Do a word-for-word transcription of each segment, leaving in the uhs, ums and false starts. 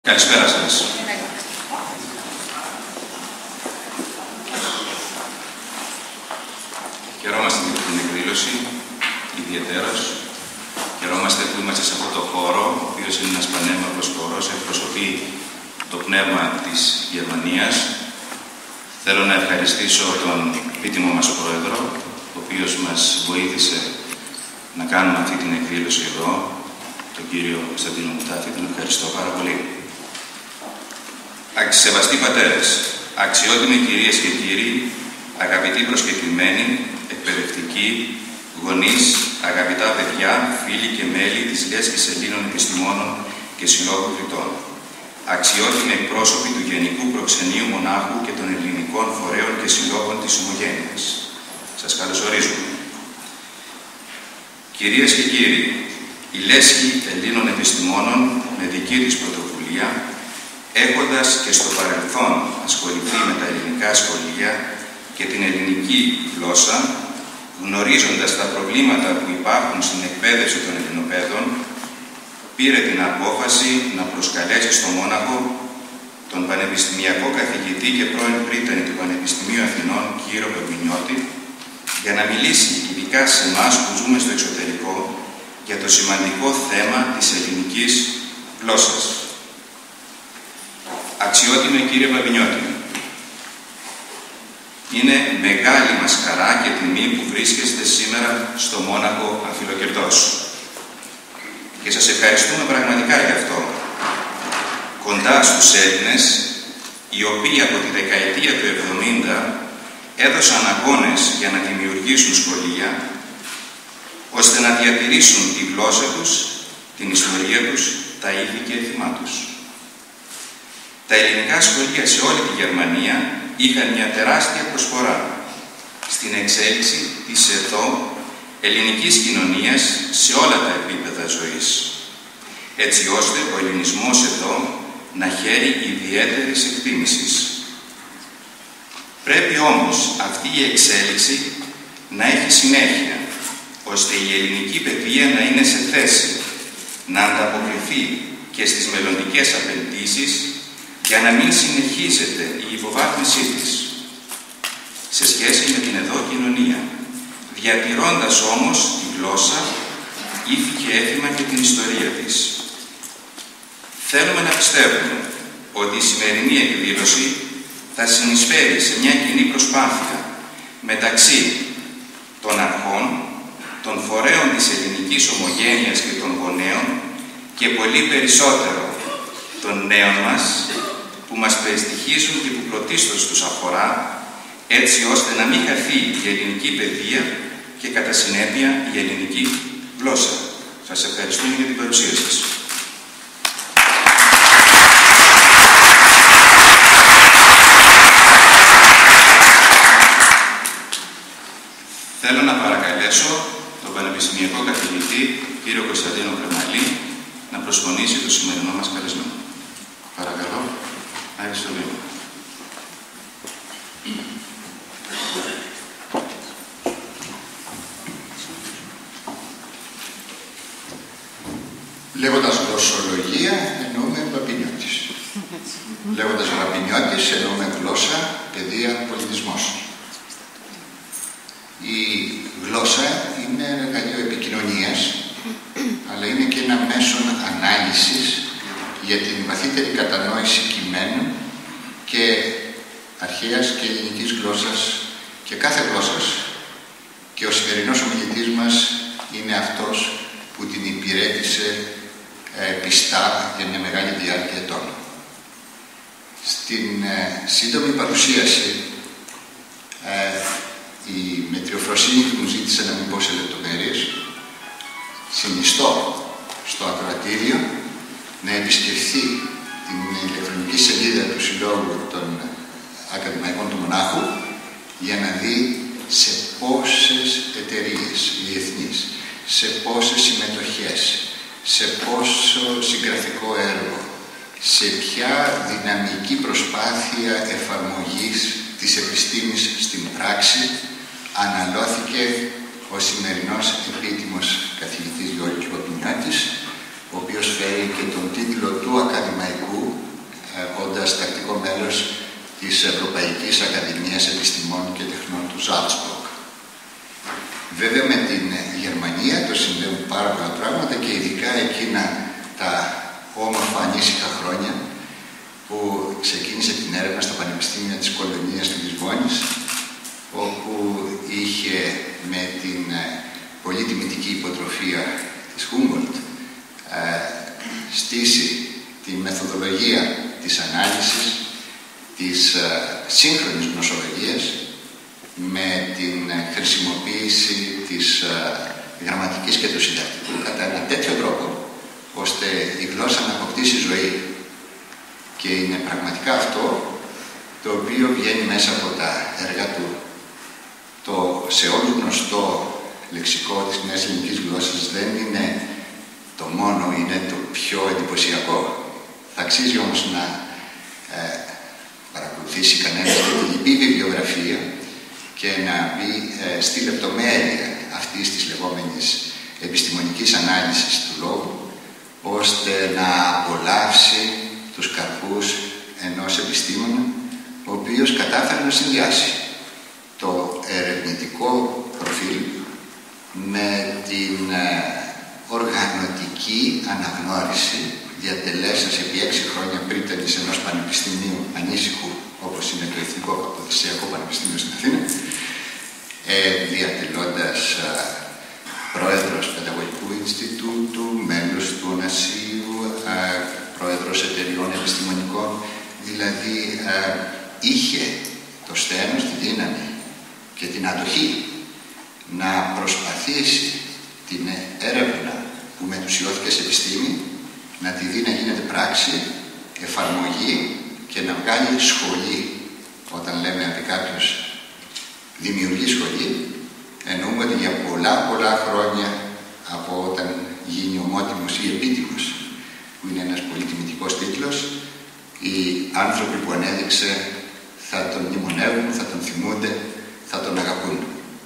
Καλησπέρα σας. Χαιρόμαστε για την εκδήλωση, ιδιαιτέρως. Χαιρόμαστε που είμαστε σε αυτό το χώρο, ο οποίος είναι ένας πανέμορφος χώρος, εκπροσωπεί το πνεύμα της Γερμανίας. Θέλω να ευχαριστήσω τον επίτιμο μας πρόεδρο, ο οποίος μας βοήθησε να κάνουμε αυτή την εκδήλωση εδώ, τον κύριο Κωνσταντίνο Μουτάφη. Τον ευχαριστώ πάρα πολύ. Αξιοσεβαστοί πατέρες, αξιότιμοι κυρίες και κύριοι, αγαπητοί προσκεκλημένοι, εκπαιδευτικοί, γονείς, αγαπητά παιδιά, φίλοι και μέλη της Λέσχης Ελλήνων Επιστημόνων και Συλλόγου Φοιτών, αξιότιμοι εκπρόσωποι του Γενικού Προξενείου Μονάχου και των ελληνικών φορέων και συλλόγων της Ομογένειας, σας καλωσορίζουμε. Κυρίες και κύριοι, η Λέσχη Ελλήνων Επιστημόνων με δική της πρωτοβουλία, έχοντας και στο παρελθόν ασχοληθεί με τα ελληνικά σχολεία και την ελληνική γλώσσα, γνωρίζοντας τα προβλήματα που υπάρχουν στην εκπαίδευση των Ελληνοπαίδων, πήρε την απόφαση να προσκαλέσει στο Μόναχο τον πανεπιστημιακό καθηγητή και πρώην πρίτανη του Πανεπιστημίου Αθηνών, κύριο Παπινιώτη, για να μιλήσει ειδικά σε εμάς που ζούμε στο εξωτερικό για το σημαντικό θέμα της ελληνικής γλώσσας. Αξιότιμε κύριε Παπινιώτη, είναι μεγάλη μας χαρά και τιμή που βρίσκεστε σήμερα στο Μόναχο Αφιλοκερδός. Και σας ευχαριστούμε πραγματικά γι' αυτό. Κοντά στους Έλληνες, οι οποίοι από τη δεκαετία του εβδομήντα έδωσαν αγώνες για να δημιουργήσουν σχολεία, ώστε να διατηρήσουν τη γλώσσα τους, την ιστορία τους, τα ήθη και έθιμά τους. Τα ελληνικά σχολεία σε όλη τη Γερμανία είχαν μια τεράστια προσφορά στην εξέλιξη της εδώ ελληνικής κοινωνίας σε όλα τα επίπεδα ζωής, έτσι ώστε ο ελληνισμός εδώ να χαίρει ιδιαίτερης εκτίμησης. Πρέπει όμως αυτή η εξέλιξη να έχει συνέχεια, ώστε η ελληνική παιδεία να είναι σε θέση να ανταποκριθεί και στις μελλοντικές απαιτήσεις, για να μην συνεχίζεται η υποβάθμισή της σε σχέση με την εδώ κοινωνία, διατηρώντας όμως τη γλώσσα, ήθη και έθιμα και την ιστορία της. Θέλουμε να πιστεύουμε ότι η σημερινή εκδήλωση θα συνεισφέρει σε μια κοινή προσπάθεια μεταξύ των αρχών, των φορέων της ελληνικής ομογένειας και των γονέων και πολύ περισσότερο των νέων μας, που μας περιστοιχίζουν και που πρωτίστως τους αφορά, έτσι ώστε να μην χαθεί η ελληνική παιδεία και κατά συνέπεια η ελληνική γλώσσα. Σας ευχαριστούμε για την παρουσία σας. Θέλω να παρακαλέσω τον πανεπιστημιακό καθηγητή, κύριο Κωνσταντίνο Κρεμαλή, να προσφωνήσει το σημερινό μας καλεσμένο. Παρακαλώ. Ευχαριστώ. Λέγοντας γλωσσολογία εννοούμε Παπινιώτης. Λέγοντας Παπινιώτης εννοούμε γλώσσα, παιδεία, πολιτισμός. Η γλώσσα είναι ένα εργαλείο επικοινωνίας, αλλά είναι και ένα μέσο ανάλυσης για την βαθύτερη κατανόηση κειμένου και αρχαίας και ελληνικής γλώσσας και κάθε γλώσσας. Και ο σημερινός ομιλητής μας είναι αυτός που την υπηρέτησε ε, πιστά για μια μεγάλη διάρκεια ετών. Στην ε, σύντομη παρουσίαση, ε, η μετριοφροσύνη που μου ζήτησε να μην πω σε λεπτομέρειες, συνιστώ στο ακροατήριο να επισκεφθεί την ηλεκτρονική σελίδα του Συλλόγου των Ακαδημαϊκών του Μονάχου για να δει σε πόσες εταιρείες διεθνείς, σε πόσες συμμετοχές, σε πόσο συγγραφικό έργο, σε ποια δυναμική προσπάθεια εφαρμογής της επιστήμης στην πράξη αναλώθηκε ο σημερινός επίτιμος καθηγητής Γιώργος Παπινιώτης, ο οποίος φέρει και τον τίτλο του ακαδημαϊκού Βέβαια με την Γερμανία το συνδέουν πάρα πολλά πράγματα και ειδικά εκείνα τα όμορφα ανήσυχα χρόνια που ξεκίνησε την έρευνα στα πανεπιστήμια της κολονίας του Λισβόνης, όπου είχε με την πολύ τιμητική υποτροφία της Humboldt ε, στήσει τη μεθοδολογία της ανάλυσης της ε, σύγχρονης γνωσολογίας με την χρησιμοποίηση της ε, γραμματικής και του συντακτικού κατά ένα τέτοιο τρόπο ώστε η γλώσσα να αποκτήσει ζωή. Και είναι πραγματικά αυτό το οποίο βγαίνει μέσα από τα έργα του. Το σε όλου γνωστό λεξικό της νέας ελληνικής γλώσσας δεν είναι το μόνο, είναι το πιο εντυπωσιακό. Θα αξίζει όμως να ε, παρακολουθήσει κανένας τη λοιπή βιβλιογραφία και να μπει ε, στη λεπτομέρεια αυτής της λεγόμενης επιστημονικής ανάλυσης του λόγου, ώστε να απολαύσει τους καρπούς ενός επιστήμονα, ο οποίος κατάφερε να συνδυάσει το ερευνητικό προφίλ με την ε, οργανωτική αναγνώριση διατελέσας επί έξι χρόνια πρίτανης ενός πανεπιστημίου ανήσυχου, όπως είναι το Εθνικό Καποδιστριακό Πανεπιστήμιο στην Αθήνα, ε, διατελώντας ε, πρόεδρος Παιδαγωγικού Ινστιτούτου, μέλος του Ωνασίου, ε, πρόεδρος εταιριών επιστημονικών, δηλαδή ε, είχε το στένος, τη δύναμη και την αντοχή να προσπαθήσει την έρευνα που μετουσιώθηκε σε επιστήμη, να τη δει να γίνεται πράξη, εφαρμογή και να βγάλει σχολή. Όταν λέμε από κάποιος δημιουργεί σχολή, εννοούμε ότι για πολλά πολλά χρόνια από όταν γίνει ομότιμος ή επίτιμος, που είναι ένας πολύ τιμητικός τίτλος, οι άνθρωποι που ανέδειξε θα τον μνημονεύουν, θα τον θυμούνται, θα τον αγαπούν.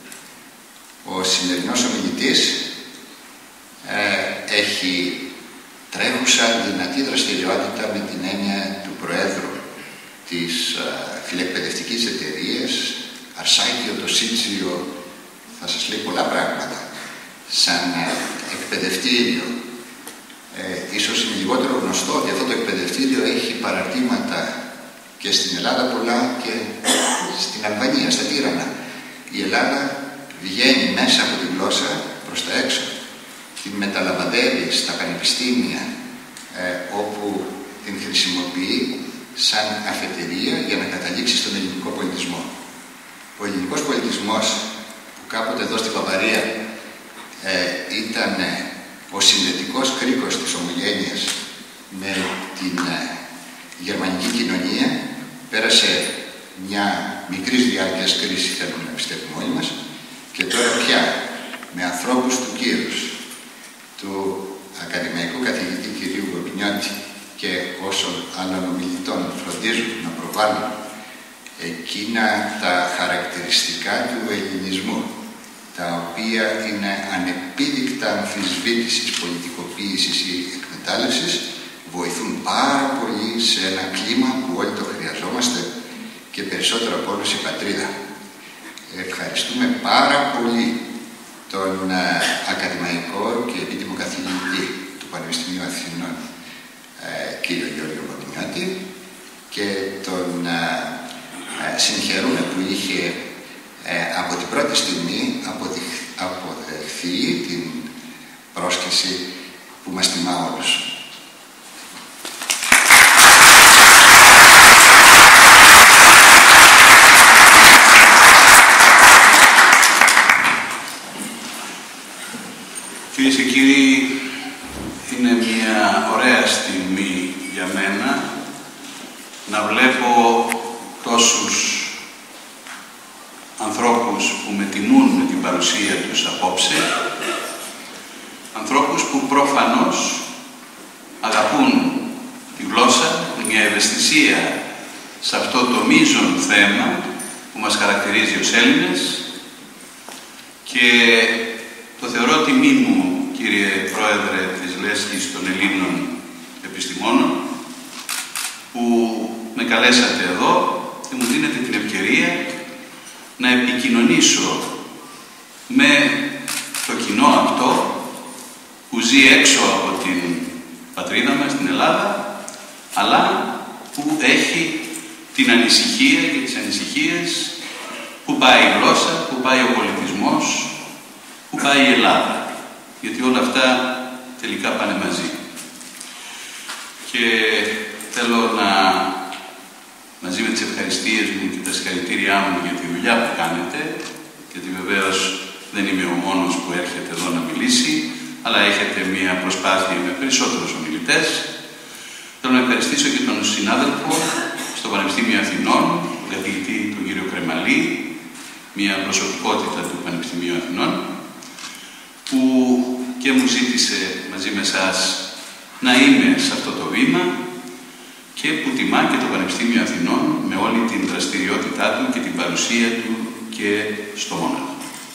Ο σημερινός ομιλητής ε, έχει τρέχουσα δυνατή δραστηριότητα με την έννοια του Προέδρου της ε, φιλεκπαιδευτικής εταιρείας, Αρσάκιο το Σίτσιο, θα σας λέει πολλά πράγματα, σαν ε, εκπαιδευτήριο. Ε, ίσως είναι λιγότερο γνωστό ότι αυτό το εκπαιδευτήριο έχει παραρτήματα και στην Ελλάδα πολλά και στην Αλβανία, στα Τύρανα. Η Ελλάδα βγαίνει μέσα από τη γλώσσα προς τα έξω. Την μεταλαμβαδεύει στα πανεπιστήμια ε, όπου την χρησιμοποιεί σαν αφετηρία για να καταλήξει στον ελληνικό πολιτισμό. Ο ελληνικός πολιτισμός που κάποτε εδώ στην Παπαρία ε, ήταν ε, ο συνδετικός κρίκος της ομογένειας με την ε, γερμανική κοινωνία, πέρασε μια μικρής διάρκειας κρίση, θέλουμε να πιστεύουμε όλοι μας, και τώρα πια με ανθρώπους του κύρους, του ακαδημαϊκού καθηγητή κ. Γκομπινιώτη και όσων άλλων ομιλητών φροντίζουν να προβάλλουν εκείνα τα χαρακτηριστικά του ελληνισμού, τα οποία είναι ανεπίδεικτα αμφισβήτησης, πολιτικοποίησης ή εκμετάλλευσης, βοηθούν πάρα πολύ σε ένα κλίμα που όλοι το χρειαζόμαστε και περισσότερο από όλους η πατρίδα. Ευχαριστούμε πάρα πολύ τον ε, ακαδημαϊκό και επίτιμο καθηγητή του Πανεπιστημίου Αθηνών, ε, κύριο Γιώργο Γκομπινιώτη, και τον ε, ε, συγχαίρουμε που είχε ε, από την πρώτη στιγμή αποδεχθεί την πρόσκληση που μας τιμά όλους. Κυρίες και κύριοι, είναι μια ωραία στιγμή για μένα να βλέπω τόσους ανθρώπους που με τιμούν με την παρουσία τους απόψε, ανθρώπους που προφανώς αγαπούν τη γλώσσα, μια ευαισθησία σε αυτό το μείζον θέμα που μας χαρακτηρίζει ως Έλληνες, και το θεωρώ τιμή μου, κύριε Πρόεδρε της Λέσχης των Ελλήνων Επιστημόνων, που με καλέσατε εδώ και μου δίνετε την ευκαιρία να επικοινωνήσω με ζει έξω από την πατρίδα μας, την Ελλάδα, αλλά που έχει την ανησυχία και τις ανησυχίες που πάει η γλώσσα, που πάει ο πολιτισμός, που πάει η Ελλάδα. Γιατί όλα αυτά τελικά πάνε μαζί. Και θέλω να, μαζί με τις ευχαριστίες μου και τα συγχαρητήριά μου για τη δουλειά που κάνετε, γιατί βεβαίως δεν είμαι ο μόνος που έρχεται εδώ να μιλήσει, αλλά έχετε μια προσπάθεια με περισσότερους ομιλητές. Θέλω να ευχαριστήσω και τον συνάδελφο στο Πανεπιστήμιο Αθηνών, τον καθηγητή τον κύριο Κρεμαλή, μια προσωπικότητα του Πανεπιστημίου Αθηνών, που και μου ζήτησε μαζί με εσάς να είμαι σε αυτό το βήμα και που τιμά και το Πανεπιστήμιο Αθηνών με όλη την δραστηριότητά του και την παρουσία του και στο Μόναχο.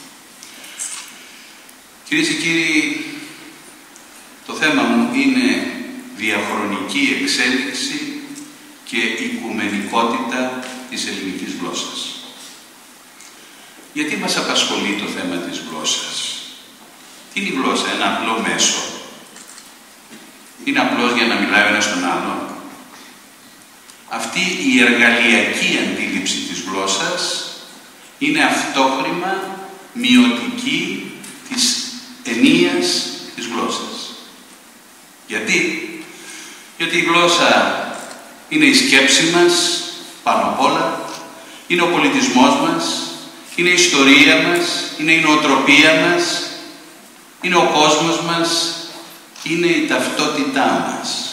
Κυρίες και κύριοι, το θέμα μου είναι διαχρονική εξέλιξη και οικουμενικότητα της ελληνικής γλώσσας. Γιατί μας απασχολεί το θέμα της γλώσσας? Τι είναι η γλώσσα? Ένα απλό μέσο? Είναι απλώς για να μιλάει ο ένας στον άλλον? Αυτή η εργαλειακή αντίληψη της γλώσσας είναι αυτόχρημα μειωτική της ενίας της γλώσσας. Γιατί? Γιατί η γλώσσα είναι η σκέψη μας πάνω απ' όλα, είναι ο πολιτισμός μας, είναι η ιστορία μας, είναι η νοοτροπία μας, είναι ο κόσμος μας, είναι η ταυτότητά μας.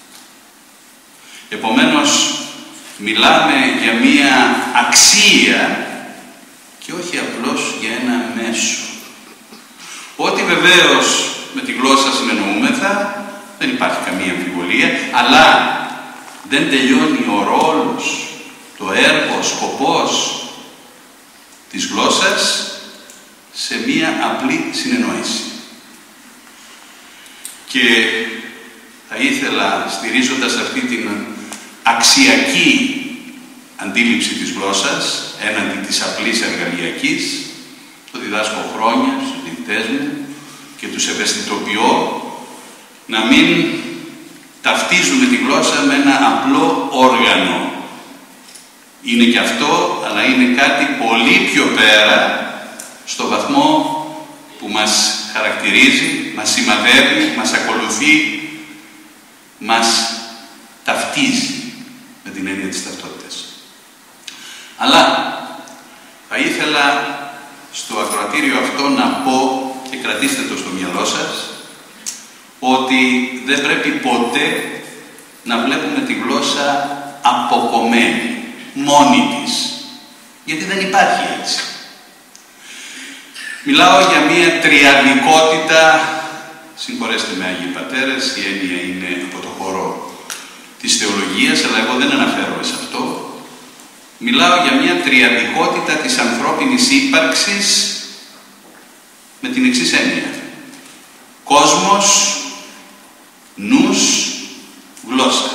Επομένως, μιλάμε για μία αξία και όχι απλώς για ένα μέσο. Ότι βεβαίως με τη γλώσσα συνεννοούμεθα, δεν υπάρχει καμία αμφιβολία, αλλά δεν τελειώνει ο ρόλος, το έργο, ο σκοπός της γλώσσας σε μία απλή συνεννόηση. Και θα ήθελα, στηρίζοντας αυτή την αξιακή αντίληψη της γλώσσας έναντι της απλής εργαλειακής, το διδάσκω χρόνια στους δικτές μου και τους ευαισθητοποιώ να μην ταυτίζουμε τη γλώσσα με ένα απλό όργανο. Είναι και αυτό, αλλά είναι κάτι πολύ πιο πέρα στο βαθμό που μας χαρακτηρίζει, μας σημαδεύει, μας ακολουθεί, μας ταυτίζει με την έννοια της ταυτότητας. Αλλά θα ήθελα στο ακροατήριο αυτό να πω, και κρατήστε το στο μυαλό σας, ότι δεν πρέπει ποτέ να βλέπουμε τη γλώσσα αποκομμένη, μόνη της. Γιατί δεν υπάρχει έτσι. Μιλάω για μία τριαδικότητα, συγχωρέστε με Άγιοι Πατέρες, η έννοια είναι από το χώρο της θεολογίας, αλλά εγώ δεν αναφέρομαι σε αυτό. Μιλάω για μία τριαδικότητα της ανθρώπινης ύπαρξης με την εξής έννοια. Κόσμος, νους, γλώσσα.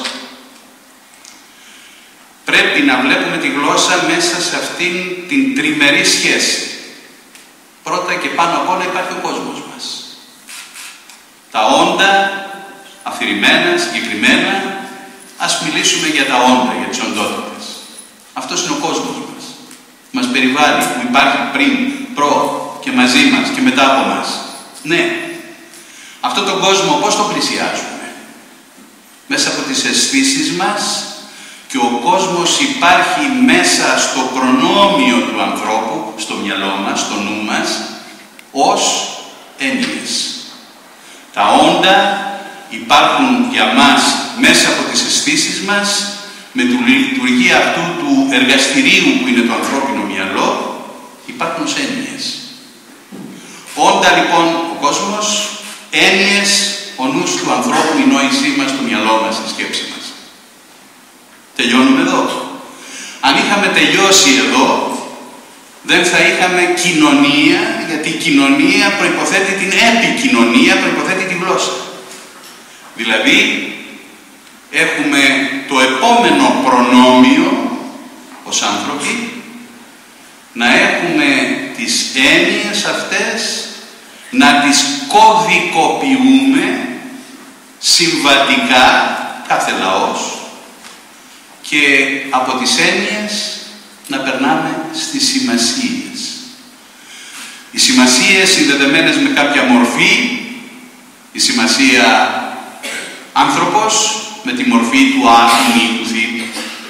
Πρέπει να βλέπουμε τη γλώσσα μέσα σε αυτήν την τριμερή σχέση. Πρώτα και πάνω απ' όλα υπάρχει ο κόσμος μας. Τα όντα, αφηρημένα, συγκεκριμένα, ας μιλήσουμε για τα όντα, για τις οντότητες. Αυτός είναι ο κόσμος μας. Μας περιβάλλει, που υπάρχει πριν, προ και μαζί μας και μετά από μας. Ναι. Αυτό τον κόσμο πώς τον πλησιάζουμε? Μέσα από τις αισθήσεις μας, και ο κόσμος υπάρχει μέσα στο προνόμιο του ανθρώπου, στο μυαλό μας, στο νου μας, ως έννοιες. Τα όντα υπάρχουν για μας μέσα από τις αισθήσεις μας, με τη λειτουργία αυτού του εργαστηρίου που είναι το ανθρώπινο μυαλό, υπάρχουν ως έννοιες. Όντα λοιπόν ο κόσμος, έννοιες ο νους του ανθρώπου, η νόησή μας, το μυαλό μας, η σκέψη μας. Τελειώνουμε εδώ. Αν είχαμε τελειώσει εδώ, δεν θα είχαμε κοινωνία, γιατί η κοινωνία προϋποθέτει την επικοινωνία, προϋποθέτει τη γλώσσα. Δηλαδή, έχουμε το επόμενο προνόμιο ως άνθρωποι, να έχουμε τις έννοιες αυτές, να τις κωδικοποιούμε συμβατικά κάθε λαός και από τις έννοιες να περνάμε στις σημασίες. Οι σημασίες συνδεδεμένες με κάποια μορφή, η σημασία άνθρωπος με τη μορφή του άτομου ή του θήτη,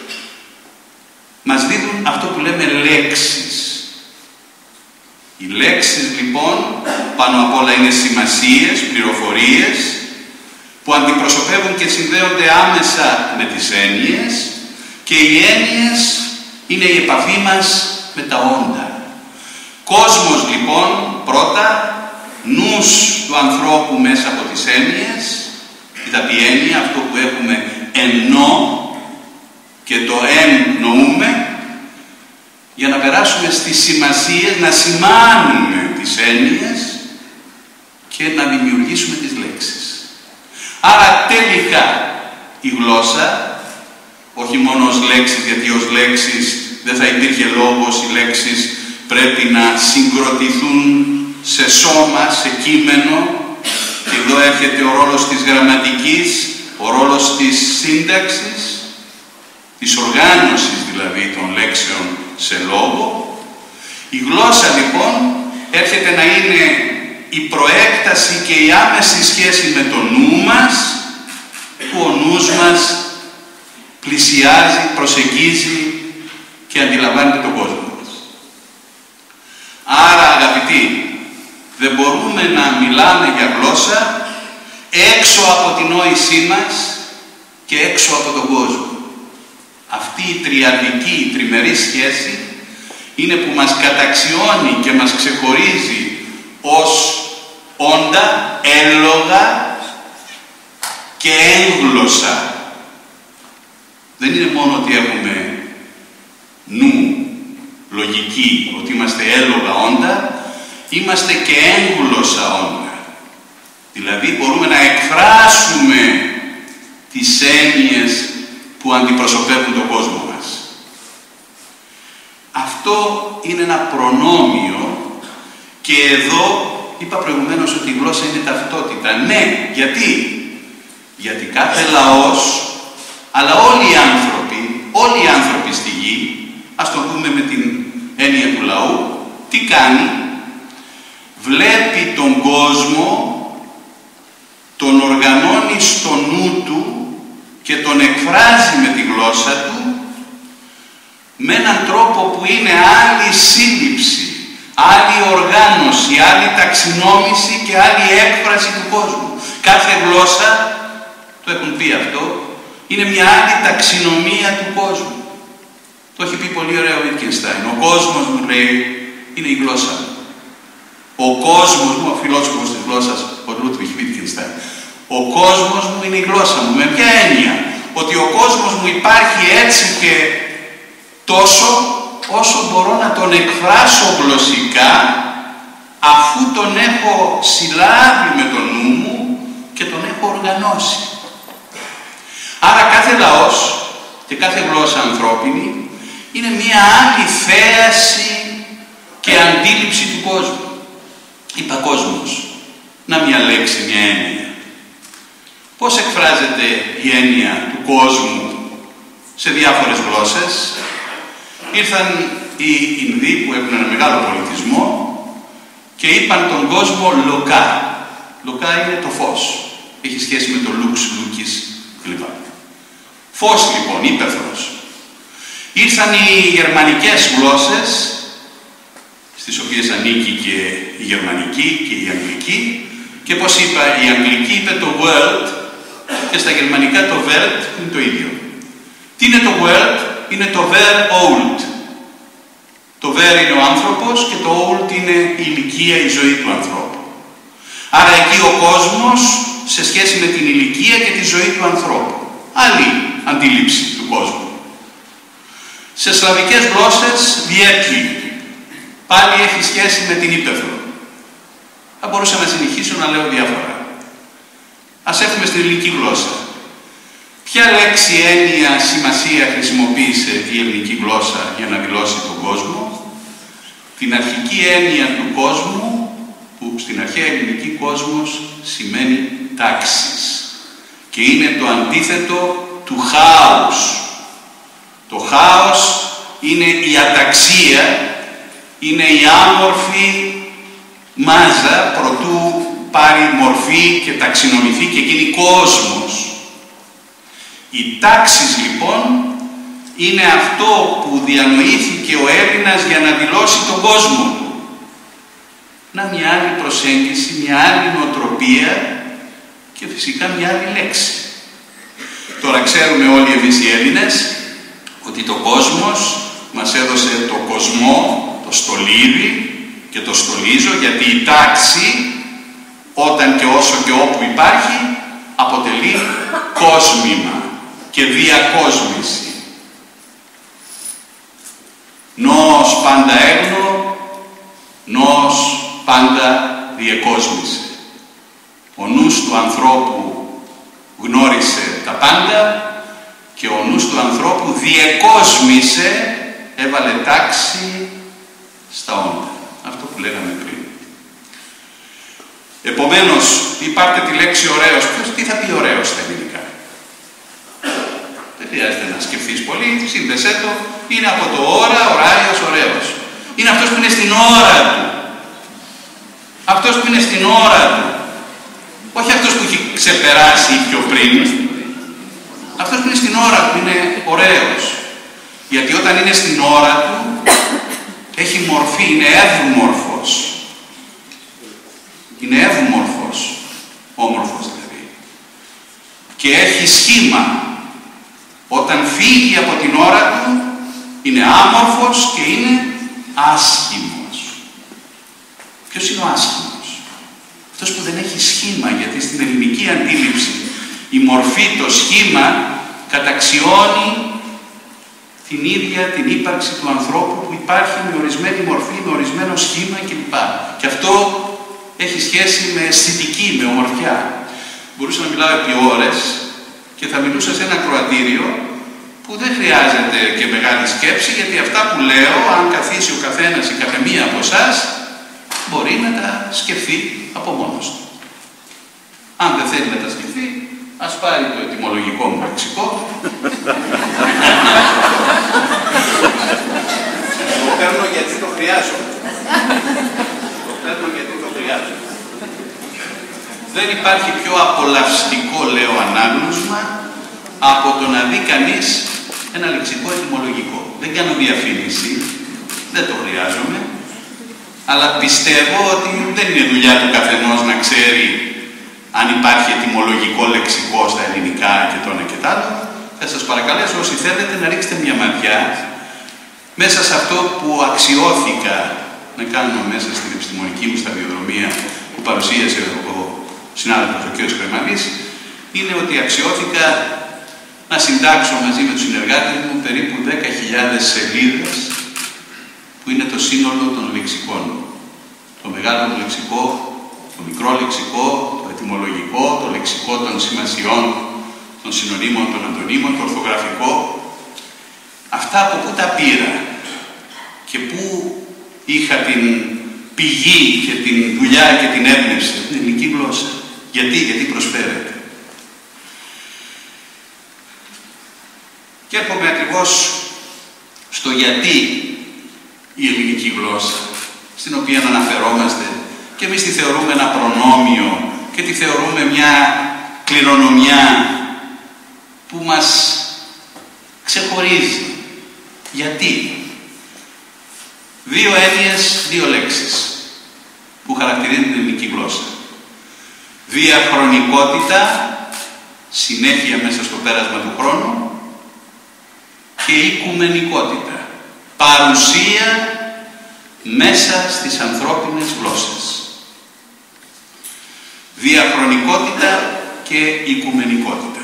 μας δίδουν αυτό που λέμε λέξεις. Οι λέξεις λοιπόν πάνω απ' όλα είναι σημασίες, πληροφορίες που αντιπροσωπεύουν και συνδέονται άμεσα με τις έννοιες και οι έννοιες είναι η επαφή μας με τα όντα. Κόσμος λοιπόν πρώτα, νους του ανθρώπου μέσα από τις έννοιες, η ταπή έννοια, αυτό που έχουμε ενώ και το εννοούμε, για να περάσουμε στις σημασίες, να σημάνουμε τις έννοιες και να δημιουργήσουμε τις λέξεις. Άρα τελικά η γλώσσα, όχι μόνο ως λέξεις, γιατί ως λέξεις δεν θα υπήρχε λόγος, οι λέξεις πρέπει να συγκροτηθούν σε σώμα, σε κείμενο, και εδώ έρχεται ο ρόλος της γραμματικής, ο ρόλος της σύνταξης, της οργάνωσης δηλαδή των λέξεων σε λόγο. Η γλώσσα λοιπόν έρχεται να είναι η προέκταση και η άμεση σχέση με το νου μας, που ο νους μας πλησιάζει, προσεγγίζει και αντιλαμβάνεται τον κόσμο μας. Άρα αγαπητοί, δεν μπορούμε να μιλάμε για γλώσσα έξω από την νόησή μας και έξω από τον κόσμο. Αυτή η τριαδική, η τριμερή σχέση είναι που μας καταξιώνει και μας ξεχωρίζει ως όντα, έλογα και έγγλωσσα. Δεν είναι μόνο ότι έχουμε νου, λογική, ότι είμαστε έλογα όντα, είμαστε και έγγλωσσα όντα. Δηλαδή μπορούμε να εκφράσουμε τις έννοιες που αντιπροσωπεύουν τον κόσμο μας. Αυτό είναι ένα προνόμιο και εδώ είπα προηγουμένως ότι η γλώσσα είναι ταυτότητα. Ναι, γιατί? Γιατί κάθε λαός, αλλά όλοι οι άνθρωποι, όλοι οι άνθρωποι στη γη, ας το πούμε με την έννοια του λαού, τι κάνει? Βλέπει τον κόσμο, τον οργανώνει στο νου του και τον εκφράζει με τη γλώσσα του με έναν τρόπο που είναι άλλη σύλληψη, άλλη οργάνωση, άλλη ταξινόμηση και άλλη έκφραση του κόσμου. Κάθε γλώσσα, το έχουν πει αυτό, είναι μια άλλη ταξινομία του κόσμου. Το έχει πει πολύ ωραίο ο Wittgenstein. Ο κόσμος μου, λέει, είναι η γλώσσα μου. Ο κόσμος μου, ο φιλόσοφος της γλώσσας, ο Ludwig Wittgenstein, ο κόσμος μου είναι η γλώσσα μου. Με ποια έννοια? Ότι ο κόσμος μου υπάρχει έτσι και τόσο όσο μπορώ να τον εκφράσω γλωσσικά, αφού τον έχω συλλάβει με το νου μου και τον έχω οργανώσει. Άρα κάθε λαός και κάθε γλώσσα ανθρώπινη είναι μία άλλη θέαση και αντίληψη του κόσμου. Είπα κόσμος. Να μια λέξη, μια έννοια. Πώς εκφράζεται η έννοια του κόσμου σε διάφορες γλώσσες? Ήρθαν οι Ινδοί που έχουν ένα μεγάλο πολιτισμό και είπαν τον κόσμο λοκά. Λοκά είναι το φως. Έχει σχέση με το λουξ, λουκις κλπ. Φως λοιπόν, ύπαιθρος. Ήρθαν οι γερμανικές γλώσσες, στις οποίες ανήκει και η γερμανική και η αγγλική, και πώς είπα, η αγγλική είπε το world και στα γερμανικά το welt είναι το ίδιο. Τι είναι το world? Είναι το ver old. Το ver είναι ο άνθρωπος και το old είναι η ηλικία, η ζωή του ανθρώπου. Άρα εκεί ο κόσμος σε σχέση με την ηλικία και τη ζωή του ανθρώπου. Άλλη αντίληψη του κόσμου. Σε σλαβικές γλώσσες διέτλη. Πάλι έχει σχέση με την ύπαιθρο. Θα μπορούσα να συνεχίσω να λέω διάφορα. Ας έρθουμε στην ελληνική γλώσσα. Ποια λέξη, έννοια, σημασία χρησιμοποίησε η ελληνική γλώσσα για να δηλώσει τον κόσμο? Την αρχική έννοια του κόσμου που που στην αρχαία ελληνική κόσμος σημαίνει τάξης και είναι το αντίθετο του χάους. Το χάος είναι η αταξία, είναι η άμορφη μάζα προτού πάρει μορφή και ταξινομηθεί και γίνει κόσμος. Οι τάξεις λοιπόν είναι αυτό που διανοήθηκε ο Έλληνας για να δηλώσει τον κόσμο του. Να μια άλλη προσέγγιση, μια άλλη νοοτροπία και φυσικά μια άλλη λέξη. Τώρα ξέρουμε όλοι εμείς οι Έλληνες ότι το κόσμος μας έδωσε το κοσμό, το στολίδι και το στολίζω, γιατί η τάξη όταν και όσο και όπου υπάρχει αποτελεί κόσμημα και διακόσμηση. Νόος πάντα έγνω, νόος πάντα διεκόσμησε. Ο νους του ανθρώπου γνώρισε τα πάντα και ο νους του ανθρώπου διεκόσμησε, έβαλε τάξη στα όντα. Αυτό που λέγαμε πριν. Επομένως, ή πάρτε τη λέξη ωραίος. Ποιος, τι θα πει ωραίος στα ελληνικά? Δεν χρειάζεται να σκεφτείς πολύ, σύνδεσέ το. Είναι από το ώρα, ωραίος, ωραίος. Είναι αυτός που είναι στην ώρα του. Αυτός που είναι στην ώρα του. Όχι αυτός που έχει ξεπεράσει πιο πριν. Αυτός που είναι στην ώρα του είναι ωραίος. Γιατί όταν είναι στην ώρα του, έχει μορφή, είναι εύμορφος. Είναι εύμορφος, όμορφος δηλαδή. Και έχει σχήμα. Όταν φύγει από την ώρα του, είναι άμορφος και είναι άσχημος. Ποιος είναι ο άσχημος? Αυτός που δεν έχει σχήμα, γιατί στην ελληνική αντίληψη η μορφή, το σχήμα καταξιώνει την ίδια την ύπαρξη του ανθρώπου που υπάρχει με ορισμένη μορφή, με ορισμένο σχήμα κλπ. Και αυτό έχει σχέση με αισθητική, με ομορφιά. Μπορούσα να μιλάω επί ώρες και θα μιλούσα σε ένα ακροατήριο που δεν χρειάζεται και μεγάλη σκέψη, γιατί αυτά που λέω, αν καθίσει ο καθένας ή καθεμία από εσάς, μπορεί να τα σκεφτεί από μόνος του. Αν δεν θέλει να τα σκεφτεί, ας πάρει το ετυμολογικό μου λεξικό. Το παίρνω γιατί το χρειάζομαι. Το παίρνω γιατί το χρειάζομαι. Δεν υπάρχει πιο απολαυστικό, λέω, ανάγνωσμα από το να δει κανείς ένα λεξικό ετυμολογικό. Δεν κάνω διαφήμιση, δεν το χρειάζομαι, αλλά πιστεύω ότι δεν είναι δουλειά του καθενός να ξέρει αν υπάρχει ετυμολογικό λεξικό στα ελληνικά και το ένα και τ' άλλο. Θα σας παρακαλέσω όσοι θέλετε να ρίξετε μια ματιά μέσα σε αυτό που αξιώθηκα να κάνω μέσα στην επιστημονική μου σταδιοδρομία που παρουσίασε ο συνάδελφος ο κ. Κρεμαλής, είναι ότι αξιώθηκα να συντάξω μαζί με τους συνεργάτες μου περίπου δέκα χιλιάδες σελίδες που είναι το σύνολο των λεξικών. Το μεγάλο λεξικό, το μικρό λεξικό, το ετυμολογικό, το λεξικό των σημασιών, των συνωνύμων, των αντωνύμων, το ορθογραφικό. Αυτά από πού τα πήρα και πού είχα την πηγή και την δουλειά και την έμπνευση, την ελληνική γλώσσα. Γιατί, γιατί προσφέρεται. Και έρχομαι ακριβώς στο γιατί η ελληνική γλώσσα, στην οποία αναφερόμαστε και εμείς τη θεωρούμε ένα προνόμιο και τη θεωρούμε μια κληρονομιά που μας ξεχωρίζει. Γιατί? Δύο έννοιες, δύο λέξεις που χαρακτηρίζουν την ελληνική γλώσσα. Διαχρονικότητα, συνέχεια μέσα στο πέρασμα του χρόνου, και οικουμενικότητα, παρουσία μέσα στις ανθρώπινες γλώσσες. Διαχρονικότητα και οικουμενικότητα.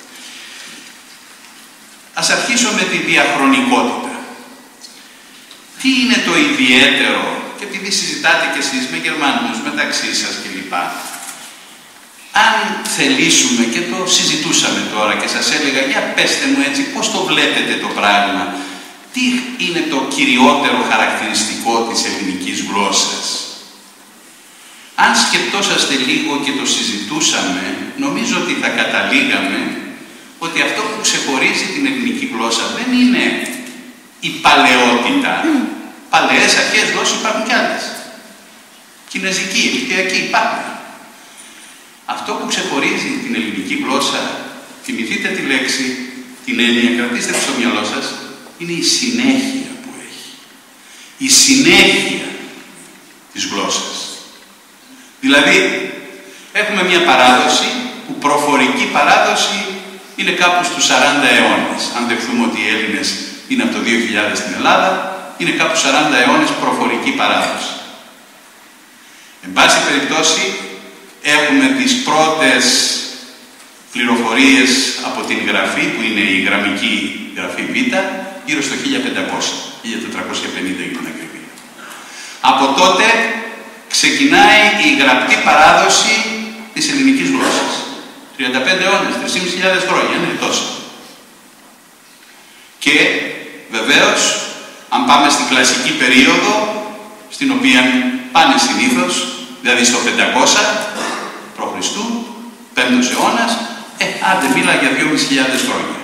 Ας αρχίσω με τη διαχρονικότητα. Τι είναι το ιδιαίτερο, και επειδή συζητάτε κι εσείς με Γερμανούς, μεταξύ σας κλπ. Αν θελήσουμε, και το συζητούσαμε τώρα και σας έλεγα, για πέστε μου έτσι, πώς το βλέπετε το πράγμα, τι είναι το κυριότερο χαρακτηριστικό της ελληνικής γλώσσας. αν σκεπτόσαστε λίγο και το συζητούσαμε, νομίζω ότι θα καταλήγαμε ότι αυτό που ξεχωρίζει την ελληνική γλώσσα δεν είναι η παλαιότητα. Παλαιές αρχαίες γλώσσες υπάρχουν κι άλλες. Κινεζική, Αιγυπτιακή υπάρχουν. Αυτό που ξεχωρίζει την ελληνική γλώσσα, θυμηθείτε τη λέξη, την έννοια, κρατήστε τη στο μυαλό σας, είναι η συνέχεια που έχει. Η συνέχεια της γλώσσας. Δηλαδή, έχουμε μια παράδοση που προφορική παράδοση είναι κάπου στους σαράντα αιώνες. Αν δεχθούμε ότι οι Έλληνες είναι από το δύο χιλιάδες στην Ελλάδα, είναι κάπου σαράντα αιώνες προφορική παράδοση. Εν πάση περιπτώσει, έχουμε τις πρώτες πληροφορίες από την γραφή, που είναι η γραμμική γραφή Β, γύρω στο χίλια πεντακόσια, χίλια τετρακόσια πενήντα για την ακριβή. Από τότε ξεκινάει η γραπτή παράδοση της ελληνικής γλώσσας. τριάντα πέντε αιώνες, τρεις χιλιάδες πεντακόσια χρόνια, είναι τόσο. Και βεβαίως, αν πάμε στην κλασική περίοδο, στην οποία πάνε συνήθως, δηλαδή στο πεντακόσια π.Χ., πέμπτος αιώνας, ε, άντε μίλα για δυόμισι χιλιάδες χρόνια.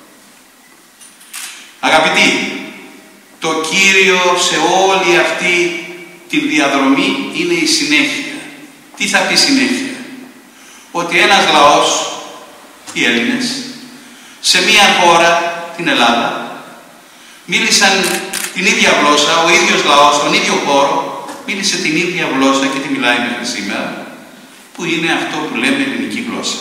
Αγαπητοί, το κύριο σε όλη αυτή τη διαδρομή είναι η συνέχεια. Τι θα πει συνέχεια? Ότι ένας λαός, οι Έλληνες, σε μία χώρα, την Ελλάδα, μίλησαν την ίδια γλώσσα, ο ίδιος λαός, στον ίδιο χώρο, μίλησε την ίδια γλώσσα και τη μιλάει μέχρι σήμερα, που είναι αυτό που λέμε ελληνική γλώσσα.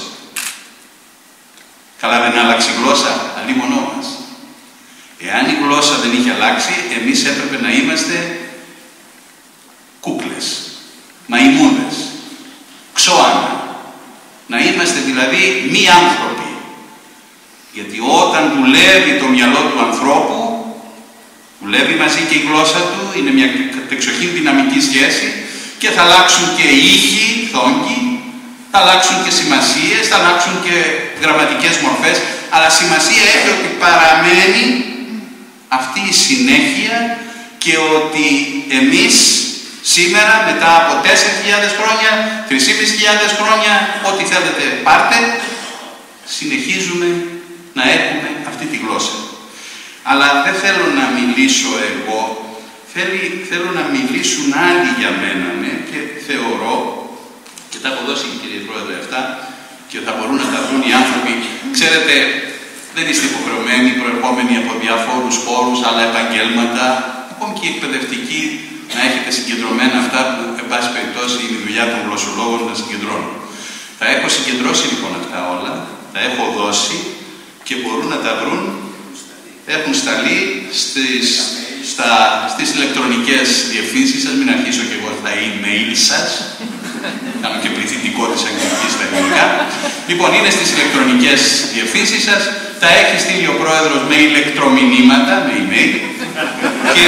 Καλά, δεν άλλαξε η γλώσσα, αλλήμονό μας. Εάν η γλώσσα δεν είχε αλλάξει, εμείς έπρεπε να είμαστε κούκλες, μαϊμούδες, ξώανα. Να είμαστε δηλαδή μη άνθρωποι. Γιατί όταν δουλεύει το μυαλό του ανθρώπου, δουλεύει μαζί και η γλώσσα του, είναι μια κατεξοχήν δυναμική σχέση και θα αλλάξουν και ήχοι, θόγκοι, θα αλλάξουν και σημασίες, θα αλλάξουν και γραμματικές μορφές, αλλά σημασία έχει ότι παραμένει αυτή η συνέχεια και ότι εμείς σήμερα, μετά από τέσσερις χιλιάδες χρόνια, τρεις χιλιάδες πεντακόσια χρόνια, ό,τι θέλετε πάρτε, συνεχίζουμε να έχουμε αυτή τη γλώσσα. Αλλά δεν θέλω να μιλήσω εγώ, θέλει, θέλω να μιλήσουν άλλοι για μένα, ναι, και θεωρώ, και τα έχω δώσει κύριε Πρόεδρε αυτά, και θα μπορούν να τα βρουν οι άνθρωποι. Ξέρετε, δεν είστε υποχρεωμένοι, προερχόμενοι από διαφόρους χώρους, άλλα επαγγέλματα, ακόμη και εκπαιδευτικοί, να έχετε συγκεντρωμένα αυτά που, εν πάση περιπτώσει, είναι η δουλειά των γλωσσολόγων να συγκεντρώνουν. Τα έχω συγκεντρώσει λοιπόν αυτά όλα, τα έχω δώσει και μπορούν να τα βρουν, έχουν σταλεί στις, στα, στις ηλεκτρονικές διευθύνσεις σας, μην αρχίσω και εγώ τα email σας, κάνω και πληθυντικό της αγγλικής στα ελληνικά. Λοιπόν, είναι στις ηλεκτρονικές διευθύνσεις σας, τα έχει στείλει ο Πρόεδρος με ηλεκτρομηνύματα, με email, και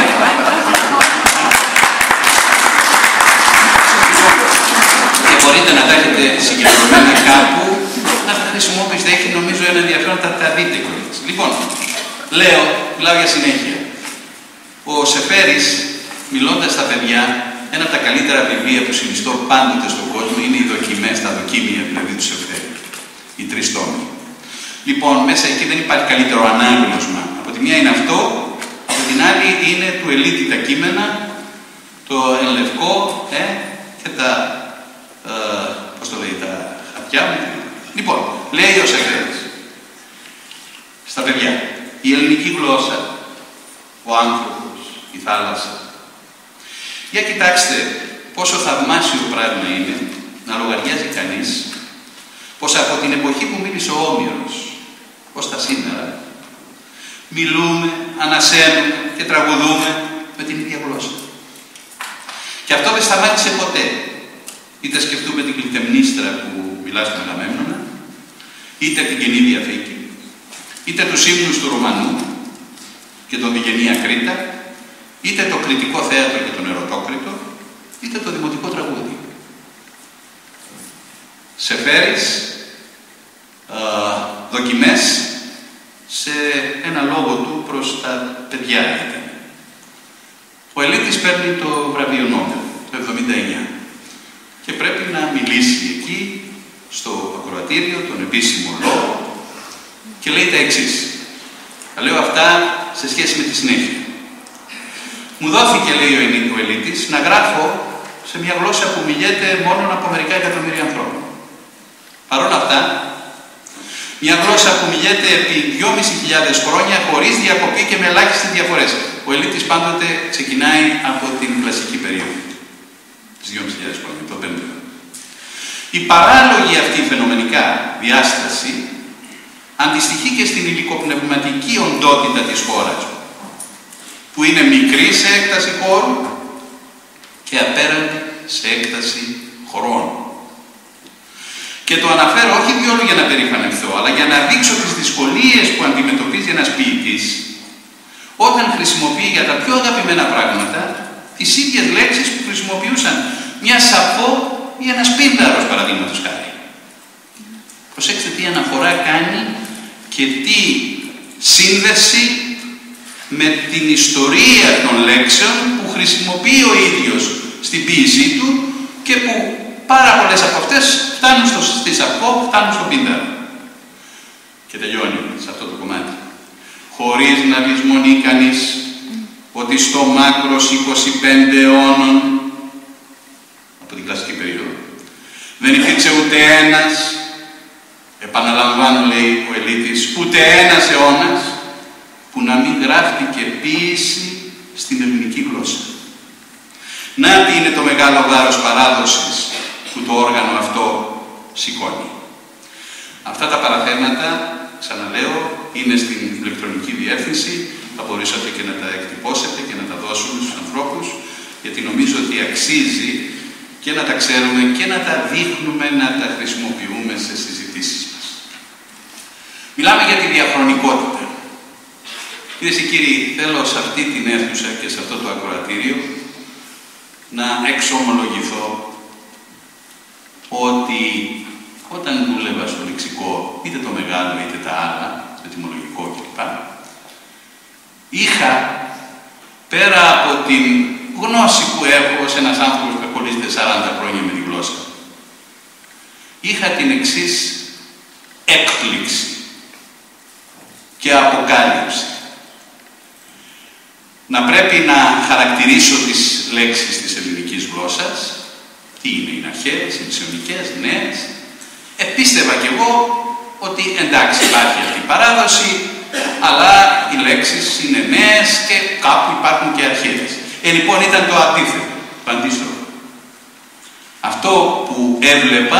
μπορείτε να τα έχετε συγκεντρωμένα κάπου, να τα χρησιμοποιήσετε. Έχει νομίζω ένα ενδιαφέρον, θα τα δείτε κιόλας. Λοιπόν, λέω, μιλάω για συνέχεια. Ο Σεφέρης, μιλώντας στα παιδιά, ένα από τα καλύτερα βιβλία που συνιστώ πάντοτε στον κόσμο είναι οι δοκιμές, τα δοκίμια δηλαδή του Σεφέρη. Οι τρεις τόμοι. Λοιπόν, μέσα εκεί δεν υπάρχει καλύτερο ανάγνωσμα. Από τη μία είναι αυτό, από την άλλη είναι του Ελίτη τα κείμενα, το εν λευκό ε, και τα. Uh, πώς το λέει, τα χαρτιά μου. Λοιπόν, λέει ο Σεφέρης στα παιδιά, η ελληνική γλώσσα, ο άνθρωπος, η θάλασσα. Για κοιτάξτε πόσο θαυμάσιο πράγμα είναι να λογαριάζει κανείς πως από την εποχή που μίλησε ο Όμηρος ως τα σήμερα μιλούμε, ανασένουμε και τραγουδούμε με την ίδια γλώσσα. Και αυτό δεν σταμάτησε ποτέ. Είτε σκεφτούμε την Κλητεμνίστρα που μιλά στον Αγαμέμνονα, είτε την Καινή Διαθήκη, είτε τους ύμνους του Ρωμανού και τον Διγενή Ακρίτα, είτε το κριτικό θέατρο και τον Ερωτόκριτο, είτε το δημοτικό τραγούδι. Σεφέρης, ε, δοκιμές σε ένα λόγο του προς τα παιδιά ήταν. Ο Ελίτης παίρνει το βραβείο Νόμπελ το εβδομήντα εννιά. μιλήσει εκεί, στο ακροατήριο, τον επίσημο λόγο, και λέει τα εξής. Θα λέω αυτά σε σχέση με τη συνέχεια. Μου δόθηκε, λέει ο Ελίτης, να γράφω σε μια γλώσσα που μιλιέται μόνο από μερικά εκατομμύρια ανθρώπων. Παρ' όλα αυτά, μια γλώσσα που μιλιέται επί δυόμισι χιλιάδες χρόνια χωρίς διακοπή και με ελάχιστες διαφορές. Ο Ελίτης πάντοτε ξεκινάει από την κλασική περίοδο, τις δυόμισι χιλιάδες χρόνια, το πέμπτο. Η παράλογη αυτή φαινομενικά διάσταση αντιστοιχεί και στην υλικοπνευματική οντότητα της χώρας, που είναι μικρή σε έκταση χώρου και απέραντη σε έκταση χρόνου. Και το αναφέρω όχι διόλου για να περηφανευθώ, αλλά για να δείξω τις δυσκολίες που αντιμετωπίζει ένας ποιητής όταν χρησιμοποιεί για τα πιο αγαπημένα πράγματα τις ίδιες λέξεις που χρησιμοποιούσαν μια Σαφώ ή ένας Πίνδαρος, παραδείγματος χάρη. Προσέξτε τι αναφορά κάνει και τι σύνδεση με την ιστορία των λέξεων που χρησιμοποιεί ο ίδιος στην ποίησή του και που πάρα πολλές από αυτές φτάνουν στο, στη Σαφώ, φτάνουν στον Πίνδαρο. Και τελειώνει σε αυτό το κομμάτι. Χωρίς να λησμονεί κανείς ότι στο μάκρος είκοσι πέντε αιώνων από την κλασική περίοδο δεν υπήρξε ούτε ένας, επαναλαμβάνω, λέει ο Ελίτης, ούτε ένας αιώνας που να μην γράφτηκε ποίηση στην ελληνική γλώσσα. Να τι είναι το μεγάλο βάρος παράδοσης που το όργανο αυτό σηκώνει. Αυτά τα παραθέματα, ξαναλέω, είναι στην ηλεκτρονική διεύθυνση. Θα μπορούσατε και να τα εκτυπώσετε και να τα δώσουμε στους ανθρώπους, γιατί νομίζω ότι αξίζει και να τα ξέρουμε και να τα δείχνουμε, να τα χρησιμοποιούμε σε συζητήσεις μας. Μιλάμε για τη διαχρονικότητα. Κυρίες και κύριοι, θέλω σε αυτή την αίθουσα και σε αυτό το ακροατήριο να εξομολογηθώ ότι όταν δούλευα στο λεξικό, είτε το μεγάλο είτε τα άλλα, το ετυμολογικό κλπ, είχα, πέρα από την γνώση που έχω ως ένας άνθρωπος που ασχολείται σαράντα χρόνια με τη γλώσσα, είχα την εξής έκπληξη και αποκάλυψη. Να πρέπει να χαρακτηρίσω τις λέξεις της ελληνικής γλώσσας, τι είναι, είναι αρχαίες, είναι μεσαιωνικές, νέες. Επίστευα κι εγώ ότι εντάξει, υπάρχει αυτή η παράδοση, αλλά οι λέξεις είναι νέες και κάπου υπάρχουν και αρχαίες. Ε, λοιπόν, ήταν το αντίθετο, το αντίστροφο. Αυτό που έβλεπα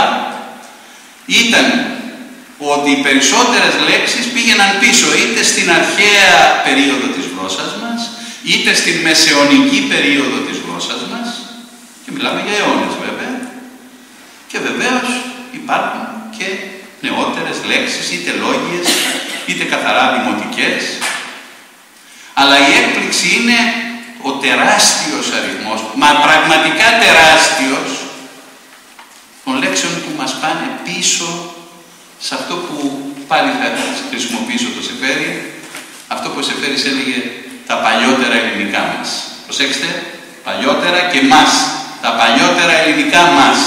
ήταν ότι οι περισσότερες λέξεις πήγαιναν πίσω, είτε στην αρχαία περίοδο της γλώσσας μας, είτε στην μεσαιωνική περίοδο της γλώσσας μας, και μιλάμε για αιώνες βέβαια, και βεβαίως υπάρχουν και νεότερες λέξεις, είτε λόγιες, είτε καθαρά δημοτικές. Αλλά η έκπληξη είναι ο τεράστιος αριθμός, μα πραγματικά τεράστιος, των λέξεων που μας πάνε πίσω σε αυτό που πάλι θα χρησιμοποιήσω το Σεφέρι, αυτό που ο Σεφέρης έλεγε τα παλιότερα ελληνικά μας. Προσέξτε, παλιότερα και μας. Τα παλιότερα ελληνικά μας.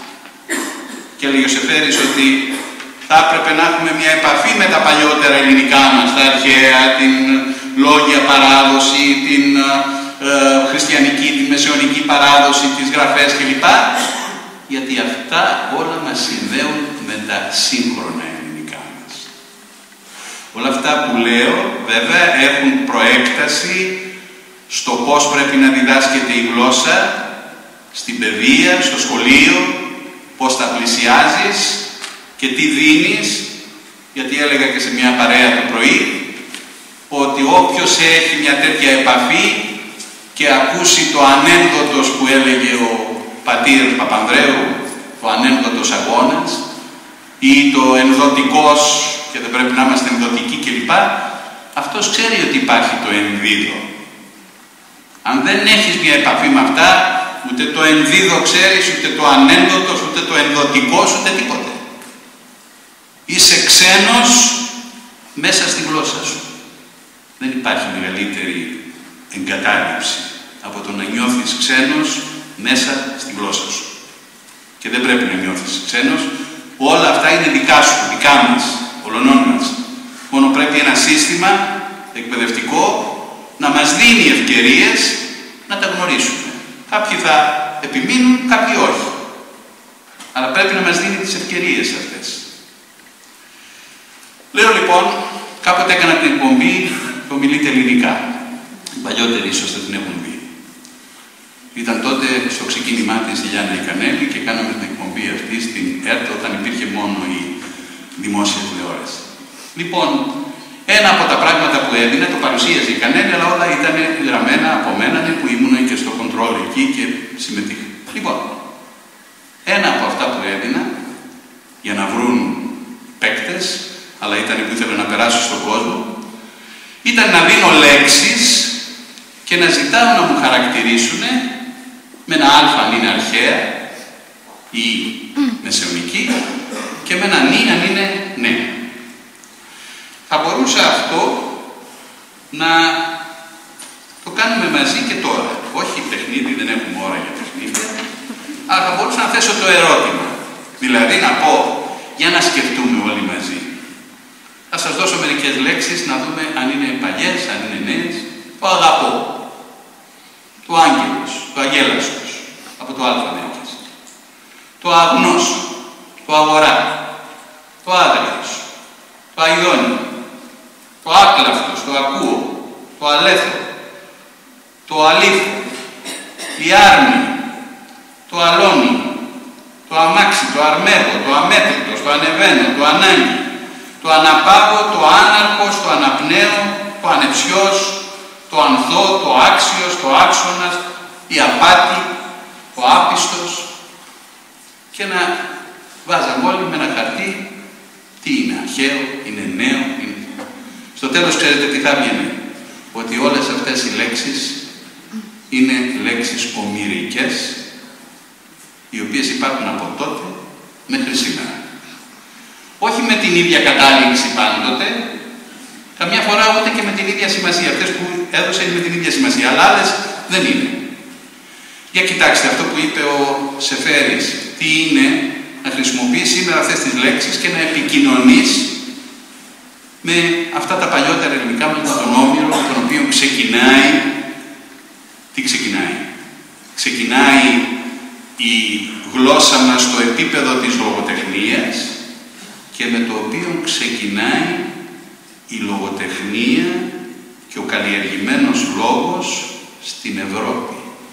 Και έλεγε ο Σεφέρης ότι θα έπρεπε να έχουμε μια επαφή με τα παλιότερα ελληνικά μας, τα αρχαία, την λόγια παράδοση, την ε, χριστιανική, την μεσαιωνική παράδοση, τις γραφές κλπ. Γιατί αυτά όλα μας συνδέουν με τα σύγχρονα ελληνικά μας. Όλα αυτά που λέω βέβαια έχουν προέκταση στο πώς πρέπει να διδάσκεται η γλώσσα στην παιδεία, στο σχολείο, πώς τα πλησιάζεις και τι δίνεις, γιατί έλεγα και σε μια παρέα το πρωί ότι όποιος έχει μια τέτοια επαφή και ακούσει το ανέκδοτος που έλεγε ο πατήρ Παπανδρέου, το ανέκδοτος αγώνας, ή το ενδοτικός, και δεν πρέπει να είμαστε ενδοτικοί κλπ, αυτός ξέρει ότι υπάρχει το ενδίδο. Αν δεν έχεις μια επαφή με αυτά, ούτε το ενδίδο ξέρεις, ούτε το ανέκδοτος, ούτε το ενδοτικός, ούτε τίποτε. Είσαι ξένος μέσα στη γλώσσα σου. Δεν υπάρχει μεγαλύτερη εγκατάλειψη από το να νιώθεις ξένος μέσα στη γλώσσα σου. Και και δεν πρέπει να νιώθεις ξένος. Όλα αυτά είναι δικά σου, δικά μας, όλων μας. Μόνο πρέπει ένα σύστημα εκπαιδευτικό να μας δίνει ευκαιρίες να τα γνωρίσουμε. Κάποιοι θα επιμείνουν, κάποιοι όχι. Αλλά πρέπει να μας δίνει τις ευκαιρίες αυτές. Λέω λοιπόν, κάποτε έκανα την εκπομπή που μιλείται ελληνικά. Οι παλιότεροι ίσως δεν την έχουν δει. Ήταν τότε στο ξεκίνημά της η Γιάννα Ικανέλη και κάναμε την εκπομπή αυτή στην ΕΡΤ όταν υπήρχε μόνο η δημόσια τηλεόραση. Λοιπόν, ένα από τα πράγματα που έδινε, το παρουσίαζε η Κανέλη, αλλά όλα ήταν γραμμένα από μένα που ήμουν και στο control εκεί και συμμετείχα. Λοιπόν, ένα από αυτά που έδινα για να βρουν παίκτες, αλλά ήταν που ήθελα να περάσω στον κόσμο, ήταν να δίνω λέξεις και να ζητάω να μου χαρακτηρίσουν με ένα α αν είναι αρχαία ή μεσαιωνική και με ένα νη αν είναι νέα. Θα μπορούσα αυτό να το κάνουμε μαζί και τώρα. Όχι παιχνίδι, δεν έχουμε ώρα για παιχνίδια, αλλά θα μπορούσα να θέσω το ερώτημα. Δηλαδή να πω, για να σκεφτούμε όλοι μαζί. Θα σας δώσω μερικές λέξεις να δούμε αν είναι παλιές, αν είναι νέες. Το αγαπώ. Το άγγελος, το αγέλαστος, από το α μερικές. Το αγνός, το αγορά, το άγριος, το αηδόνιο, το άκλαυτος, το ακούω, το αλέθο, το αλήθο, η άρμη, το αλόνι, το αμάξι, το αρμέδο, το αμέτρητος, το ανεβαίνω, το ανάγκη, το αναπάγω, το άναρχος, το αναπνέω, το ανεψιός, το ανθό, το άξιος, το άξονας, η απάτη, ο άπιστος και να βάζαμε όλοι με ένα χαρτί τι είναι αρχαίο, είναι νέο, είναι... Στο τέλος ξέρετε τι θα βγαίνει, ότι όλες αυτές οι λέξεις είναι λέξεις ομηρικές, οι οποίες υπάρχουν από τότε μέχρι σήμερα. Όχι με την ίδια κατάληξη πάντοτε, καμιά φορά ούτε και με την ίδια σημασία. Αυτές που έδωσα είναι με την ίδια σημασία, αλλά άλλες δεν είναι. Για κοιτάξτε αυτό που είπε ο Σεφέρης, τι είναι να χρησιμοποιείς σήμερα αυτές τις λέξεις και να επικοινωνείς με αυτά τα παλιότερα ελληνικά με τον Όμηρο, τον οποίο ξεκινάει, τι ξεκινάει. Ξεκινάει η γλώσσα μας στο επίπεδο της λογοτεχνίας και με το οποίο ξεκινάει η λογοτεχνία και ο καλλιεργημένος λόγος στην Ευρώπη.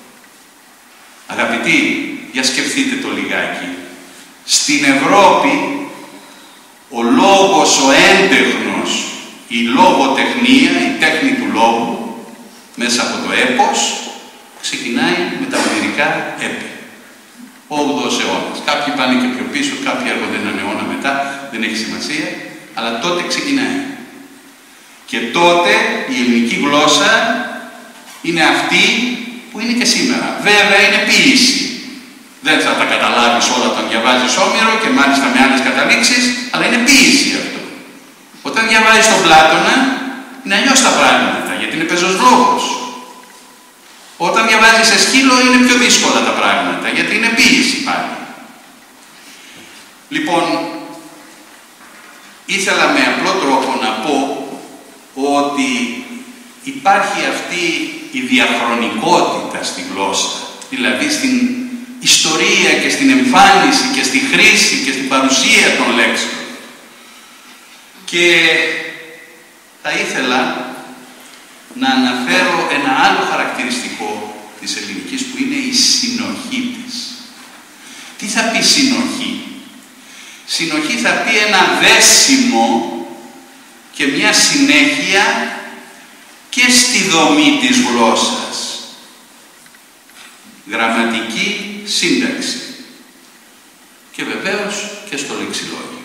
Αγαπητοί, για σκεφτείτε το λιγάκι. Στην Ευρώπη ο λόγος, ο έντεχνος, η λογοτεχνία, η τέχνη του λόγου, μέσα από το έπος, ξεκινάει με τα ομηρικά έπι. Ο όγδοος αιώνας. Κάποιοι πάνε και πιο πίσω, κάποιοι έρχονται έναν αιώνα μετά, δεν έχει σημασία, αλλά τότε ξεκινάει. Και τότε η ελληνική γλώσσα είναι αυτή που είναι και σήμερα. Βέβαια είναι ποίηση. Δεν θα τα καταλάβεις όλα όταν διαβάζεις Όμηρο και μάλιστα με άλλες καταλήξεις, αλλά είναι ποίηση αυτό. Όταν διαβάζεις τον Πλάτωνα, είναι αλλιώς τα πράγματα, γιατί είναι πεζός λόγος. Όταν διαβάζεις Εσκύλο είναι πιο δύσκολα τα πράγματα, γιατί είναι ποίηση πάλι. Λοιπόν, ήθελα με απλό τρόπο να πω ότι υπάρχει αυτή η διαχρονικότητα στη γλώσσα, δηλαδή στην ιστορία και στην εμφάνιση και στη χρήση και στην παρουσία των λέξεων. Και θα ήθελα να αναφέρω ένα άλλο χαρακτηριστικό της ελληνικής που είναι η συνοχή της. Τι θα πει συνοχή? Συνοχή θα πει ένα δέσιμο και μια συνέχεια και στη δομή της γλώσσας. Γραμματική σύνταξη και βεβαίως και στο λεξιλόγιο.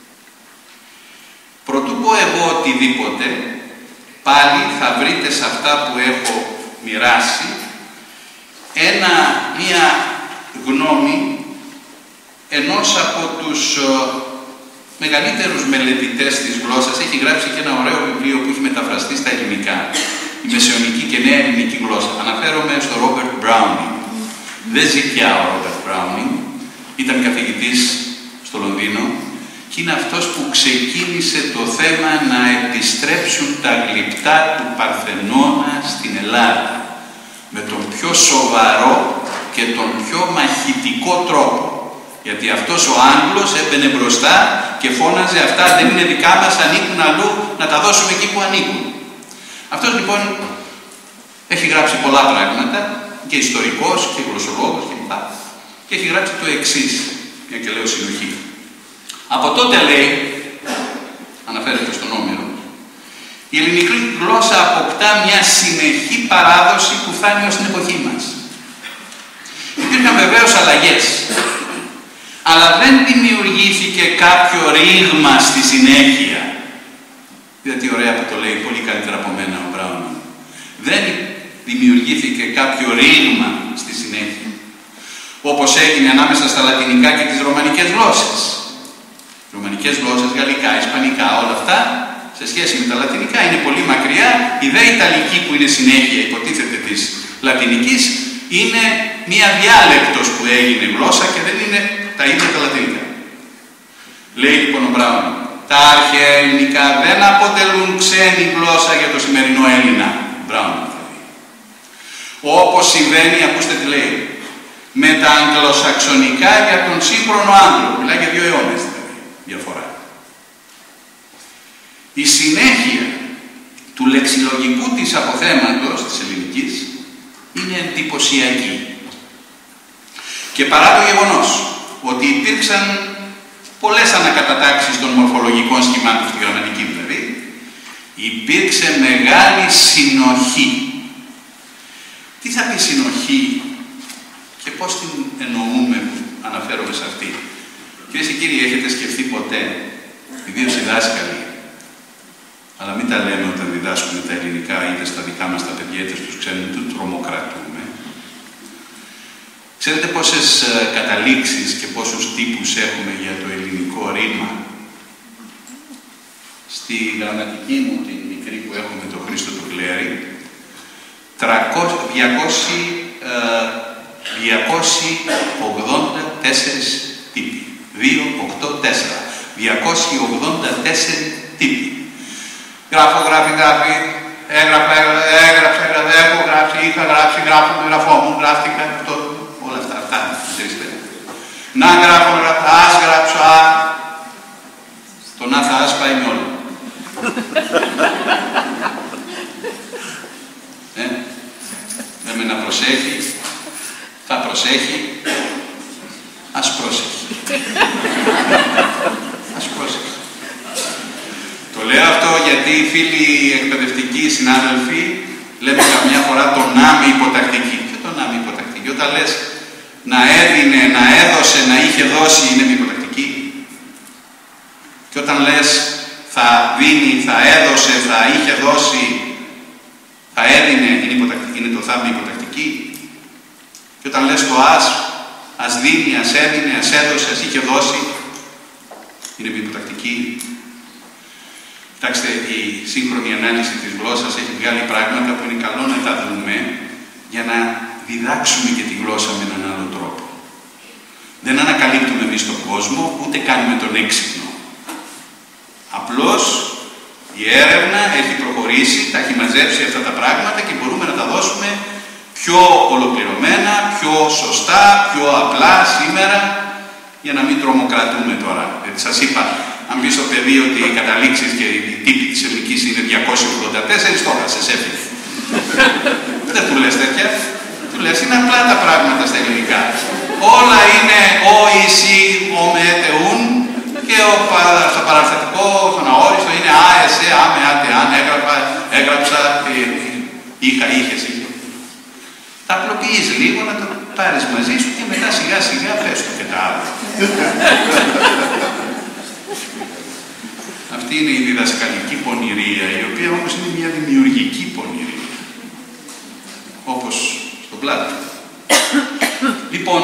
Προτού πω εγώ οτιδήποτε, πάλι θα βρείτε σε αυτά που έχω μοιράσει ένα, μία γνώμη ενός από τους uh, μεγαλύτερους μελετητές της γλώσσας. Έχει γράψει και ένα ωραίο βιβλίο που έχει μεταφραστεί στα ελληνικά, η μεσαιωνική και νέα ελληνική γλώσσα. Αναφέρομαι στο Ρόμπερτ Μπράουνινγκ. Δεν ζει πια ο Ρόμπερτ Μπράουνινγκ. ήταν καθηγητής στο Λονδίνο και είναι αυτός που ξεκίνησε το θέμα να επιστρέψουν τα γλυπτά του Παρθενώνα στην Ελλάδα με τον πιο σοβαρό και τον πιο μαχητικό τρόπο. Γιατί αυτός ο Άγγλος έμπαινε μπροστά και φώναζε αυτά δεν είναι δικά μας, ανήκουν αλλού, να τα δώσουμε εκεί που ανήκουν. Αυτός λοιπόν έχει γράψει πολλά πράγματα, και ιστορικός και γλωσσολόγος κλπ. Και έχει γράψει το εξής, μια και λέω συνοχή. Από τότε λέει, αναφέρεται στον Όμηρο, η ελληνική γλώσσα αποκτά μια συνεχή παράδοση που φτάνει ως την εποχή μας. Υπήρχαν βεβαίως αλλαγές, αλλά δεν δημιουργήθηκε κάποιο ρήγμα στη συνέχεια. Δηλαδή ωραία που το λέει πολύ καλύτερα από μένα ο Μπράουν. Δεν δημιουργήθηκε κάποιο ρήγμα στη συνέχεια, όπως έγινε ανάμεσα στα λατινικά και τις ρωμανικές γλώσσες. Ρωμανικές γλώσσες, γαλλικά, ισπανικά, όλα αυτά, σε σχέση με τα λατινικά, είναι πολύ μακριά. Η δε Ιταλική που είναι συνέχεια, υποτίθεται, της λατινικής, είναι μία διάλεκτος που έγινε γλώσσα και δεν είναι τα ίδια τα λατινικά. Λέει λοιπόν ο Μπράουν, τα αρχαία ελληνικά δεν αποτελούν ξένη γλώσσα για το σημερινό Έλληνα. Μπράουν. Όπως συμβαίνει, ακούστε τι λέει, με τα αγγλοσαξονικά για τον σύγχρονο Άγγλο. Μιλάει για δύο αιώνες δηλαδή, διαφορά. Η συνέχεια του λεξιλογικού της αποθέματος της ελληνικής είναι εντυπωσιακή. Και παρά το γεγονός ότι υπήρξαν πολλές ανακατατάξεις των μορφολογικών σχημάτων στη γραμματική δηλαδή, υπήρξε μεγάλη συνοχή. Τι θα πει συνοχή και πώς την εννοούμε που αναφέρομαι σε αυτή? Κυρίες και κύριοι, έχετε σκεφτεί ποτέ, ιδίως οι δάσκαλοι, αλλά μην τα λέμε όταν διδάσκουμε τα ελληνικά είτε στα δικά μας τα παιδιά είτε στους ξένους, του τρομοκρατούμε. Ξέρετε πόσες καταλήξεις και πόσους τύπους έχουμε για το ελληνικό ρήμα? Στη γραμματική μου την μικρή που έχω με τον Χρήστο του Κλέρη, διακόσιοι ογδόντα τέσσερα τύποι. δύο, οκτώ, τέσσερα. διακόσιοι ογδόντα τέσσερα τύποι. Γράφω, γράφει, γράφει, έγραφα, έγραψα, έγραψα, έχω γράψει, είχα γράψει, γράφω, γραφώ μου, γράφτηκα, αυτό, όλα αυτά, αυτά, να γράφω, να γράφω, ας γράψω, α, το να θα ας πάει με όλο. ε, λέμε να προσέχει, θα προσέχει, ας πρόσεχει. ας πρόσεχει. Το λέω αυτό γιατί οι φίλοι εκπαιδευτικοί συνάδελφοι λέμε καμιά φορά το να με υποτακτική. Και το να με υποτακτική. Όταν λες να έδινε, να έδωσε, να είχε δώσει είναι με υποτακτική. Και όταν λες θα δίνει, θα έδωσε, θα είχε δώσει, θα έδινε, είναι, υποτακτική, είναι το θα με υποτακτική. Και όταν λες το ας, ας δίνει, ας έδινε, ας έδωσε, ας είχε δώσει, είναι με υποτακτική. Κοιτάξτε, η σύγχρονη ανάλυση της γλώσσας έχει βγάλει πράγματα που είναι καλό να τα δούμε για να διδάξουμε και τη γλώσσα με έναν άλλο τρόπο. Δεν ανακαλύπτουμε εμείς τον κόσμο, ούτε κάνουμε τον έξυπνο. Απλώς η έρευνα έχει προχωρήσει, τα έχει μαζέψει αυτά τα πράγματα και μπορούμε να τα δώσουμε πιο ολοκληρωμένα, πιο σωστά, πιο απλά σήμερα, για να μην τρομοκρατούμε τώρα. Γιατί σας είπα, αν πει στο παιδί ότι οι καταλήξεις και οι τύποι της ελληνικής είναι διακόσιοι ογδόντα τέσσερα, τώρα σε έφυγε. Δεν του λες τέτοια. Του λες, είναι απλά τα πράγματα στα ελληνικά. Όλα είναι ο, εσύ, ο, με, ουν και ο, στο παραστατικό, στον αόριστο είναι α, εσέ, α, με, άτε, αν, έγραφα, έγραψα, ε, είχα, είχες, είχε. Τα απλοποιείς λίγο, να το πάρεις μαζί σου και μετά σιγά σιγά πες το και τα άλλα. Αυτή είναι η διδασκαλική πονηρία, η οποία όμως είναι μια δημιουργική πονηρία. Όπως στο Πλάτο. Λοιπόν,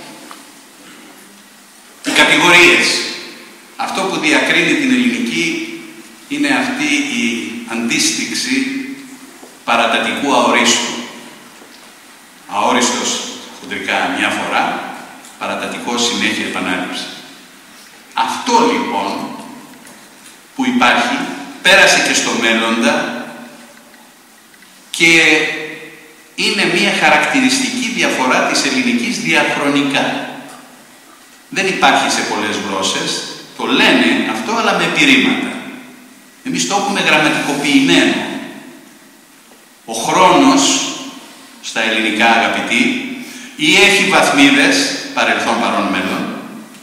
οι κατηγορίες. Αυτό που διακρίνει την ελληνική είναι αυτή η αντίστοιξη παρατατικού αορίστου. Αόριστος χοντρικά μια φορά, παρατατικό διαρκώς συνέχεια επανάληψη. Αυτό λοιπόν που υπάρχει πέρασε και στο μέλλοντα και είναι μια χαρακτηριστική διαφορά της ελληνικής διαχρονικά. Δεν υπάρχει σε πολλές γλώσσες, το λένε αυτό αλλά με επιρρήματα. Εμείς το έχουμε γραμματικοποιημένο. Ο χρόνος στα ελληνικά, αγαπητοί, ή έχει βαθμίδες, παρελθόν, παρόν, μέλλον,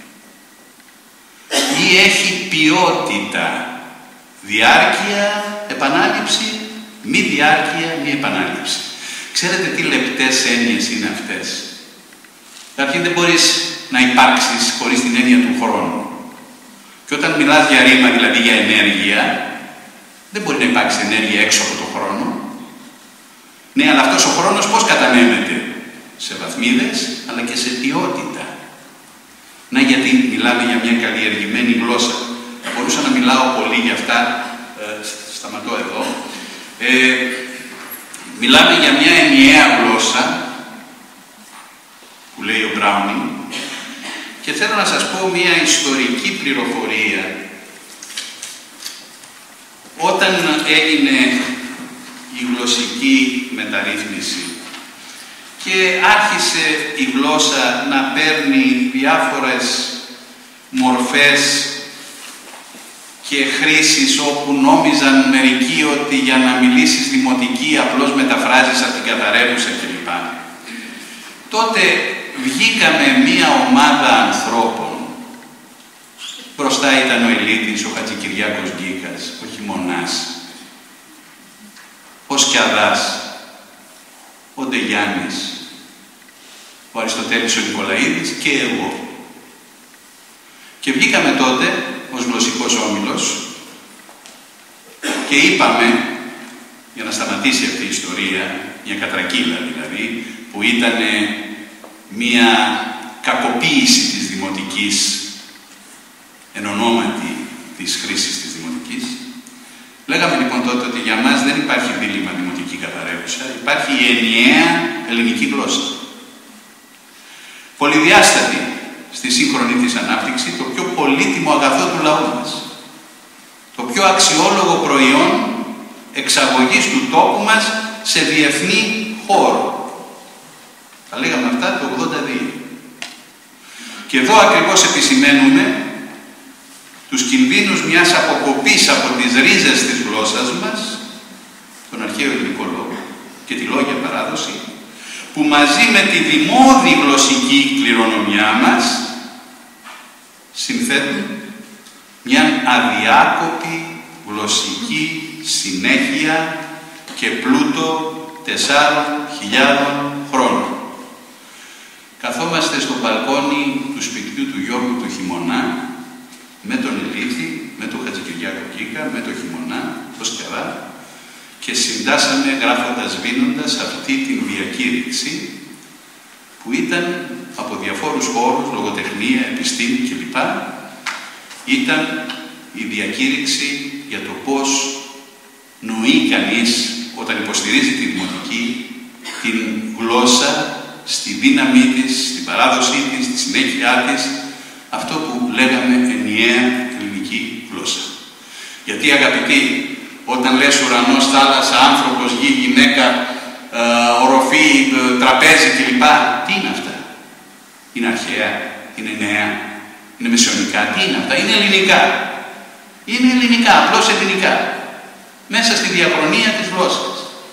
ή έχει ποιότητα, διάρκεια, επανάληψη, μη διάρκεια, μη επανάληψη. Ξέρετε τι λεπτές έννοιες είναι αυτές. Καταρχήν δεν μπορείς να υπάρξεις χωρίς την έννοια του χρόνου. Και όταν μιλάς για ρήμα, δηλαδή για ενέργεια, δεν μπορεί να υπάρξει ενέργεια έξω από τον χρόνο. Ναι, αλλά αυτός ο χρόνος πώς κατανέμεται? Σε βαθμίδες, αλλά και σε ποιότητα. Να, γιατί μιλάμε για μια καλλιεργημένη γλώσσα. Θα μπορούσα να μιλάω πολύ για αυτά, ε, σταματώ εδώ. Ε, μιλάμε για μια ενιαία γλώσσα, που λέει ο Μπράουνινγκ, και θέλω να σας πω μια ιστορική πληροφορία. Όταν έγινε η γλωσσική μεταρρύθμιση και άρχισε η γλώσσα να παίρνει διάφορες μορφές και χρήσεις, όπου νόμιζαν μερικοί ότι για να μιλήσεις δημοτική απλώς μεταφράζεις από την καθαρεύουσα κλπ. Τότε βγήκαμε μία ομάδα ανθρώπων. Μπροστά ήταν ο Ελίτης, ο Χατζηκυριάκος Γκίκας, ο Χειμωνάς, ο Σκιαδάς, ο Ντεγιάννης, ο Αριστοτέλης ο Νικολαίδης και εγώ. Και βγήκαμε τότε ως γλωσσικός όμιλος και είπαμε, για να σταματήσει αυτή η ιστορία, μια κατρακύλα δηλαδή, που ήταν μια κακοποίηση της δημοτικής, εν ονόματι της χρήσης της δημοτικής. Λέγαμε λοιπόν τότε ότι για μας δεν υπάρχει δίλημμα δημοτική καθαρεύουσα, υπάρχει η ενιαία ελληνική γλώσσα. Πολυδιάστατη στη σύγχρονη της ανάπτυξη, το πιο πολύτιμο αγαθό του λαού μας. Το πιο αξιόλογο προϊόν εξαγωγής του τόπου μας σε διεθνή χώρο. Τα λέγαμε αυτά το ογδόντα δύο. Και εδώ ακριβώς επισημαίνουμε τους κινδύνους μιας αποκοπής από τις ρίζες της γλώσσας μας, τον αρχαίο ελληνικό λόγο και τη λόγια παράδοση, που μαζί με τη δημόδη γλωσσική κληρονομιά μας συνθέτουν μια αδιάκοπη γλωσσική συνέχεια και πλούτο τεσσάρων χιλιάδων χρόνων. Καθόμαστε στο μπαλκόνι του σπιτιού του Γιώργου του Χειμωνά, με τον Ελίτη, με τον Χατζηκυριάκο Γκίκα, με τον Χειμωνά, το Σκιαδά, και συντάσαμε γράφοντας, βίνοντας αυτή την διακήρυξη που ήταν από διαφόρους χώρους, λογοτεχνία, επιστήμη κλπ. Ήταν η διακήρυξη για το πώς νοεί κανείς, όταν υποστηρίζει τη δημοτική, την γλώσσα στη δύναμή της, στην παράδοσή της, στη συνέχεια της, αυτό που λέγαμε ενιαία ελληνική γλώσσα. Γιατί, αγαπητοί, όταν λες ουρανός, θάλασσα, άνθρωπος, γη, γυναίκα, ε, οροφή, ε, τραπέζι κλπ. Τι είναι αυτά? Είναι αρχαία, είναι νέα, είναι μεσαιωνικά, τι είναι αυτά? Είναι ελληνικά. Είναι ελληνικά, απλώς ελληνικά. Μέσα στη διαχρονία της γλώσσας.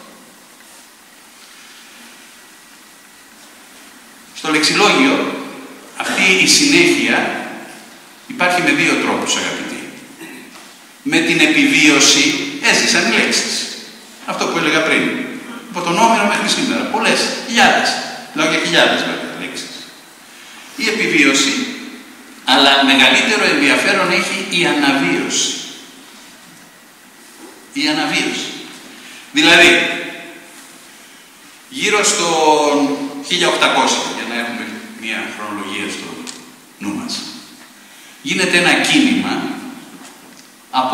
Στο λεξιλόγιο, αυτή η συνέχεια υπάρχει με δύο τρόπους, αγαπητοί. Με την επιβίωση έζησαν οι λέξεις. Αυτό που έλεγα πριν. Από τον Όμηρο μέχρι σήμερα. Πολλές, χιλιάδες. Λέω για χιλιάδες βέβαια λέξεις. Η επιβίωση, αλλά μεγαλύτερο ενδιαφέρον έχει η αναβίωση. Η αναβίωση. Δηλαδή, γύρω στο χίλια οκτακόσια, για να έχουμε μια χρονολογία στο νου μας, γίνεται ένα κίνημα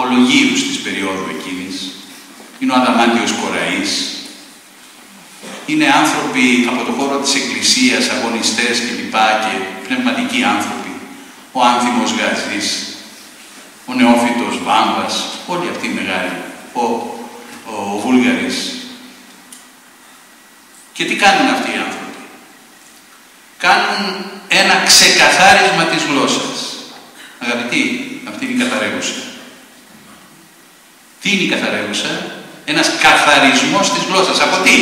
απολογίους της περίοδου εκείνης. Είναι ο Αδαμάντιος Κοραής, είναι άνθρωποι από το χώρο της εκκλησίας, αγωνιστές κλπ. Και πνευματικοί άνθρωποι. Ο Άνθιμος Γαζής, ο Νεόφυτος Βάμβας, όλοι αυτοί οι μεγάλοι, ο, ο, ο Βούλγαρης. Και τι κάνουν αυτοί οι άνθρωποι? Κάνουν ένα ξεκαθάρισμα της γλώσσας. Αγαπητοί, αυτή είναι η καθαρεύουσα. Τι είναι η καθαρεύουσα? Ένας καθαρισμός της γλώσσας. Από τι?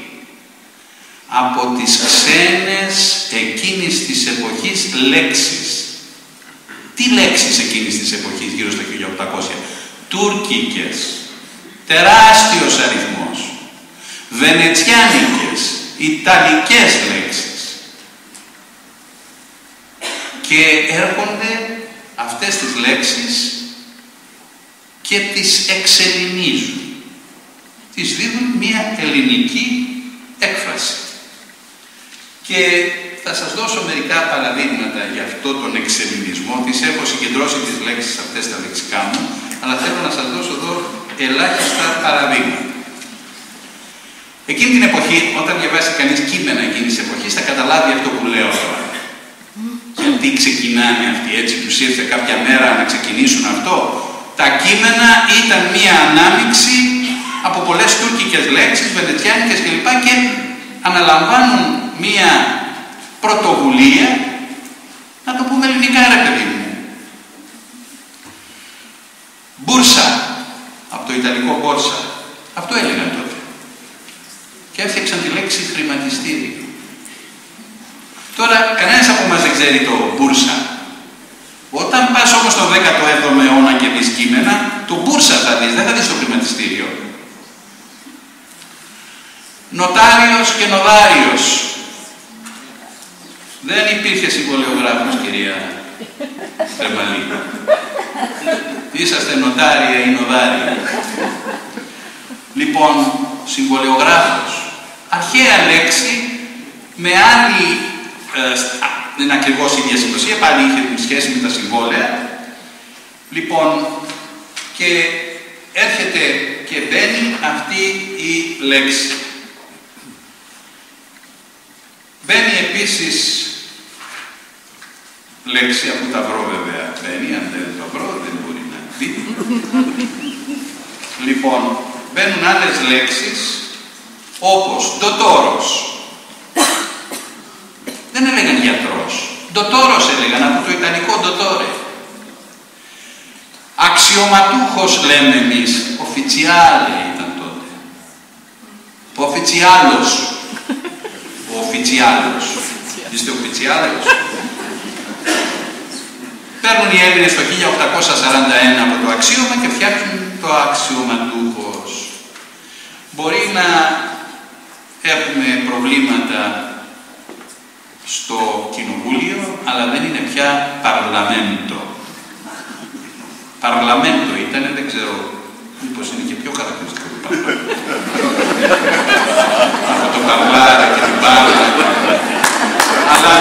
Από τις ξένες εκείνης της εποχής λέξεις. Τι λέξεις εκείνης της εποχής γύρω στο χίλια οκτακόσια? Τουρκικές. Τεράστιος αριθμός. Βενετσιάνικες. Ιταλικές λέξεις. Και έρχονται αυτές τις λέξεις και τις εξελληνίζουν. Τις δίνουν μία ελληνική έκφραση. Και θα σας δώσω μερικά παραδείγματα για αυτό τον εξελληνισμό. Τις έχω συγκεντρώσει τις λέξεις αυτές στα λεξικά μου, αλλά θέλω να σας δώσω εδώ ελάχιστα παραδείγματα. Εκείνη την εποχή, όταν διαβάσει κανείς κείμενα εκείνης της εποχής, θα καταλάβει αυτό που λέω τώρα. Γιατί ξεκινάνε αυτοί, έτσι τους ήρθε κάποια μέρα να ξεκινήσουν αυτό? Τα κείμενα ήταν μία ανάμειξη από πολλές τουρκικές λέξεις, βενετσιάνικες κλπ. Και αναλαμβάνουν μία πρωτοβουλία, να το πούμε ελληνικά ρε παιδί μου. Μπούρσα, από το ιταλικό μπόρσα. Αυτό έλεγαν τότε. Και έφτιαξαν τη λέξη χρηματιστήριο. Τώρα, κανένας από εμάς δεν ξέρει το μπούρσα. Όταν πας όμως στον δέκατο έβδομο αιώνα και δεις κείμενα, το μπούρσα θα δεις, δεν θα δεις το χρηματιστήριο. Νοτάριος και νοδάριος. Δεν υπήρχε συμβολιογράφος, κυρία Τρεμαλή. Είσαστε νοτάρια ή νοδάρια. Λοιπόν, συμβολιογράφος. Αρχαία λέξη με άλλη, ε, δεν είναι ακριβώς η ίδια σημασία, πάλι είχε σχέση με τα συμβόλαια. Λοιπόν, και έρχεται και μπαίνει αυτή η λέξη. Μπαίνει επίσης λέξη, από τα βρω βέβαια μπαίνει, αν δεν το βρω δεν μπορεί να δει. Λοιπόν, μπαίνουν άλλες λέξεις όπως ντοτόρος. Δεν έλεγαν γιατρός. Ντοτόρος έλεγαν, από το ιταλικό ντοτόρε. Αξιωματούχος λέμε εμείς. Οφιτσιάλε ήταν τότε. Ο οφιτσιάλος. Ο οφιτσιάλος. Είστε οφιτσιάλος? Παίρνουν οι Έλληνες το χίλια οκτακόσια σαράντα ένα από το αξίωμα και φτιάχνουν το αξιωματούχος. Μπορεί να έχουμε προβλήματα στο κοινοβούλιο, αλλά δεν είναι πια παρλαμέντο. Παρλαμέντο ήταν, δεν ξέρω, μήπως είναι και πιο χαρακτηριστικό του παρλαμέντο. Από το παρλάρα και την πάρλα. Αλλά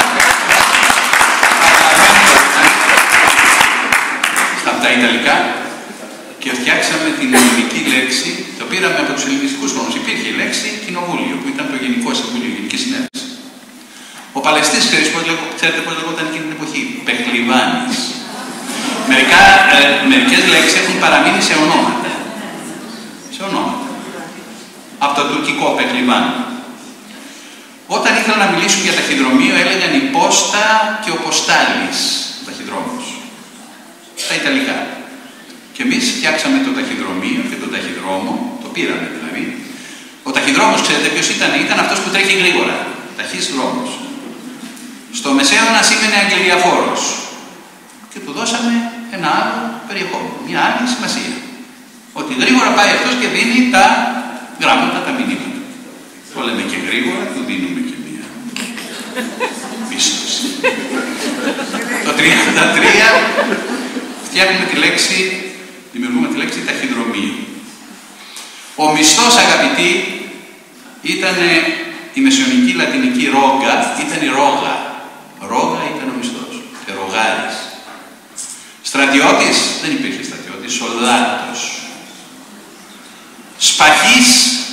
από τα Ιταλικά και φτιάξαμε την ελληνική λέξη, το πήραμε από τους ελληνιστικούς χρόνους. Υπήρχε η λέξη κοινοβούλιο, που ήταν το Γενικό Συμβούλιο, η Γενική Συνέλευση. Ο Παλαιστής, ξέρετε πώς λεγόταν εκείνη την εποχή? Πεχλιβάνης. Μερικά, ε, μερικές λέξεις έχουν παραμείνει σε ονόματα. Σε ονόματα. Από το τουρκικό πεχλιβάνη. Όταν ήθελαν να μιλήσουν για ταχυδρομείο, έλεγαν η πόστα και ο ποστάλης. Ταχυδρόμος. Τα Ιταλικά. Και εμείς φτιάξαμε το ταχυδρομείο και τον ταχυδρόμο, το πήραμε δηλαδή. Ο ταχυδρόμος, ξέρετε ποιος ήταν? Ήταν αυτός που τρέχει γρήγορα. Ταχύς δρόμος. Στο μεσαίωνα σήμαινε αγγελιαφόρος. Και του δώσαμε ένα άλλο περιεχόμενο, μια άλλη σημασία. Ότι γρήγορα πάει αυτός και δίνει τα γράμματα, τα μηνύματα. Το λέμε και γρήγορα, του δίνουμε και μια πίστοση. Το τριάντα τρία φτιάχνουμε τη λέξη, δημιουργούμε τη λέξη ταχυδρομείο. Ο μισθός, αγαπητοί, ήταν η μεσαιωνική λατινική ρόγκα, ήταν η ρόγα. Ρόγα ήταν ο μισθός. Και ρογάρης. Στρατιώτης, δεν υπήρχε στρατιώτης, σολδάτος. Σπαχής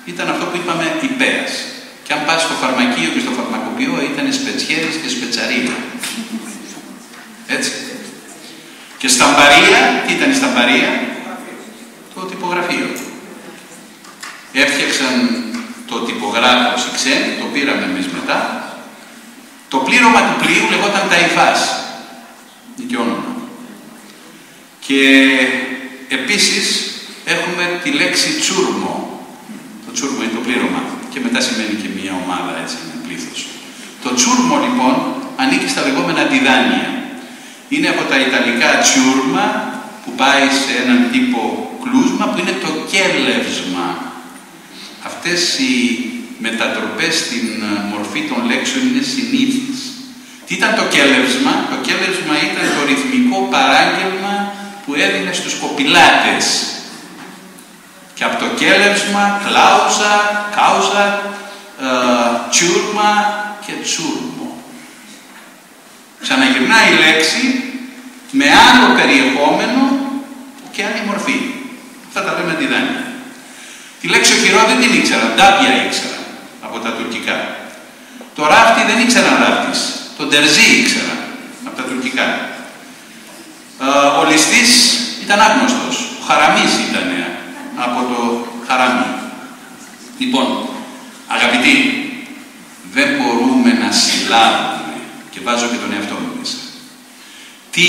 ήταν αυτό που είπαμε υπέας. Και αν πας στο φαρμακείο και στο φαρμακοποιό ήταν σπετσιέρες και σπετσαρία. Έτσι. Και σταμπαρία, τι ήταν η σταμπαρία? Το τυπογραφείο. Έφτιαξαν το τυπογράφο οι ξένοι, το πήραμε εμείς μετά. Το πλήρωμα του πλοίου λεγόταν ταϊφάς. Και όνομα. Και επίσης έχουμε τη λέξη τσούρμο. Το τσούρμο είναι το πλήρωμα και μετά σημαίνει και μια ομάδα, έτσι, ένα πλήθος. Το τσούρμο λοιπόν ανήκει στα λεγόμενα αντιδάνεια. Είναι από τα ιταλικά τσούρμα που πάει σε έναν τύπο κλούσμα που είναι το κέλευσμα. Αυτές οι μετατροπές στην μορφή των λέξεων είναι συνήθεις. Τι ήταν το κέλευσμα? Το κέλευσμα ήταν το ρυθμικό παράγγελμα που έδινε στους κοπηλάτες. Και από το κέλευσμα, κλάουζα, κάουζα, ε, τσούρμα και τσούρμο. Ξαναγυρνάει η λέξη με άλλο περιεχόμενο και άλλη μορφή. Αυτά τα λέμε αντιδάνεια. Τη λέξη οχυρό δεν την ήξεραν, ντάπια ήξεραν από τα τουρκικά. Το ράφτη δεν ήξεραν ράφτης, το ντερζή ήξεραν από τα τουρκικά. Ε, ο ληστής ήταν άγνωστος, ο χαραμής ήταν από το χαράμι. Λοιπόν, αγαπητοί, δεν μπορούμε να συλλάβουμε, και βάζω και τον εαυτό μου μέσα, τι,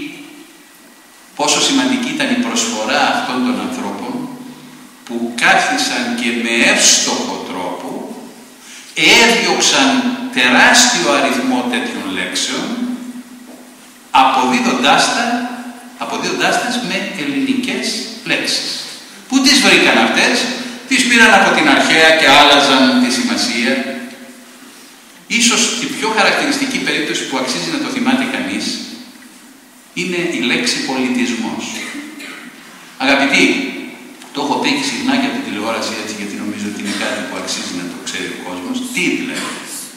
πόσο σημαντική ήταν η προσφορά αυτών των ανθρώπων που κάθισαν και με εύστοχο τρόπο έδιωξαν τεράστιο αριθμό τέτοιων λέξεων, αποδίδοντάς τα, αποδίδοντάς τις με ελληνικές λέξεις. Πού τις βρήκαν αυτές? Τις πήραν από την αρχαία και άλλαζαν τη σημασία. Ίσως η πιο χαρακτηριστική περίπτωση που αξίζει να το θυμάται κανείς είναι η λέξη πολιτισμός. Αγαπητοί, το έχω πει συχνά και από την τηλεόραση έτσι, γιατί νομίζω ότι είναι κάτι που αξίζει να το ξέρει ο κόσμος. Τι δηλαδή?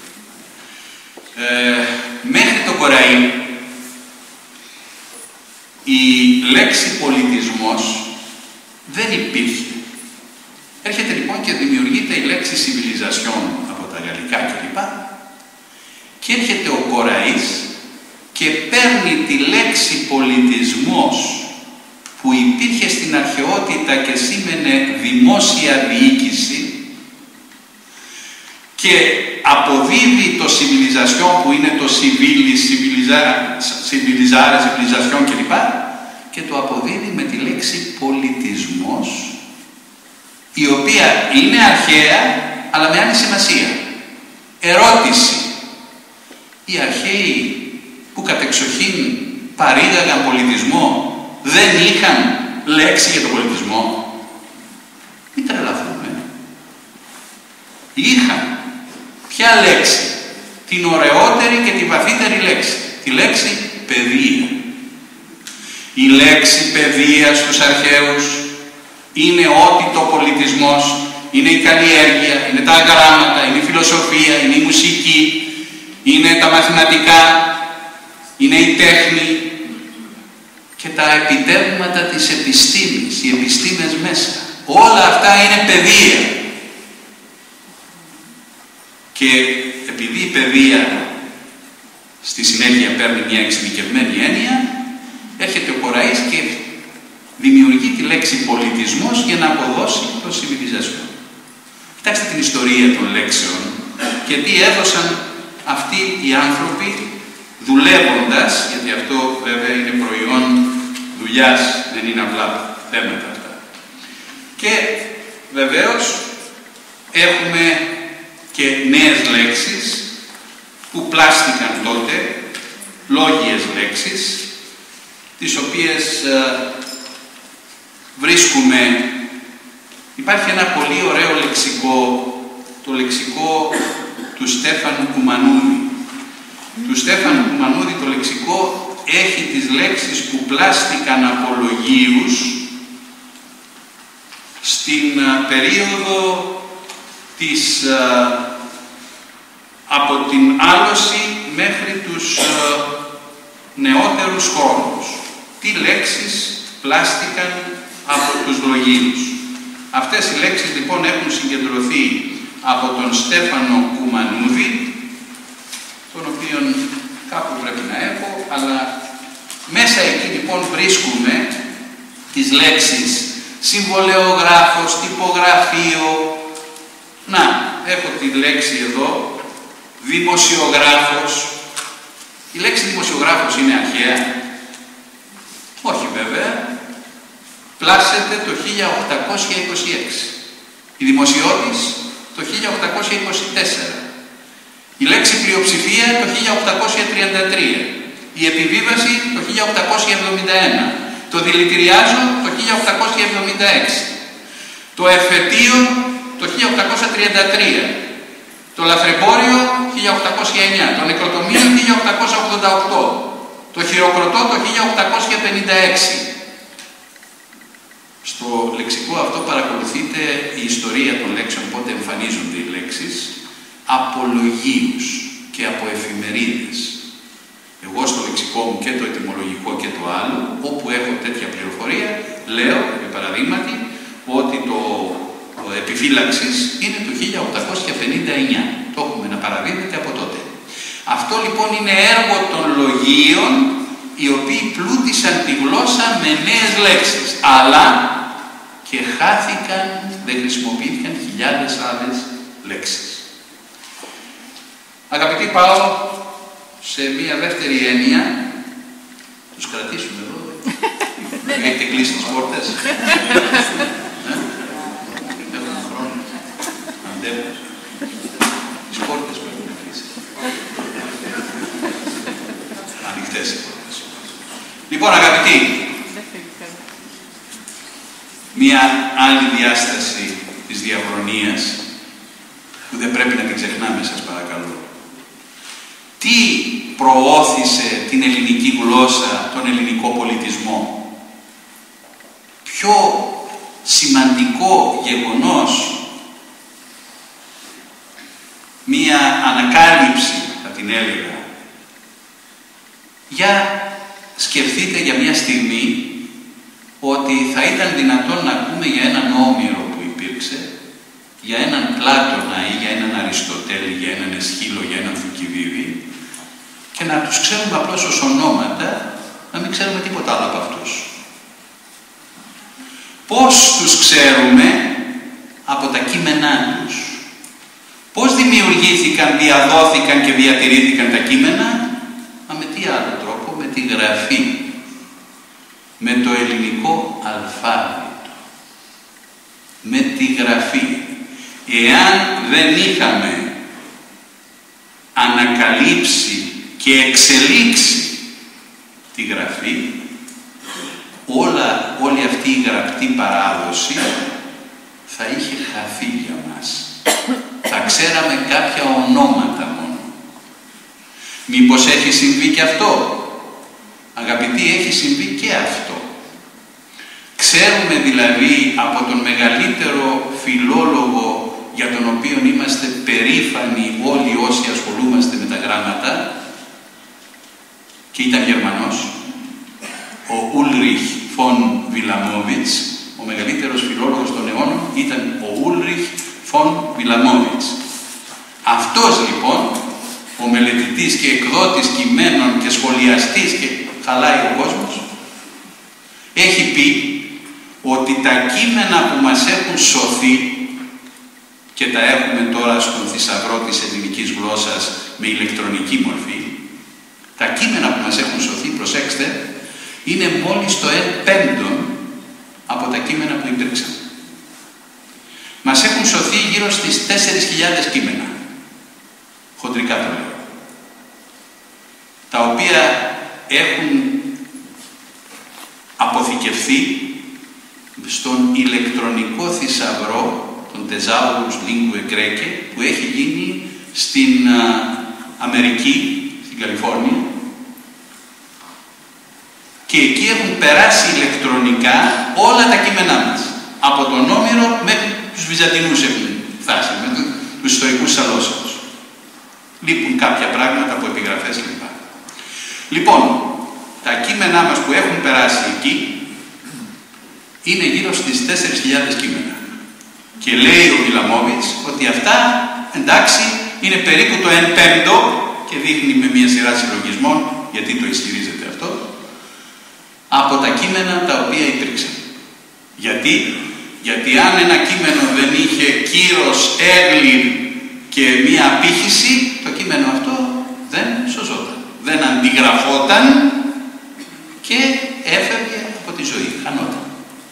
Ε, μέχρι το Κοραή η λέξη πολιτισμός δεν υπήρχε. Έρχεται λοιπόν και δημιουργείται η λέξη civilisation από τα γαλλικά κλπ. Και έρχεται ο Κοραής και παίρνει τη λέξη πολιτισμός που υπήρχε στην αρχαιότητα και σήμαινε δημόσια διοίκηση και αποδίδει το civilisation που είναι το civili, civilizare, civilisation κλπ. Και το αποδίδει με τη λέξη πολιτισμός, η οποία είναι αρχαία αλλά με άλλη σημασία. Ερώτηση: οι αρχαίοι που κατεξοχήν παρήγαγαν πολιτισμό δεν είχαν λέξη για τον πολιτισμό? Μην τρελαθούμε. Είχαν. Ποια λέξη? Την ωραιότερη και τη βαθύτερη λέξη. Τη λέξη παιδεία. Η λέξη παιδεία στους αρχαίους είναι ότι το πολιτισμός είναι η καλλιέργεια, είναι τα γράμματα, είναι η φιλοσοφία, είναι η μουσική, είναι τα μαθηματικά, είναι η τέχνη και τα επιτεύγματα της επιστήμης, οι επιστήμες μέσα. Όλα αυτά είναι παιδεία. Και επειδή η παιδεία στη συνέχεια παίρνει μια εξειδικευμένη έννοια, έρχεται ο Κοραής και δημιουργεί τη λέξη πολιτισμός για να αποδώσει το civilisation. Κοιτάξτε την ιστορία των λέξεων και τι έδωσαν αυτοί οι άνθρωποι δουλεύοντας, γιατί αυτό βέβαια είναι προϊόν δουλειάς, δεν είναι απλά θέματα αυτά. Και βεβαίως έχουμε και νέες λέξεις που πλάστηκαν τότε, λόγιες λέξεις, τις οποίες ε, βρίσκουμε. Υπάρχει ένα πολύ ωραίο λεξικό, το λεξικό του Στέφανου Κουμανούδη. Του Στέφανου Κουμανούδη το λεξικό έχει τις λέξεις που πλάστηκαν από λογίους στην uh, περίοδο της, uh, από την άλωση μέχρι τους uh, νεότερους χρόνους. Τι λέξεις πλάστηκαν από τους λογίους. Αυτές οι λέξεις λοιπόν έχουν συγκεντρωθεί από τον Στέφανο Κουμανούδη, τον οποίον κάπου πρέπει να έχω, αλλά μέσα εκεί λοιπόν βρίσκουμε τις λέξεις συμβολεογράφος, τυπογραφείο. Να, έχω τη λέξη εδώ, δημοσιογράφος. Η λέξη δημοσιογράφος είναι αρχαία? Όχι βέβαια. Πλάσσεται το χίλια οκτακόσια είκοσι έξι. Η δημοσιότης το χίλια οκτακόσια είκοσι τέσσερα. Η λέξη πλειοψηφία το χίλια οκτακόσια τριάντα τρία. Η επιβίβαση το χίλια οκτακόσια εβδομήντα ένα. Το δηλητηριάζω το χίλια οκτακόσια εβδομήντα έξι. Το εφετείο το χίλια οκτακόσια τριάντα τρία. Το λαθρεμπόριο χίλια οκτακόσια εννιά. Το νεκροτομείο χίλια οκτακόσια ογδόντα οκτώ. Το χειροκροτό το χίλια οκτακόσια πενήντα έξι. Στο λεξικό αυτό παρακολουθείτε η ιστορία των λέξεων, πότε εμφανίζονται οι λέξεις, από λογίους και από εφημερίδες. Εγώ στο λεξικό μου και το ετυμολογικό και το άλλο, όπου έχω τέτοια πληροφορία, λέω, επί παραδείγματι, ότι το, το επιφύλαξης είναι το χίλια οκτακόσια πενήντα εννιά. Το έχουμε να παραδείγματι από τότε. Αυτό λοιπόν είναι έργο των λογίων, οι οποίοι πλούτησαν τη γλώσσα με νέες λέξεις, αλλά και χάθηκαν, δεν χρησιμοποιήθηκαν χιλιάδες άλλες λέξεις. Αγαπητοί, πάω σε μία δεύτερη έννοια. Τους κρατήσουμε εδώ. Έχετε κλείσει τις πόρτες. Έχουμε χρόνο. Αντεύουμε. Τις πόρτες πρέπει να κλείσει. Ανοιχτές οι πόρτες. Λοιπόν, αγαπητοί, μία άλλη διάσταση της διαχρονίας που δεν πρέπει να την ξεχνάμε, σας παρακαλώ. Τι προώθησε την ελληνική γλώσσα, τον ελληνικό πολιτισμό? Ποιο σημαντικό γεγονός, μία ανακάλυψη θα την έλεγα. Για σκεφτείτε για μία στιγμή ότι θα ήταν δυνατόν να ακούμε για έναν Όμηρο που υπήρξε, για έναν Πλάτωνα ή για έναν Αριστοτέλη, για έναν Εσχύλο, για έναν Θουκυδίδη, και να τους ξέρουμε απλώς ως ονόματα, να μην ξέρουμε τίποτα άλλο από αυτούς. Πώς τους ξέρουμε? Από τα κείμενά τους. Πώς δημιουργήθηκαν, διαδόθηκαν και διατηρήθηκαν τα κείμενα? Μα με τι άλλο τρόπο? Με τη γραφή. Με το ελληνικό αλφάβητο. Με τη γραφή. Εάν δεν είχαμε ανακαλύψει και εξελίξει τη γραφή, όλα, όλη αυτή η γραπτή παράδοση θα είχε χαθεί για μας. Θα ξέραμε κάποια ονόματα μόνο. Μήπως έχει συμβεί και αυτό? Αγαπητοί, έχει συμβεί και αυτό. Ξέρουμε δηλαδή από τον μεγαλύτερο φιλόλογο, για τον οποίο είμαστε περήφανοι όλοι όσοι ασχολούμαστε με τα γράμματα, και ήταν Γερμανός, ο Ούλριχ φον Βιλαμόβιτς, ο μεγαλύτερος φιλόλογος των αιώνων ήταν ο Ούλριχ φον Βιλαμόβιτς. Αυτός λοιπόν, ο μελετητής και εκδότης κειμένων και σχολιαστής, και χαλάει ο κόσμος, έχει πει ότι τα κείμενα που μας έχουν σωθεί, και τα έχουμε τώρα στον θησαυρό της ελληνικής γλώσσας με ηλεκτρονική μορφή, τα κείμενα που μας έχουν σωθεί, προσέξτε, είναι μόλις το εν πέμπτον από τα κείμενα που υπήρξαν. Μας έχουν σωθεί γύρω στις τέσσερις χιλιάδες κείμενα, χοντρικά το λέω, τα οποία έχουν αποθηκευθεί στον ηλεκτρονικό θησαυρό, τον Thesaurus Linguae Graecae, που έχει γίνει στην α, Αμερική, στην Καλιφόρνια, και εκεί έχουν περάσει ηλεκτρονικά όλα τα κείμενά μας. Από τον Όμηρο μέχρι τους Βυζαντινούς έχουν φτάσει, με τους ιστορικούς Σαλόσεως. Λείπουν κάποια πράγματα από επιγραφές κλπ. Λοιπόν, τα κείμενά μας που έχουν περάσει εκεί είναι γύρω στις τέσσερις χιλιάδες κείμενα. Και λέει ο Βιλαμόβιτς ότι αυτά, εντάξει, είναι περίπου το εν πέμπτο και δείχνει με μια σειρά συλλογισμών, γιατί το ισχυρίζεται αυτό, από τα κείμενα τα οποία υπήρξαν. Γιατί, γιατί αν ένα κείμενο δεν είχε κύρος, έγκλη και μία απήχηση, το κείμενο αυτό δεν σωζόταν. Δεν αντιγραφόταν και έφευγε από τη ζωή, χανόταν.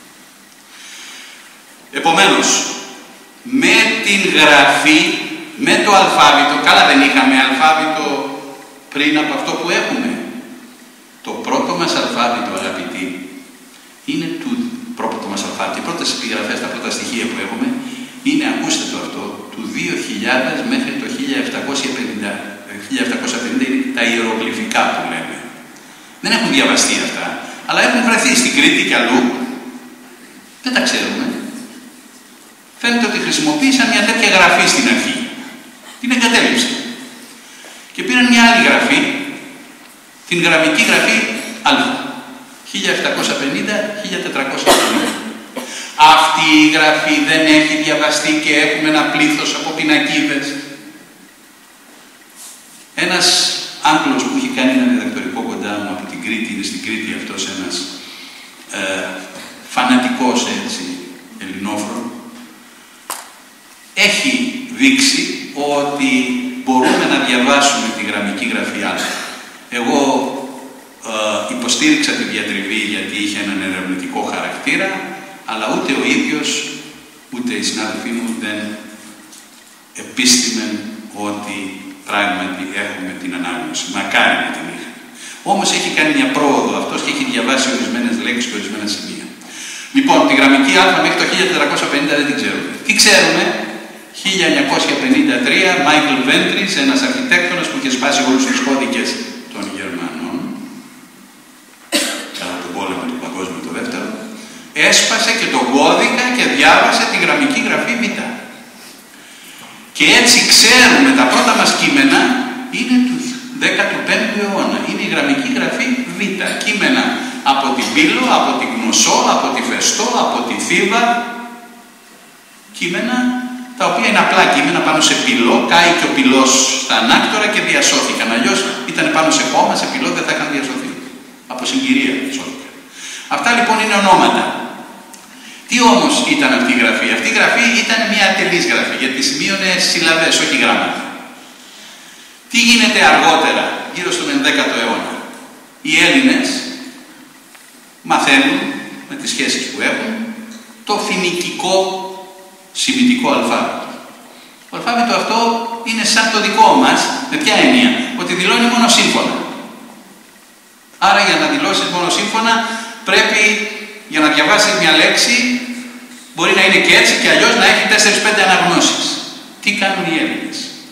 Επομένως, με την γραφή, με το αλφάβητο, καλά δεν είχαμε αλφάβητο πριν από αυτό που έχουμε. Το πρώτο μας αλφάβητο, αγαπητοί, είναι του πρώτο μας αλφάβητο. Οι πρώτες επιγραφές, τα πρώτα στοιχεία που έχουμε, είναι, ακούστε το αυτό, του δύο χιλιάδες μέχρι το χίλια επτακόσια πενήντα. χίλια επτακόσια πενήντα είναι τα ιερογλυφικά που λέμε. Δεν έχουν διαβαστεί αυτά, αλλά έχουν βρεθεί στην Κρήτη και αλλού. Δεν τα ξέρουμε. Φαίνεται ότι χρησιμοποίησαν μια τέτοια γραφή στην αρχή. Την εγκατέλειψαν. Και πήραν μια άλλη γραφή, την γραμμική γραφή Α. χίλια επτακόσια πενήντα με χίλια τετρακόσια πενήντα. Αυτή η γραφή δεν έχει διαβαστεί και έχουμε ένα πλήθος από πινακίδες. Ένας Άγγλος που έχει κάνει ένα διδακτορικό κοντά μου από την Κρήτη, είναι στην Κρήτη αυτός ένας ε, φανατικός έτσι, ελληνόφρον, έχει δείξει ότι μπορούμε να διαβάσουμε τη γραμμική γραφή Α. Εγώ ε, υποστήριξα τη διατριβή γιατί είχε έναν ερευνητικό χαρακτήρα, αλλά ούτε ο ίδιος, ούτε οι συνάδελφοί μου δεν επίστημεν ότι πράγματι έχουμε την ανάγνωση. Μακάρι να την είχα. Όμως έχει κάνει μια πρόοδο αυτός και έχει διαβάσει ορισμένες λέξεις και ορισμένα σημεία. Λοιπόν, τη γραμμική Α μέχρι το χίλια τετρακόσια πενήντα δεν την ξέρουμε. Τι ξέρουμε? χίλια εννιακόσια πενήντα τρία, Μάικλ Βέντρις, ένας αρχιτέκτονας που είχε σπάσει όλους τους κώδικες των Γερμανών κατά τον πόλεμο του Παγκόσμιου το δεύτερο, έσπασε και τον κώδικα και διάβασε τη γραμμική γραφή Β. Και έτσι ξέρουμε τα πρώτα μας κείμενα είναι του δέκατου πέμπτου αιώνα. Είναι η γραμμική γραφή Β. Κείμενα από την Πύλο, από την Γνωσό, από τη Φεστό, από τη Θήβα. Κείμενα τα οποία είναι απλά κείμενα πάνω σε πυλό, κάει και ο πυλός στα ανάκτορα και διασώθηκαν. Αλλιώς ήταν πάνω σε χώμα, σε πυλό δεν θα είχαν διασωθεί. Από συγκυρία διασώθηκαν. Αυτά λοιπόν είναι ονόματα. Τι όμως ήταν αυτή η γραφή? Αυτή η γραφή ήταν μια ατελής γραφή, γιατί σημείωνε συλλαβές, όχι γράμματα. Τι γίνεται αργότερα, γύρω στον ενδέκατο αιώνα? Οι Έλληνες μαθαίνουν, με τις σχέσεις που έχουν, το φοινικικό σημιτικό αλφάβητο. Το αλφάβητο αυτό είναι σαν το δικό μας, με ποια έννοια? Ότι δηλώνει μόνο σύμφωνα. Άρα για να δηλώσεις μόνο σύμφωνα πρέπει, για να διαβάσεις μια λέξη, μπορεί να είναι και έτσι και αλλιώς να έχει τέσσερις πέντε αναγνώσεις. Τι κάνουν οι Έλληνες?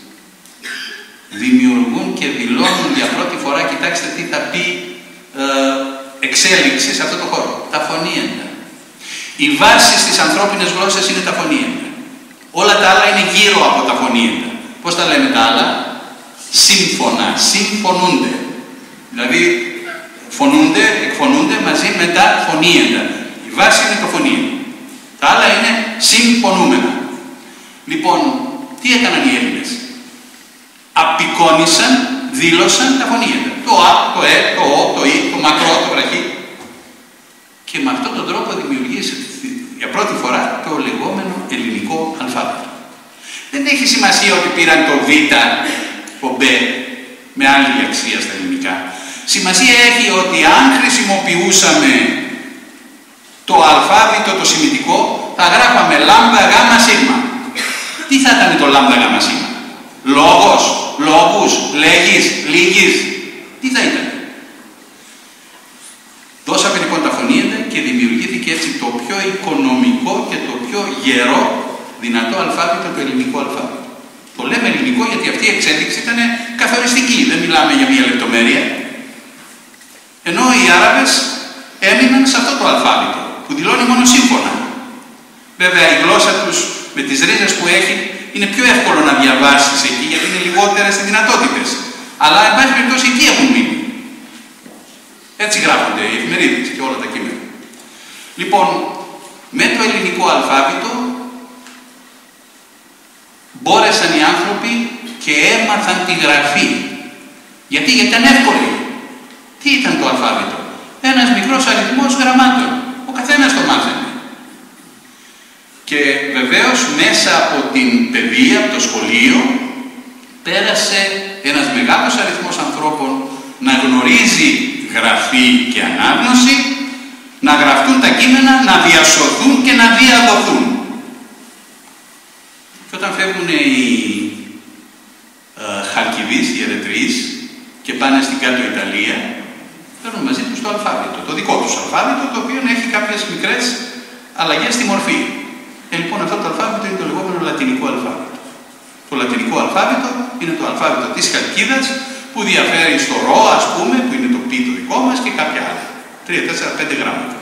Δημιουργούν και δηλώνουν για πρώτη φορά, κοιτάξτε τι θα πει ε, εξέλιξη σε αυτό το χώρο. Τα φωνήεντα. Η βάση στις ανθρώπινες γλώσσες είναι τα φωνήεντα. Όλα τα άλλα είναι γύρω από τα φωνήεντα. Πώς τα λέμε τα άλλα? Σύμφωνα, συμφωνούνται. Δηλαδή φωνούνται, εκφωνούνται μαζί με τα φωνήεντα. Η βάση είναι το φωνήεντα. Τα άλλα είναι συμφωνούμενα. Λοιπόν, τι έκαναν οι Έλληνες? Απεικόνισαν, δήλωσαν τα φωνήεντα. Το α, το ε, το ο, το ι, το μακρό, το βραχί. Και με αυτόν τον τρόπο δημιουργήσε για πρώτη φορά το λεγόμενο ελληνικό αλφάβητο. Δεν έχει σημασία ότι πήραν το β, το μπ, με άλλη αξία στα ελληνικά. Σημασία έχει ότι αν χρησιμοποιούσαμε το αλφάβητο το σημιτικό, θα γράφαμε λάμδα γάμα σίγμα. Τι θα ήταν το λάμδα γάμα σίγμα? Λόγος, λόγους, λέγεις, λίγης. Τι θα ήταν? Δώσαμε λοιπόν τα φωνήεντα και δημιουργήθηκε έτσι το πιο οικονομικό και το πιο γερό δυνατό αλφάβητο, το ελληνικό αλφάβητο. Το λέμε ελληνικό γιατί αυτή η εξέλιξη ήταν καθοριστική, δεν μιλάμε για μια λεπτομέρεια. Ενώ οι Άραβες έμειναν σε αυτό το αλφάβητο που δηλώνει μόνο σύμφωνα. Βέβαια η γλώσσα τους με τις ρίζες που έχει είναι πιο εύκολο να διαβάσεις εκεί γιατί είναι λιγότερες οι δυνατότητες. Αλλά εν πάση περιπτώσει εκεί έχουν μείνει. Έτσι γράφονται οι εφημερίδες και όλα τα κείμενα. Λοιπόν, με το ελληνικό αλφάβητο μπόρεσαν οι άνθρωποι και έμαθαν τη γραφή. Γιατί, γιατί ήταν εύκολη. Τι ήταν το αλφάβητο? Ένας μικρός αριθμός γραμμάτων. Ο καθένας το μάθαινε. Και βεβαίως μέσα από την παιδεία, από το σχολείο, πέρασε ένας μεγάλος αριθμός ανθρώπων να γνωρίζει γραφή και ανάγνωση, να γραφτούν τα κείμενα, να διασωθούν και να διαδοθούν. Και όταν φεύγουν οι ε, Χαλκιδείς, οι Ερετρείς, και πάνε στην κάτω Ιταλία, φέρνουν μαζί τους το αλφάβητο, το δικό τους αλφάβητο, το οποίο έχει κάποιες μικρές αλλαγές στη μορφή. Ε, λοιπόν, αυτό το αλφάβητο είναι το λεγόμενο λατινικό αλφάβητο. Το λατινικό αλφάβητο είναι το αλφάβητο της Χαλκίδας, που διαφέρει στο ρο, ας πούμε, που είναι το πι το δικό μας, και κάποια άλλα. Τρία, τέσσερα, πέντε γράμματα.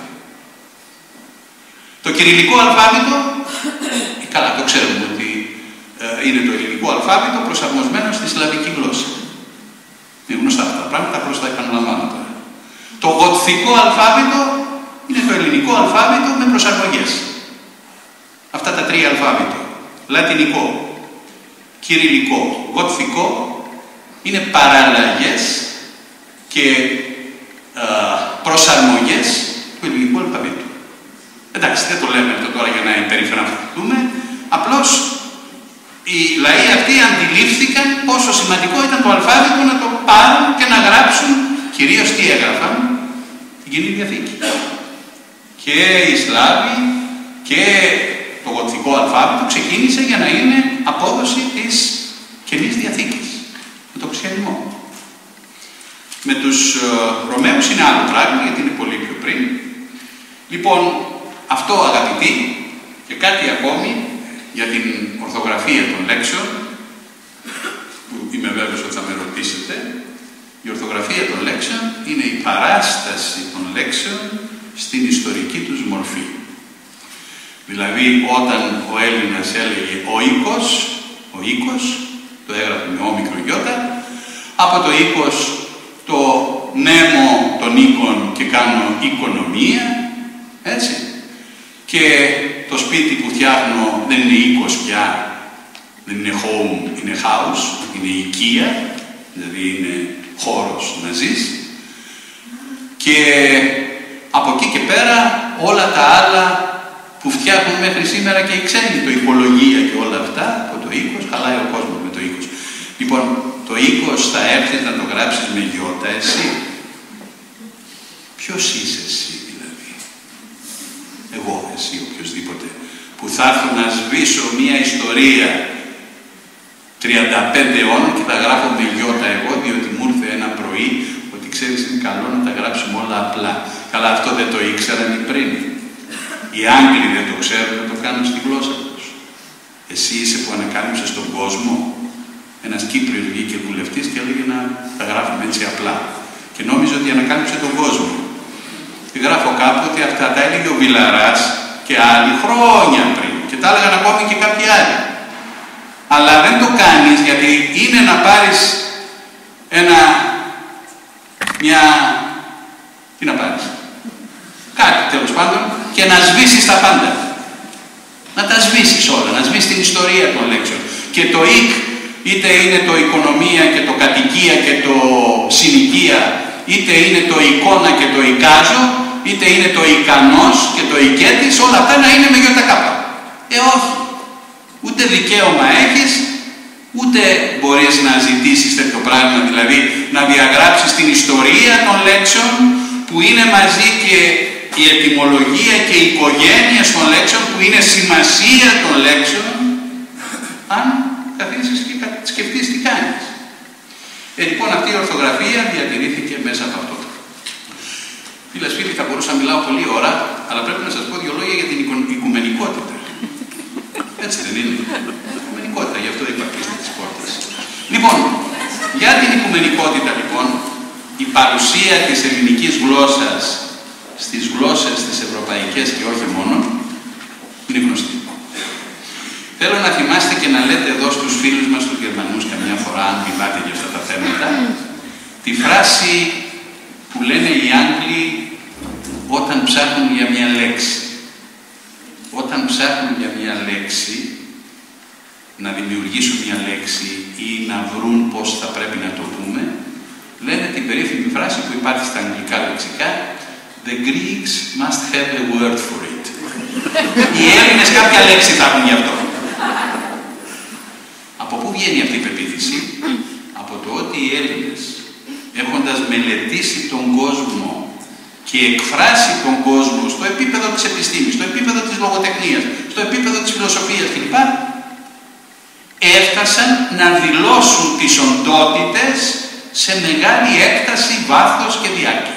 Το κυριλικό αλφάβητο, καλά, το ξέρουμε ότι ε, είναι το ελληνικό αλφάβητο προσαρμοσμένο στη σλαβική γλώσσα. Είναι γνωστά αυτά τα πράγματα, απλώς τα επαναλαμβάνω τώρα. Το γοτθικό αλφάβητο είναι το ελληνικό αλφάβητο με προσαρμογές. Αυτά τα τρία αλφάβητο. Λατινικό, κυριλικό, γοτθικό είναι παραλλαγές και ε, προσαρμογές του ελληνικού αλφαβήτου. Εντάξει, δεν το λέμε αυτό τώρα για να υπερηφανευτούμε, απλώς οι λαοί αυτοί αντιλήφθηκαν πόσο σημαντικό ήταν το αλφάβητο να το πάρουν και να γράψουν, κυρίως τι έγραφαν, την Καινή Διαθήκη. Και οι Σλάβοι και το γοτθικό αλφάβητο ξεκίνησε για να είναι απόδοση της Καινής Διαθήκης, με το χριστιανισμό. Με τους uh, Ρωμαίους είναι άλλο πράγμα, γιατί είναι πολύ πιο πριν. Λοιπόν, αυτό αγαπητοί, και κάτι ακόμη για την ορθογραφία των λέξεων, που είμαι βέβαιος ότι θα με ρωτήσετε. Η ορθογραφία των λέξεων είναι η παράσταση των λέξεων στην ιστορική τους μορφή. Δηλαδή, όταν ο Έλληνας έλεγε ο οίκος, ο οίκος, το έγραφε με όμικρο γιώτα, από το οίκος το νέμο των οίκων και κάνω οικονομία, έτσι. Και το σπίτι που φτιάχνω δεν είναι οίκος πια, δεν είναι home, είναι house, είναι οικία, δηλαδή είναι χώρος να ζεις. Και από εκεί και πέρα όλα τα άλλα που φτιάχνουν μέχρι σήμερα και οι ξένοι, το υπολογία και όλα αυτά, από το οίκος, χαλάει ο κόσμος με το οίκος. Λοιπόν, το οίκος θα έρθεις να το γράψεις με γιώτα εσύ. Ποιος είσαι εσύ δηλαδή? Εγώ, εσύ, οποιοσδήποτε, που θα έρθω να σβήσω μια ιστορία τριάντα πέντε αιώνων και θα γράφω με γιώτα εγώ, διότι μου ήρθε ένα πρωί ότι ξέρεις είναι καλό να τα γράψουμε όλα απλά. Καλά, αυτό δεν το ήξεραν οι πριν. Οι Άγγλοι δεν το ξέρουν να το κάνουν στη γλώσσα τους. Εσύ είσαι που ανακάλυψες τον κόσμο. Ένας Κύπριος βγήκε βουλευτής και έλεγε να τα γράφουμε έτσι απλά. Και νόμιζε ότι ανακάλυψε τον κόσμο. Και γράφω κάπου ότι αυτά τα έλεγε ο Βιλαράς και άλλοι χρόνια πριν. Και τα έλεγαν ακόμη και κάποιοι άλλοι. Αλλά δεν το κάνεις γιατί είναι να πάρεις ένα, μια, τι να πάρεις, κάτι τέλος πάντων και να σβήσεις τα πάντα. Να τα σβήσεις όλα, να σβήσεις την ιστορία των λέξεων. Και το «οικ» είτε είναι το οικονομία και το κατοικία και το συνοικία, είτε είναι το εικόνα και το εικάζω, είτε είναι το ικανός και το οικέτης, όλα αυτά να είναι με γιοτακάπα. Ε, όχι. Ούτε δικαίωμα έχεις, ούτε μπορείς να ζητήσεις τέτοιο πράγμα, δηλαδή να διαγράψεις την ιστορία των λέξεων που είναι μαζί και η ετυμολογία και οι οικογένειες των λέξεων που είναι σημασία των λέξεων, αν καθίσεις και σκεφτείς τι κάνεις. Ε, λοιπόν, αυτή η ορθογραφία διατηρήθηκε μέσα από αυτό. Φίλες, φίλοι, θα μπορούσα να μιλάω πολλή ώρα, αλλά πρέπει να σας πω δύο λόγια για την οικουμενικότητα. Έτσι δεν είναι? Οικουμενικότητα, γι' αυτό είπα κλείστε τις πόρτες. Λοιπόν, για την οικουμενικότητα, λοιπόν, η παρουσία της ελληνικής γλώσσας στις γλώσσες τις ευρωπαϊκές και όχι μόνο, είναι γνωστή. Θέλω να θυμάστε και να λέτε εδώ στους φίλους μας, τους Γερμανούς, καμιά φορά, αν μιλάτε για αυτά τα θέματα, τη φράση που λένε οι Άγγλοι όταν ψάχνουν για μια λέξη. Όταν ψάχνουν για μια λέξη, να δημιουργήσουν μια λέξη ή να βρουν πώς θα πρέπει να το πούμε, λένε την περίφημη φράση που υπάρχει στα αγγλικά λεξικά «The Greeks must have a word for it». Οι Έλληνες κάποια λέξη θα έχουν γι' αυτό. Από πού βγαίνει αυτή η πεποίθηση? Από το ότι οι Έλληνες, έχοντας μελετήσει τον κόσμο και εκφράσει τον κόσμο στο επίπεδο της επιστήμης, στο επίπεδο της λογοτεχνίας, στο επίπεδο της φιλοσοφίας κλπ, έφτασαν να δηλώσουν τις οντότητες σε μεγάλη έκταση, βάθος και διάρκεια.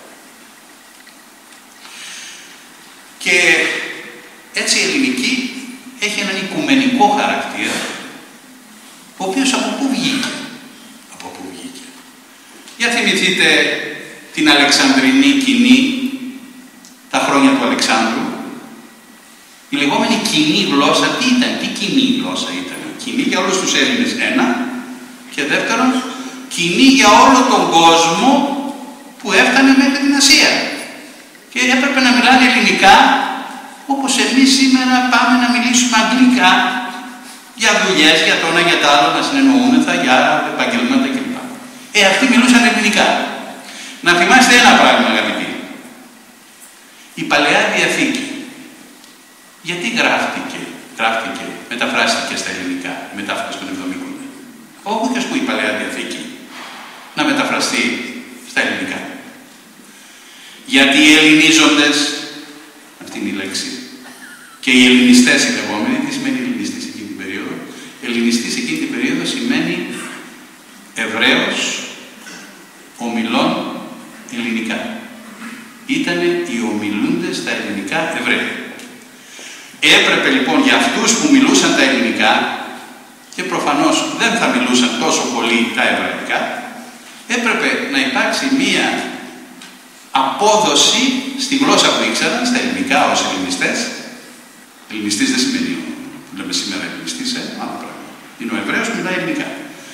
Και έτσι η ελληνική έχει έναν οικουμενικό χαρακτήρα, ο οποίος από πού βγήκε? Από πού βγήκε? Για θυμηθείτε την Αλεξανδρινή κοινή, τα χρόνια του Αλεξάνδρου. Η λεγόμενη κοινή γλώσσα, τι ήταν, τι κοινή γλώσσα ήταν? Κοινή για όλους τους Έλληνες, ένα, και δεύτερον, κοινή για όλο τον κόσμο που έφτανε μέχρι την Ασία. Και έπρεπε να μιλάνε ελληνικά, όπως εμείς σήμερα πάμε να μιλήσουμε αγγλικά για δουλειές, για το ένα, για το άλλο, να συνεννοούμεθα, για επαγγελμάτα κλπ. Ε, αυτοί μιλούσαν ελληνικά. Να θυμάστε ένα πράγμα, αγαπητοί. Η Παλαιά Διαθήκη, γιατί γράφτηκε, γράφτηκε, μεταφράστηκε στα ελληνικά, μετάφραση των εβδομήντα. Όχι και που η Παλαιά Διαθήκη να μεταφραστεί στα ελληνικά. Γιατί οι Ελληνίζοντες, αυτή είναι η λέξη, και οι ελληνιστές οι λεγόμενοι, τι σημαίνει ελληνιστής εκείνη την περίοδο? Ελληνιστής εκείνη την περίοδο σημαίνει Εβραίος ομιλών ελληνικά. Ήτανε οι ομιλούντες στα ελληνικά Εβραίοι. Έπρεπε λοιπόν για αυτούς που μιλούσαν τα ελληνικά, και προφανώς δεν θα μιλούσαν τόσο πολύ τα εβραϊκά, έπρεπε να υπάρξει μία απόδοση στη γλώσσα που ήξεραν, στα ελληνικά ως ελληνιστές. Ελληνιστής δεν σημαίνει, που λέμε σήμερα ελληνιστής, ε, άλλο πράγμα. Είναι ο Εβραίος που μιλάει ελληνικά.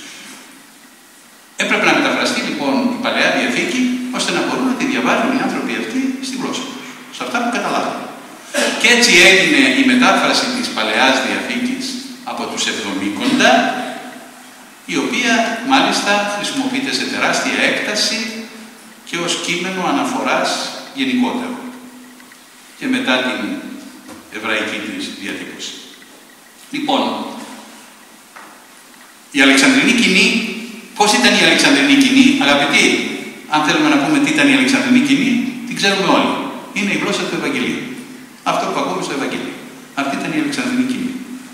Έπρεπε να μεταφραστεί λοιπόν η Παλαιά Διαθήκη, ώστε να μπορούν να τη διαβάζουν οι άνθρωποι αυτοί στη γλώσσα τους, σε αυτά που καταλάβουν. Και έτσι έγινε η μετάφραση της Παλαιάς Διαθήκης από τους εβδομήκοντα, η οποία μάλιστα χρησιμοποιείται σε τεράστια έκταση και ως κείμενο αναφοράς γενικότερο και μετά την εβραϊκή της διατύπωση. Λοιπόν, η Αλεξανδρινή κοινή, πώς ήταν η Αλεξανδρινή κοινή? Αγαπητοί, αν θέλουμε να πούμε τι ήταν η Αλεξανδρινή κοινή, την ξέρουμε όλοι. Είναι η γλώσσα του Ευαγγελίου. Αυτό που ακούμε στο Ευαγγέλιο. Αυτή ήταν η Αλεξανδρινή κοινή.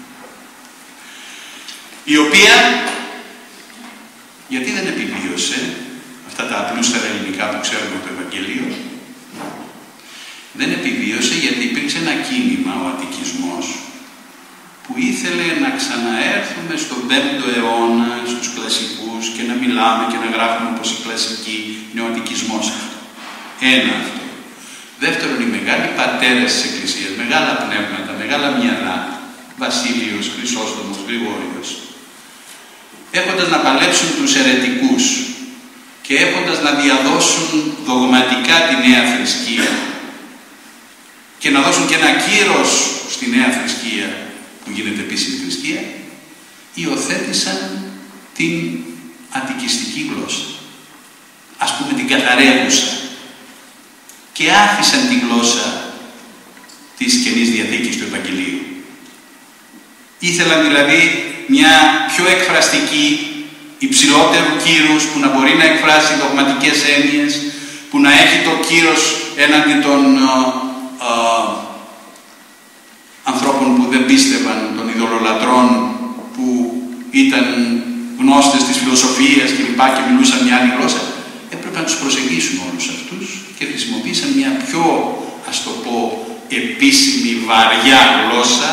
Η οποία, γιατί δεν επιβίωσε αυτά τα απλούστερα ελληνικά που ξέρουμε από το Ευαγγέλιο, δεν επιβίωσε γιατί υπήρξε ένα κίνημα, ο Αττικισμός, που ήθελε να ξαναέρθουμε στον πέμπτο αιώνα, στους κλασικούς και να μιλάμε και να γράφουμε όπως οι κλασικοί. Είναι ο Αττικισμός αυτό. Ένα αυτό. Δεύτερον, οι μεγάλοι πατέρες της Εκκλησίας, μεγάλα πνεύματα, μεγάλα μυαλά, Βασίλειος, Χρυσόστομος, Γρηγόριος, έχοντας να παλέψουν τους αιρετικούς και έχοντας να διαδώσουν δογματικά τη νέα θρησκεία και να δώσουν και ένα κύρος στη νέα θρησκεία που γίνεται επίσημη θρησκεία, υιοθέτησαν την αττικιστική γλώσσα, ας πούμε την καθαρέγουσα, και άφησαν τη γλώσσα της Καινής Διαθήκης του Ευαγγελίου. Ήθελαν δηλαδή μια πιο εκφραστική, υψηλότερου κύρους, που να μπορεί να εκφράσει δογματικές έννοιες, που να έχει το κύρος έναντι των α, α, ανθρώπων που δεν πίστευαν, των ειδωλολατρών που ήταν γνώστες της φιλοσοφίας και λοιπά και μιλούσαν μια άλλη γλώσσα. Έπρεπε να τους προσεγγίσουν όλους αυτούς και χρησιμοποίησαν μια πιο, ας το πω, επίσημη, βαριά γλώσσα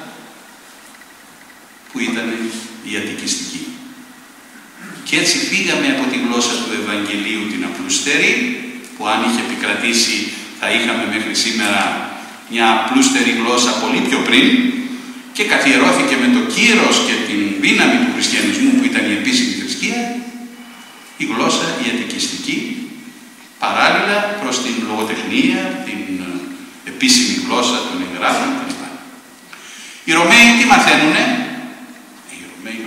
που ήταν η αττικιστική. Και έτσι φύγαμε από τη γλώσσα του Ευαγγελίου την απλούστερη, που αν είχε επικρατήσει θα είχαμε μέχρι σήμερα μια απλούστερη γλώσσα πολύ πιο πριν, και καθιερώθηκε με το κύρος και την δύναμη του χριστιανισμού που ήταν η επίσημη θρησκεία, η γλώσσα η αττικιστική, παράλληλα προς την λογοτεχνία, την επίσημη γλώσσα των εγγράφων κλπ. Οι Ρωμαίοι τι μαθαίνουνε?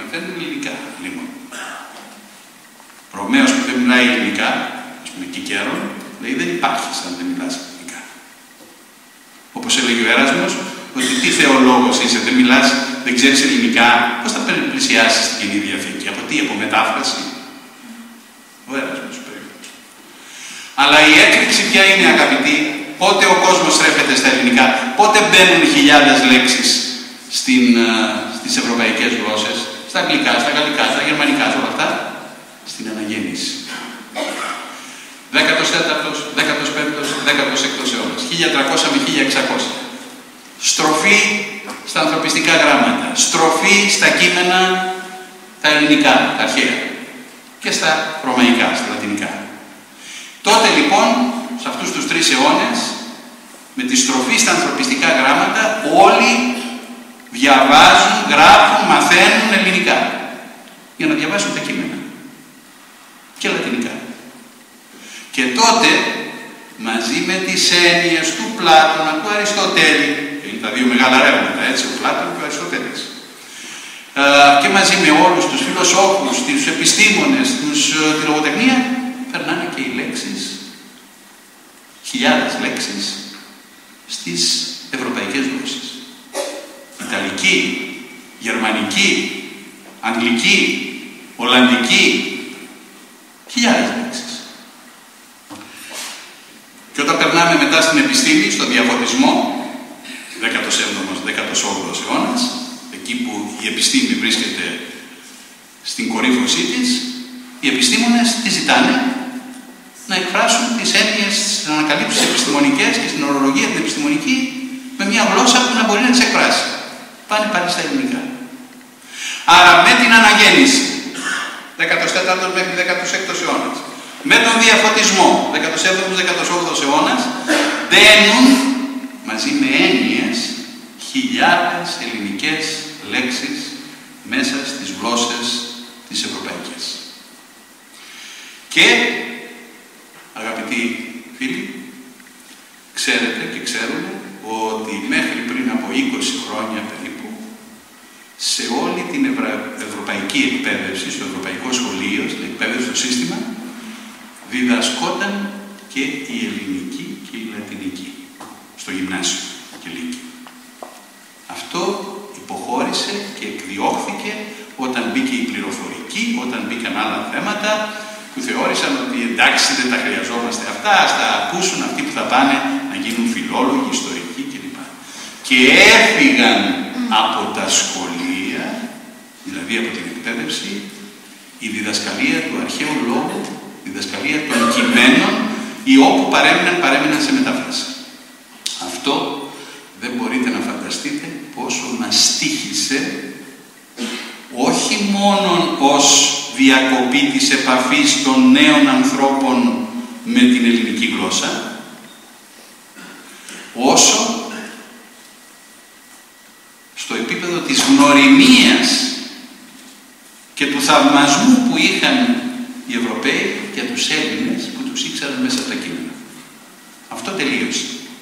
μαθαίνουν ελληνικά. Λοιπόν. Ρωμαίος που δεν μιλάει ελληνικά, ας πούμε Κικέρον, λέει δεν υπάρχει αν δεν μιλάς ελληνικά. Όπως έλεγε ο Έρασμος, ότι τι θεολόγος είσαι, δεν μιλάς, δεν ξέρεις ελληνικά, πώς θα πλησιάσεις την Καινή Διαθήκη, από τι, από μετάφραση. Ο Έρασμος, περίπου. Αλλά η έκρηξη ποια είναι, αγαπητοί, πότε ο κόσμος στρέφεται στα ελληνικά, πότε μπαίνουν χιλιάδες λέξεις στην, στις ευρωπαϊκές γλώσσες, στα αγγλικά, στα γαλλικά, στα γερμανικά, σε όλα αυτά, στην αναγέννηση. δέκατος τέταρτος, δέκατος πέμπτος, δέκατος έκτος αιώνας, χίλια τριακόσια με χίλια εξακόσια. Στροφή στα ανθρωπιστικά γράμματα, στροφή στα κείμενα τα ελληνικά, τα αρχαία και στα ρωμαϊκά, στα λατινικά. Τότε λοιπόν, σε αυτούς τους τρεις αιώνες, με τη στροφή στα ανθρωπιστικά γράμματα, όλοι διαβάζουν, γράφουν, μαθαίνουν ελληνικά για να διαβάσουν τα κείμενα και λατινικά. Και τότε, μαζί με τις έννοιες του Πλάτωνα, του Αριστοτέλη, είναι τα δύο μεγάλα ρεύματα, έτσι, ο Πλάτων και ο Αριστοτέλης, και μαζί με όλους τους φιλοσόφους, τους επιστήμονες, τους, τη λογοτεχνία, περνάνε και οι λέξεις, χιλιάδες λέξεις, στις ευρωπαϊκές γλώσσες. Ιταλική, γερμανική, αγγλική, ολλανδική, χιλιάδες λέξεις. Και όταν περνάμε μετά στην επιστήμη, στο διαφωτισμό, δέκατος έβδομος δέκατος όγδοος αιώνας, εκεί που η επιστήμη βρίσκεται στην κορύφωσή της, οι επιστήμονες τι ζητάνε? Να εκφράσουν τις έννοιες, τις ανακαλύψεις επιστημονικές και στην ορολογία την επιστημονική με μια γλώσσα που να μπορεί να τις εκφράσει. Πάνε πάλι στα ελληνικά. Άρα με την αναγέννηση, δέκατος τέταρτος μέχρι δέκατος έκτος αιώνας, με τον διαφωτισμό, δέκατος έβδομος δέκατος όγδοος αιώνας, μπαίνουν μαζί με έννοιες χιλιάδες ελληνικές λέξεις μέσα στις γλώσσες τις ευρωπαϊκές. Και, αγαπητοί φίλοι, ξέρετε και ξέρουμε ότι μέχρι πριν από είκοσι χρόνια περίπου, σε όλη την ευρωπαϊκή εκπαίδευση, στο ευρωπαϊκό σχολείο, στην εκπαίδευση στο σύστημα, διδασκόταν και η ελληνική και η λατινική, στο γυμνάσιο και λύκειο. Αυτό υποχώρησε και εκδιώχθηκε όταν μπήκε η πληροφορική, όταν μπήκαν άλλα θέματα, που θεώρησαν ότι εντάξει δεν τα χρειαζόμαστε αυτά, ας τα ακούσουν αυτοί που θα πάνε να γίνουν φιλόλογοι, ιστορικοί κλπ. Και έφυγαν από τα σχολεία, δηλαδή από την εκπαίδευση, η διδασκαλία του αρχαίου λόγου, η διδασκαλία των κειμένων, ή όπου παρέμειναν, παρέμειναν σε μετάφραση. Αυτό δεν μπορείτε να φανταστείτε πόσο μας στοίχησε, όχι μόνο ως διακοπή της επαφής των νέων ανθρώπων με την ελληνική γλώσσα, όσο στο επίπεδο της γνωριμίας και του θαυμασμού που είχαν οι Ευρωπαίοι για τους Έλληνες που τους ήξεραν μέσα από τα κείμενα. Αυτό τελείωσε.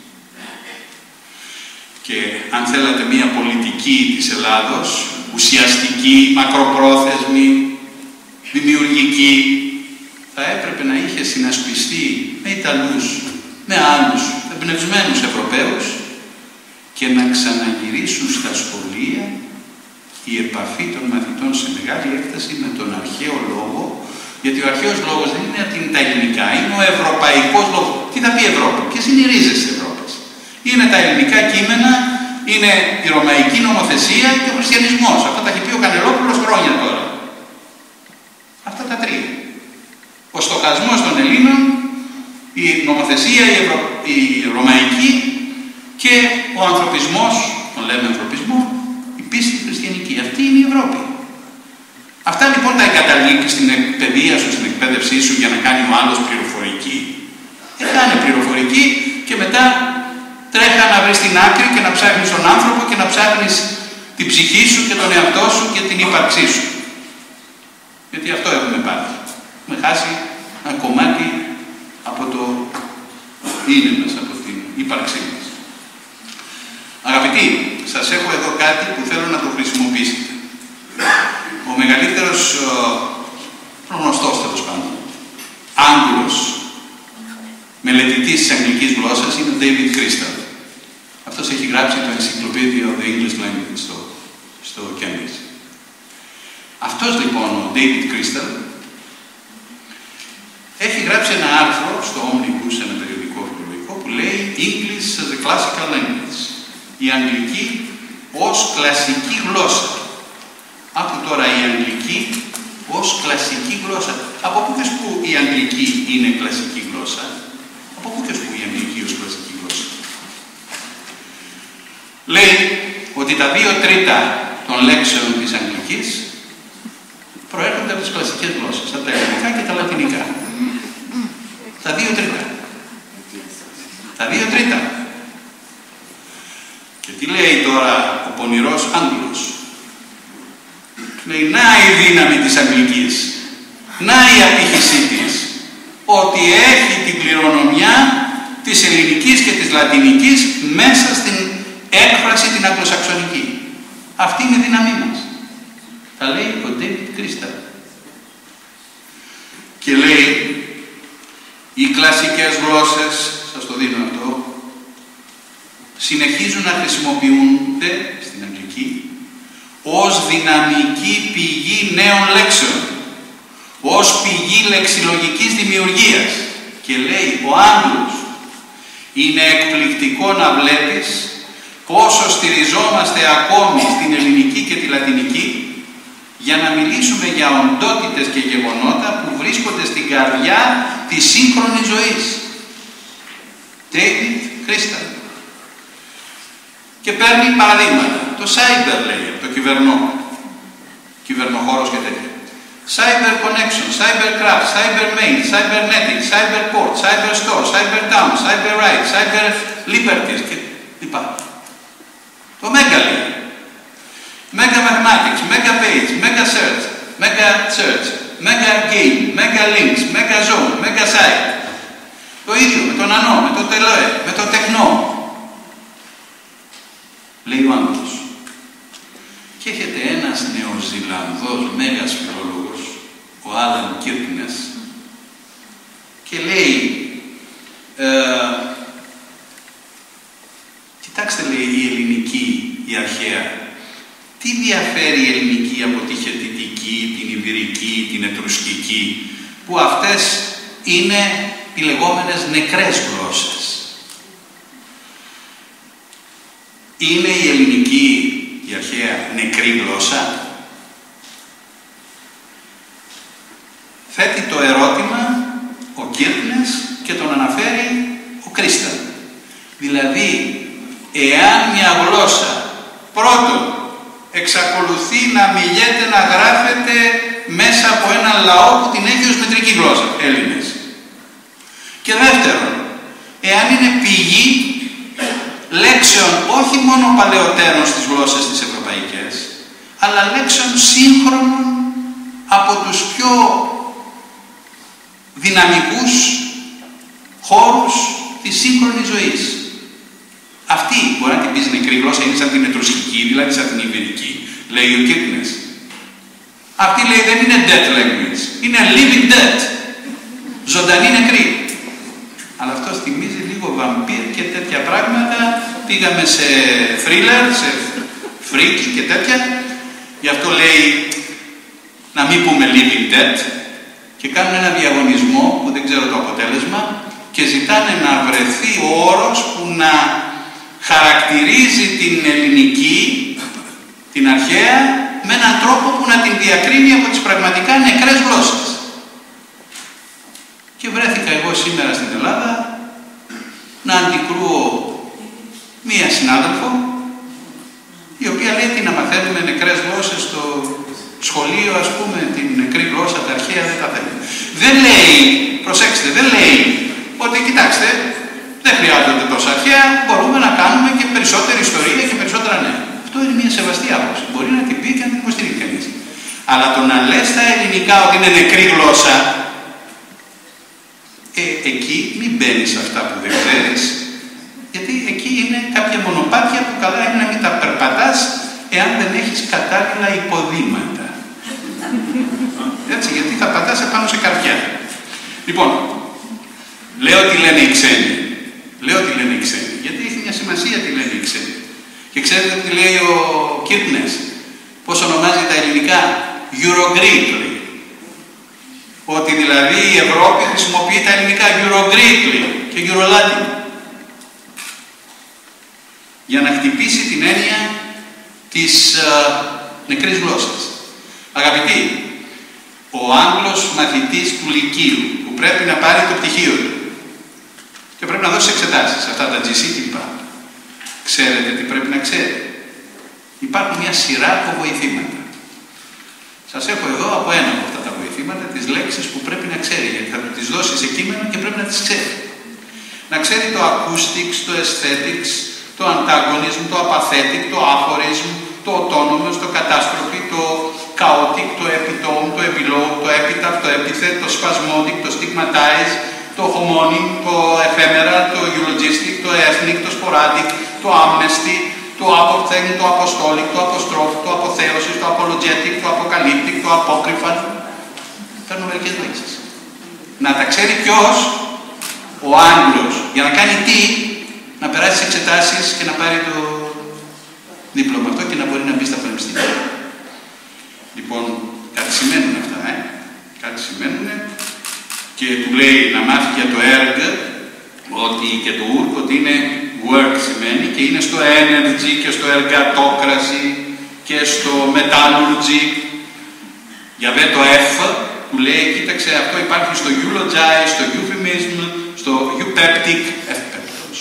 Και αν θέλατε μία πολιτική της Ελλάδος, ουσιαστική, μακροπρόθεσμη, δημιουργική, θα έπρεπε να είχε συνασπιστεί με Ιταλούς, με άλλους εμπνευσμένους Ευρωπαίους και να ξαναγυρίσουν στα σχολεία η επαφή των μαθητών σε μεγάλη έκταση με τον αρχαίο λόγο, γιατί ο αρχαίος λόγος δεν είναι ότι είναι τα ελληνικά, είναι ο ευρωπαϊκός λόγος. Τι θα πει Ευρώπη, ποιες είναι οι ρίζες της Ευρώπης? Είναι τα ελληνικά κείμενα, είναι η ρωμαϊκή νομοθεσία και ο χριστιανισμός. Αυτά τα έχει πει ο Κανελόπουλος χρόνια τώρα. Αυτά τα τρία. Ο στοχασμός των Ελλήνων, η νομοθεσία, η, Ευρω... η ρωμαϊκή και ο ανθρωπισμός, τον λέμε ανθρωπισμό, η πίστη χριστιανική. Αυτή είναι η Ευρώπη. Αυτά λοιπόν τα εγκαταλείπει στην παιδεία σου, στην εκπαίδευσή σου για να κάνει ο άλλος πληροφορική. Έκανε πληροφορική και μετά τρέχα να βρεις την άκρη και να ψάχνεις τον άνθρωπο και να ψάχνεις την ψυχή σου και τον εαυτό σου και την ύπαρξή σου. Γιατί αυτό έχουμε πάθει. Έχουμε χάσει ένα κομμάτι από το είναι μας, από την ύπαρξή μας. Αγαπητοί, σας έχω εδώ κάτι που θέλω να το χρησιμοποιήσετε. Ο μεγαλύτερος, ο γνωστός τέλος πάντων, Άγγλος μελετητής της αγγλικής γλώσσας είναι ο David Crystal. Αυτός έχει γράψει το Encyclopedia of the English Language στο, στο Cambridge. Αυτός λοιπόν, ο David Crystal, έχει γράψει ένα άρθρο στο Omnibus, ένα περιοδικό φιλολογικό, που λέει English as a Classical Language. Η Αγγλική ως κλασική γλώσσα. Άκου τώρα, η Αγγλική ως κλασική γλώσσα. Από πού και που η Αγγλική είναι κλασική γλώσσα? Από πού και που η Αγγλική ως κλασική γλώσσα? Λέει ότι τα δύο τρίτα των λέξεων της Αγγλικής προέρχονται από τις κλασικές γλώσσες, από τα ελληνικά και τα λατινικά. Τα δύο τρίτα. Τα δύο τρίτα. Και τι λέει τώρα ο πονηρός Άγγλος? Λέει, να η δύναμη της Αγγλικής, να η απήχησή της, ότι έχει την κληρονομιά της ελληνικής και της λατινικής μέσα στην έκφραση την αγγλοσαξονική. Αυτή είναι η δύναμή μας. Τα λέει ο David Crystal. Και λέει, οι κλασικές γλώσσες, σας το δίνω αυτό, συνεχίζουν να χρησιμοποιούνται στην Αγγλική ως δυναμική πηγή νέων λέξεων, ως πηγή λεξιλογικής δημιουργίας. Και λέει ο Άγγλος, είναι εκπληκτικό να βλέπεις πόσο στηριζόμαστε ακόμη στην ελληνική και τη λατινική για να μιλήσουμε για οντότητες και γεγονότα που βρίσκονται στην καρδιά της σύγχρονης ζωής. David Crystal. Και παίρνει παραδείγματα. Το cyber λέει, το κυβερνό, κυβερνοχώρος και τέτοια. Cyber connection, cyber craft, cyber mail, cybernetic, cyber port, cyber store, cyber town, cyber rights, cyber liberties και λοιπά. Το mega λέει. Mega mathematics, mega page, mega search, mega search, mega game, mega links, mega zone, mega site. Το ίδιο με τον ανώ, με το τελόε, με το τεχνό. Λέει ο Άγγλος. Και έχετε ένας Νεοζηλανδός μέγας φιλόλογος, ο Άλαν Κίρκνες, και λέει, ε, κοιτάξτε, λέει, η ελληνική, η αρχαία, τι διαφέρει η ελληνική από τη χετιτική, την ιβηρική, την ετρουσκική, που αυτές είναι οι λεγόμενες νεκρές γλώσσες. Είναι η ελληνική, η αρχαία, νεκρή γλώσσα? Θέτει το ερώτημα ο Κίρκνες και τον αναφέρει ο Κρίσταλ. Δηλαδή, εάν μια γλώσσα πρώτον εξακολουθεί να μιλιέται, να γράφεται μέσα από έναν λαό που την έχει ως μετρική γλώσσα, Έλληνες. Και δεύτερον, εάν είναι πηγή λέξεων όχι μόνο παλαιότερων στις γλώσσες τις ευρωπαϊκές, αλλά λέξεων σύγχρονων από τους πιο δυναμικούς χώρους της σύγχρονης ζωής. Αυτή μπορεί να την πεις νεκρή γλώσσα, είναι σαν την ετρουσκική, δηλαδή σαν την ιβηρική, λέει ο Κίρκνες. Αυτή λέει δεν είναι dead language, είναι living dead, ζωντανή νεκρή. Αλλά αυτό θυμίζει λίγο βαμπύρ και τέτοια πράγματα. Πήγαμε σε thriller, σε φρίκι και τέτοια. Γι' αυτό λέει να μην πούμε living dead. Και κάνουν ένα διαγωνισμό που δεν ξέρω το αποτέλεσμα και ζητάνε να βρεθεί ο όρος που να χαρακτηρίζει την ελληνική, την αρχαία, με έναν τρόπο που να την διακρίνει από τις πραγματικά νεκρές γλώσσες. Και βρέθηκα εγώ σήμερα στην Ελλάδα να αντικρούω μία συνάδελφο η οποία λέει τι να μαθαίνουμε νεκρές γλώσσες στο σχολείο, ας πούμε, την νεκρή γλώσσα, τα αρχαία δεν τα θέλουμε. Δεν λέει, προσέξτε, δεν λέει ότι κοιτάξτε, δεν χρειάζονται τόσα αρχαία, μπορούμε να κάνουμε και περισσότερη ιστορία και περισσότερα νέα. Αυτό είναι μια σεβαστή άποψη. Μπορεί να την πει και να την υποστηρίξει κανείς. Αλλά το να λες στα ελληνικά ότι είναι νεκρή γλώσσα, ε, εκεί μην μπαίνεις σε αυτά που δεν ξέρεις, γιατί εκεί είναι κάποια μονοπάτια που καλά είναι να μην τα περπατάς εάν δεν έχεις κατάλληλα υποδήματα. Λοιπόν, λέω τι λένε οι ξένοι. Λέω τι λένε οι ξένοι, γιατί έχει μια σημασία τι λένε οι ξένοι. Και ξέρετε τι λέει ο Κίρκνες, πώς ονομάζει τα ελληνικά, Eurogreek. Ότι δηλαδή η Ευρώπη χρησιμοποιεί τα ελληνικά Eurogreek και Eurolatin για να χτυπήσει την έννοια της uh, νεκρής γλώσσας. Αγαπητοί, ο Άγγλος μαθητής του Λυκείου που πρέπει να πάρει το πτυχίο του και πρέπει να δώσει εξετάσεις, αυτά τα τζι σι τι λοιπά, ξέρετε τι πρέπει να ξέρει. Υπάρχουν μια σειρά από βοηθήματα. Σας έχω εδώ από ένα από αυτά τα βοηθήματα τις λέξεις που πρέπει να ξέρει, γιατί θα του τις δώσει σε κείμενο και πρέπει να τις ξέρει. Να ξέρει το acoustics, το aesthetics, το antagonism, το apathetic, το aphorism, το autonomous, το catastrophe, το chaotic, το epitome, το epilogue, το epitaph, το epithet, το spasmodic, το stigmatize, το homonym, το ephemeral, το eulogistic, το ethnic, το sporadic, το amnesty, το apothegm, το apostolic, το apostrophe, το apotheosis, το apologetic, το apocalyptic, το apocryphal. Παίρνω μερικές λέξεις. Να τα ξέρει ποιος, ο Άγγλος, για να κάνει τι, να περάσει τις εξετάσεις και να πάρει το δίπλωμα αυτό και να μπορεί να μπει στα πανεπιστήμια. Λοιπόν, κάτι σημαίνουν αυτά, ε? Κάτι σημαίνουν και του λέει να μάθει για το erg, ότι και το ουρκ, ότι είναι work σημαίνει και είναι στο energy και στο εργατόκραση και στο metallurgy. Για δε το F, του λέει, κοίταξε, αυτό υπάρχει στο eulogize, στο euphemism, στο eupeptic, ευπέπτος.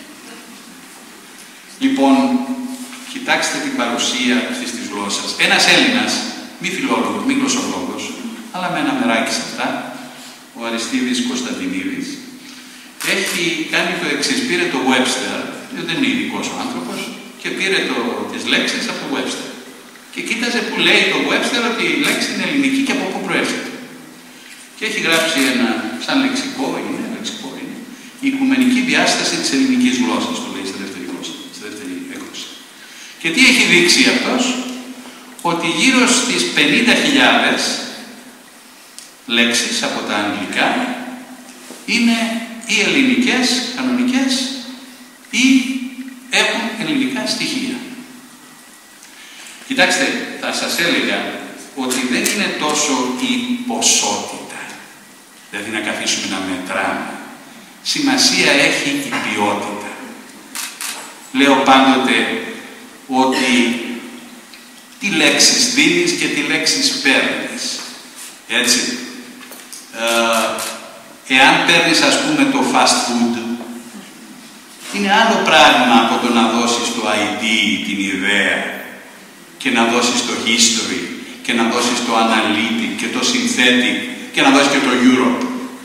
Λοιπόν, κοιτάξτε την παρουσία αυτής της γλώσσας. Ένας Έλληνας, μη φιλόλογος, μη γλωσσολόγος, αλλά με ένα μεράκι σε αυτά, ο Αριστίδης Κωνσταντινίδης, έχει κάνει το εξής. Πήρε το Webster, δεν είναι ειδικός ο άνθρωπος, και πήρε το, τις λέξεις από το Webster. Και κοίταζε που λέει το Webster ότι η λέξη είναι ελληνική και από πού προέρχεται. Και έχει γράψει ένα, σαν λεξικό, είναι, λεξικό είναι, η οικουμενική διάσταση της ελληνικής γλώσσας, το λέει στη δεύτερη γλώσσα, στη δεύτερη έκδοση. Και τι έχει δείξει αυτός, ότι γύρω στις πενήντα χιλιάδες λέξεις από τα αγγλικά είναι ή ελληνικές, κανονικές, ή έχουν ελληνικά στοιχεία. Κοιτάξτε, θα σας έλεγα ότι δεν είναι τόσο η ποσότητα, δηλαδή να καθίσουμε να μετράμε. Σημασία έχει η ποιότητα. Λέω πάντοτε ότι τι λέξεις δίνεις και τι λέξεις παίρνεις. Έτσι. Ε, εάν παίρνεις, ας πούμε, το fast food, είναι άλλο πράγμα από το να δώσεις το άι ντι, την ιδέα, και να δώσεις το history, και να δώσεις το analytic, και το synthetic, και να δώσεις και το Europe.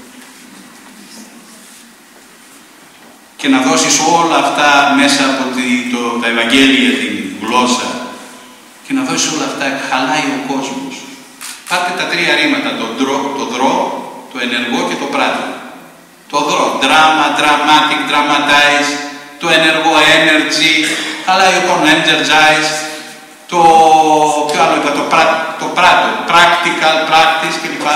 Και να δώσεις όλα αυτά μέσα από τη, το, τα Ευαγγέλια, την γλώσσα, και να δώσεις όλα αυτά, χαλάει ο κόσμος. Πάρτε τα τρία ρήματα, το δρό, το, δρό, το ενεργό και το πράτο. Το δρό, drama, dramatic, dramatize, το ενεργό, energy, χαλάει ο κόσμος, energize, το, ποιο άλλο είπα, το, πρά, το πράτο, practical, practice κλπ.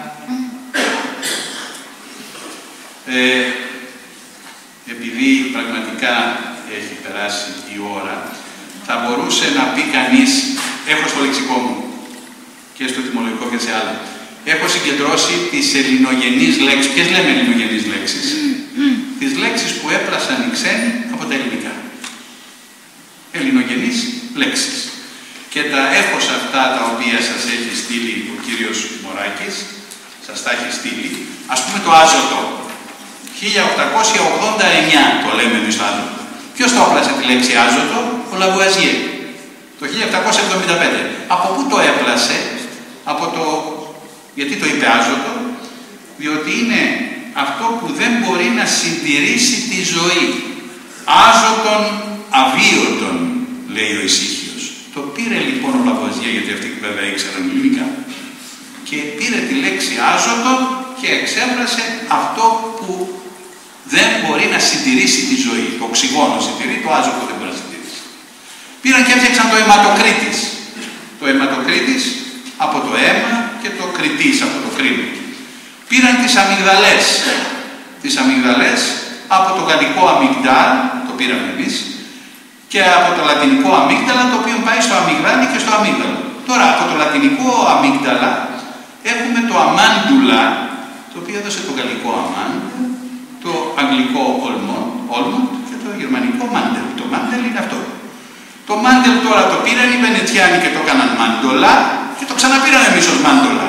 Ε, επειδή πραγματικά έχει περάσει η ώρα, θα μπορούσε να πει κανείς, έχω στο λεξικό μου και στο τιμολογικό και σε άλλα, έχω συγκεντρώσει τις ελληνογενείς λέξεις. Ποιες λέμε ελληνογενείς λέξεις? Mm. Τις λέξεις που έπλασαν οι ξένοι από τα ελληνικά. Ελληνογενείς λέξεις. Και τα έχω σε αυτά τα οποία σας έχει στείλει ο κύριος Μωράκης, σας τα έχει στείλει. Ας πούμε το άζωτο. χίλια οκτακόσια ογδόντα εννιά το λέμε εμείς το άζωτο. Ποιος το έπλασε τη λέξη άζωτο? Ο Λαβουαζιέ. Το χίλια επτακόσια εβδομήντα πέντε. Από πού το έπλασε? Από το... Γιατί το είπε άζωτο? Διότι είναι αυτό που δεν μπορεί να συντηρήσει τη ζωή. Άζωτον αβίωτον, λέει ο Ησύχιος. Το πήρε λοιπόν ο Λαβουαζιέ, γιατί αυτοί βέβαια ήξεραν ελληνικά, και πήρε τη λέξη άζωτο και εξέφρασε αυτό που δεν μπορεί να συντηρήσει τη ζωή. Το οξυγόνο συντηρεί, το άζωτο δεν μπορεί να συντηρήσει. Πήραν και έφτιαξαν το αιματοκρίτης. Το αιματοκρίτης από το αίμα και το κριτής από το κρίμα. Πήραν τις αμυγδαλές. Τις αμυγδαλές από το γαλλικό αμυγδάλ, το πήραμε εμείς, και από το λατινικό αμύγδαλα, το οποίο πάει στο αμυγδάλι και στο αμύγδαλο. Τώρα, από το λατινικό αμύγδαλα έχουμε το αμάντουλα, το οποίο έδωσε το γαλλικό αμάν, το αγγλικό όλμοντ και το γερμανικό μάντελ. Το μάντελ είναι αυτό. Το μάντελ τώρα το πήραν οι Βενετσιάνοι και το έκαναν μάντολα και το ξαναπήραν εμείς ως μάντολα.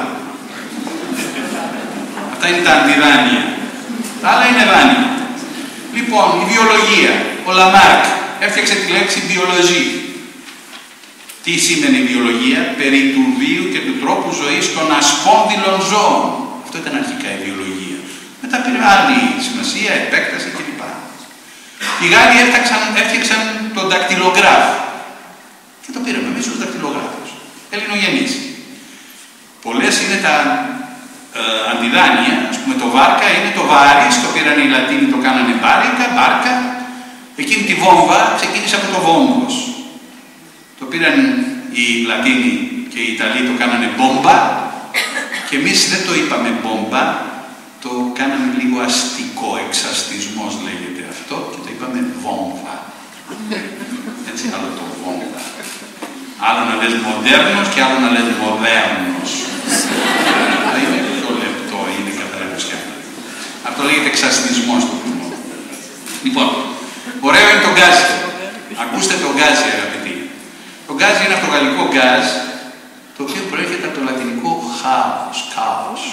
Αυτά είναι τα αντιδάνεια. Τα άλλα είναι δάνεια. Λοιπόν, η βιολογία. Ο Λαμάρκ έφτιαξε τη λέξη βιολογή. Τι σημαίνει η βιολογία? Περί του βίου και του τρόπου ζωής των ασπόνδυλων ζώων. Αυτό ήταν αρχικά η βιολογία. Μετά πήρε άλλη σημασία, επέκταση κλπ. Οι Γάλλοι έφτιαξαν, έφτιαξαν τον δακτυλογράφο. Και το πήραμε εμείς ως δακτυλογράφος. Ελληνογενής. Πολλές είναι τα ε, αντιδάνεια. Ας πούμε το βάρκα είναι το βάρης, το πήραν οι Λατίνοι, το κάνανε βάρικα, βάρκα. Εκείνη τη βόμβα ξεκίνησε από το βόμβος. Το πήραν οι Λατίνοι και οι Ιταλοί, το κάνανε μπόμπα. Και εμείς δεν το είπαμε μπόμπα, το κάναμε λίγο αστικό, εξαστισμός λέγεται αυτό, και το είπαμε βόμβα. Έτσι, άλλο το βόμβα. Άλλο να λες μοντέρνος και άλλο να λες μοδέρνος. Είναι πιο λεπτό, είναι καταλαβαίνεις και αυτό. Αυτό λέγεται εξαστισμός το πνεύμα. Λοιπόν, ωραίο είναι το γκάζι. Ακούστε το γκάζι, αγαπητοί. Το γκάζι είναι από το γαλλικό γκάζ, το οποίο προέρχεται από το λατινικό χάος, κάος.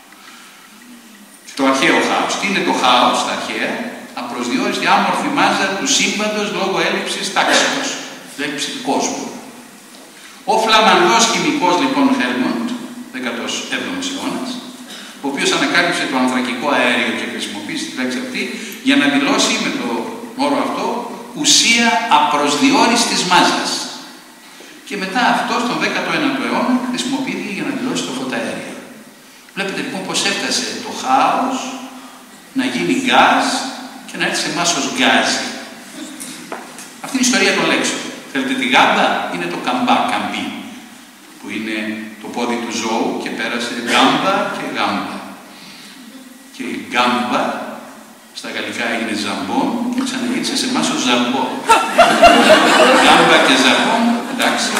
Το αρχαίο χάος. Τι είναι το χάος, τα αρχαία? Απροσδιόριστη άμορφη μάζα του σύμπαντος λόγω έλλειψης τάξεως, έλλειψη κόσμου. Ο φλαμανδός χημικός λοιπόν Χέλμοντ, δέκατος έβδομος αιώνας, ο οποίος ανακάλυψε το ανθρακικό αέριο και χρησιμοποίησε τη λέξη αυτή για να δηλώσει με το όρο αυτό ουσία απροσδιόριστης μάζας. Και μετά αυτό στον δέκατο ένατο αιώνα χρησιμοποιήθηκε για να δηλώσει το φωταέριο. Βλέπετε λοιπόν πως έφτασε το χάος να γίνει γκάζ και να έρθει σε εμάς ως γκάζι. Αυτή είναι η ιστορία των λέξεων. Θέλετε τη γάμπα? Είναι το καμπά, καμπί, που είναι το πόδι του ζώου και πέρασε γάμπα και γάμπα. Και η γάμπα στα γαλλικά έγινε ζαμπόν και ξαναγύρισε σε εμάς ως ζαμπόν. Γάμπα και ζαμπόν, εντάξει.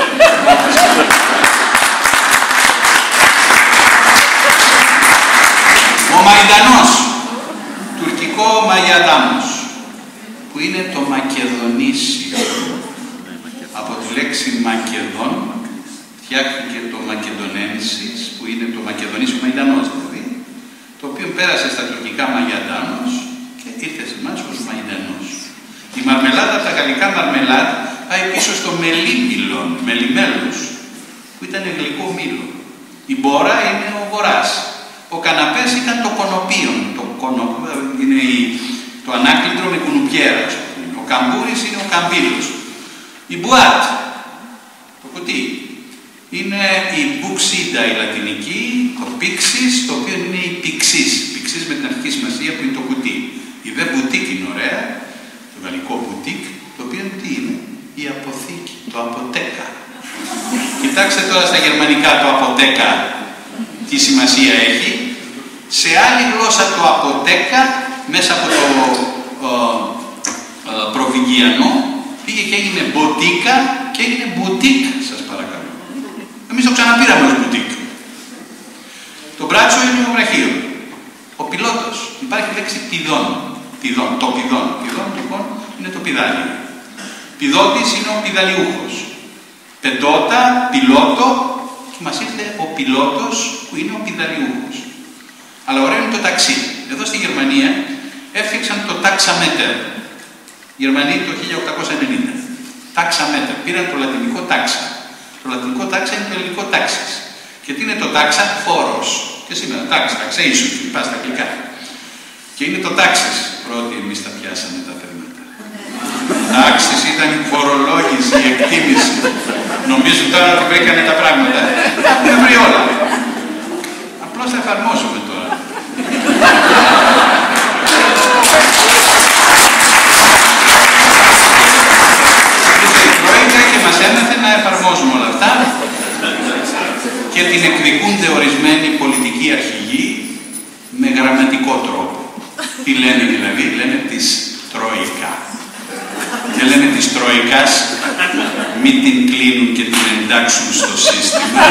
Ο Μαϊντανός, τουρκικό Μαγιαδάμος, που είναι το μακεδονήσιο. Από τη λέξη Μακεδόν φτιάχτηκε το Μακεδονένσις, που είναι το μακεδονήσιο Μαϊντανός δηλαδή, το οποίο πέρασε στα τουρκικά Μαγιαδάμος και ήρθε σε εμάς ως Μαϊντανός. Η μαρμελάδα, τα γαλλικά μαρμελάδα, πάει πίσω στο μελίμιλον, μελιμέλους, που ήταν γλυκό μήλο. Η μπόρα είναι ο βοράς. Ο καναπές ήταν το κονοπίον, το κονο, είναι η, το ανάκλητρο με κουνουπιέρα. Ο καμπούρης είναι ο καμπύλος. Η μπουάτ, το κουτί, είναι η μπουξίντα η λατινική, το πίξις, το οποίο είναι η πιξής. Πιξής με την αρχική σημασία που είναι το κουτί. Η δε μπουτίκ είναι ωραία, το γαλλικό μπουτίκ, το οποίο τι είναι? Η αποθήκη, το αποτέκα. Κοιτάξτε τώρα στα γερμανικά το αποτέκα τι σημασία έχει. Σε άλλη γλώσσα το αποτέκα, μέσα από το ο, ο, προβυγιανό, πήγε και έγινε μποτίκα και έγινε μπουτίκ, σας παρακαλώ. Εμείς το ξαναπήραμε ως μπουτίκ. Το μπράτσο είναι ο βραχείο. Ο πιλότος, υπάρχει λέξη πηδών. Πηδών, το πηδών. Πηδών λοιπόν είναι το πηδάλι. Πηδότης είναι ο πηδαλιούχος. Πεντότα, πιλότο, και μας ήρθε ο πιλότος που είναι ο πηδαλιούχος. Αλλά ωραίο είναι το ταξί. Εδώ στη Γερμανία έφτιαξαν το ταξαμέτερ. Οι Γερμανοί το χίλια οκτακόσια ενενήντα. Ταξαμέτερ. Πήραν το λατινικό τάξα. Το λατινικό τάξα είναι το ελληνικό τάξης. Και τι είναι το τάξα? Φόρος. Και σήμερα τάξα, taxation, λοιπά στα αγγλικά. Και είναι το τάξης. Πρώτοι εμείς τα πιάσαμε τα θέματα. Τάξης ήταν η φορολόγηση, η εκτίμηση. Νομίζουν τώρα ότι βρήκανε τα πράγματα. Τα έχουμε βρει όλα. Απλώς θα εφαρμόσουμε τώρα. Και μας έμαθε να εφαρμόζουμε όλα αυτά και την εκδικούνται ορισμένοι πολιτικοί αρχηγοί με γραμματικό τρόπο. Τι λένε δηλαδή, λένε της Τρόικα. Και λένε της Τρόικας, μην την κλείνουν και την εντάξουν στο σύστημα.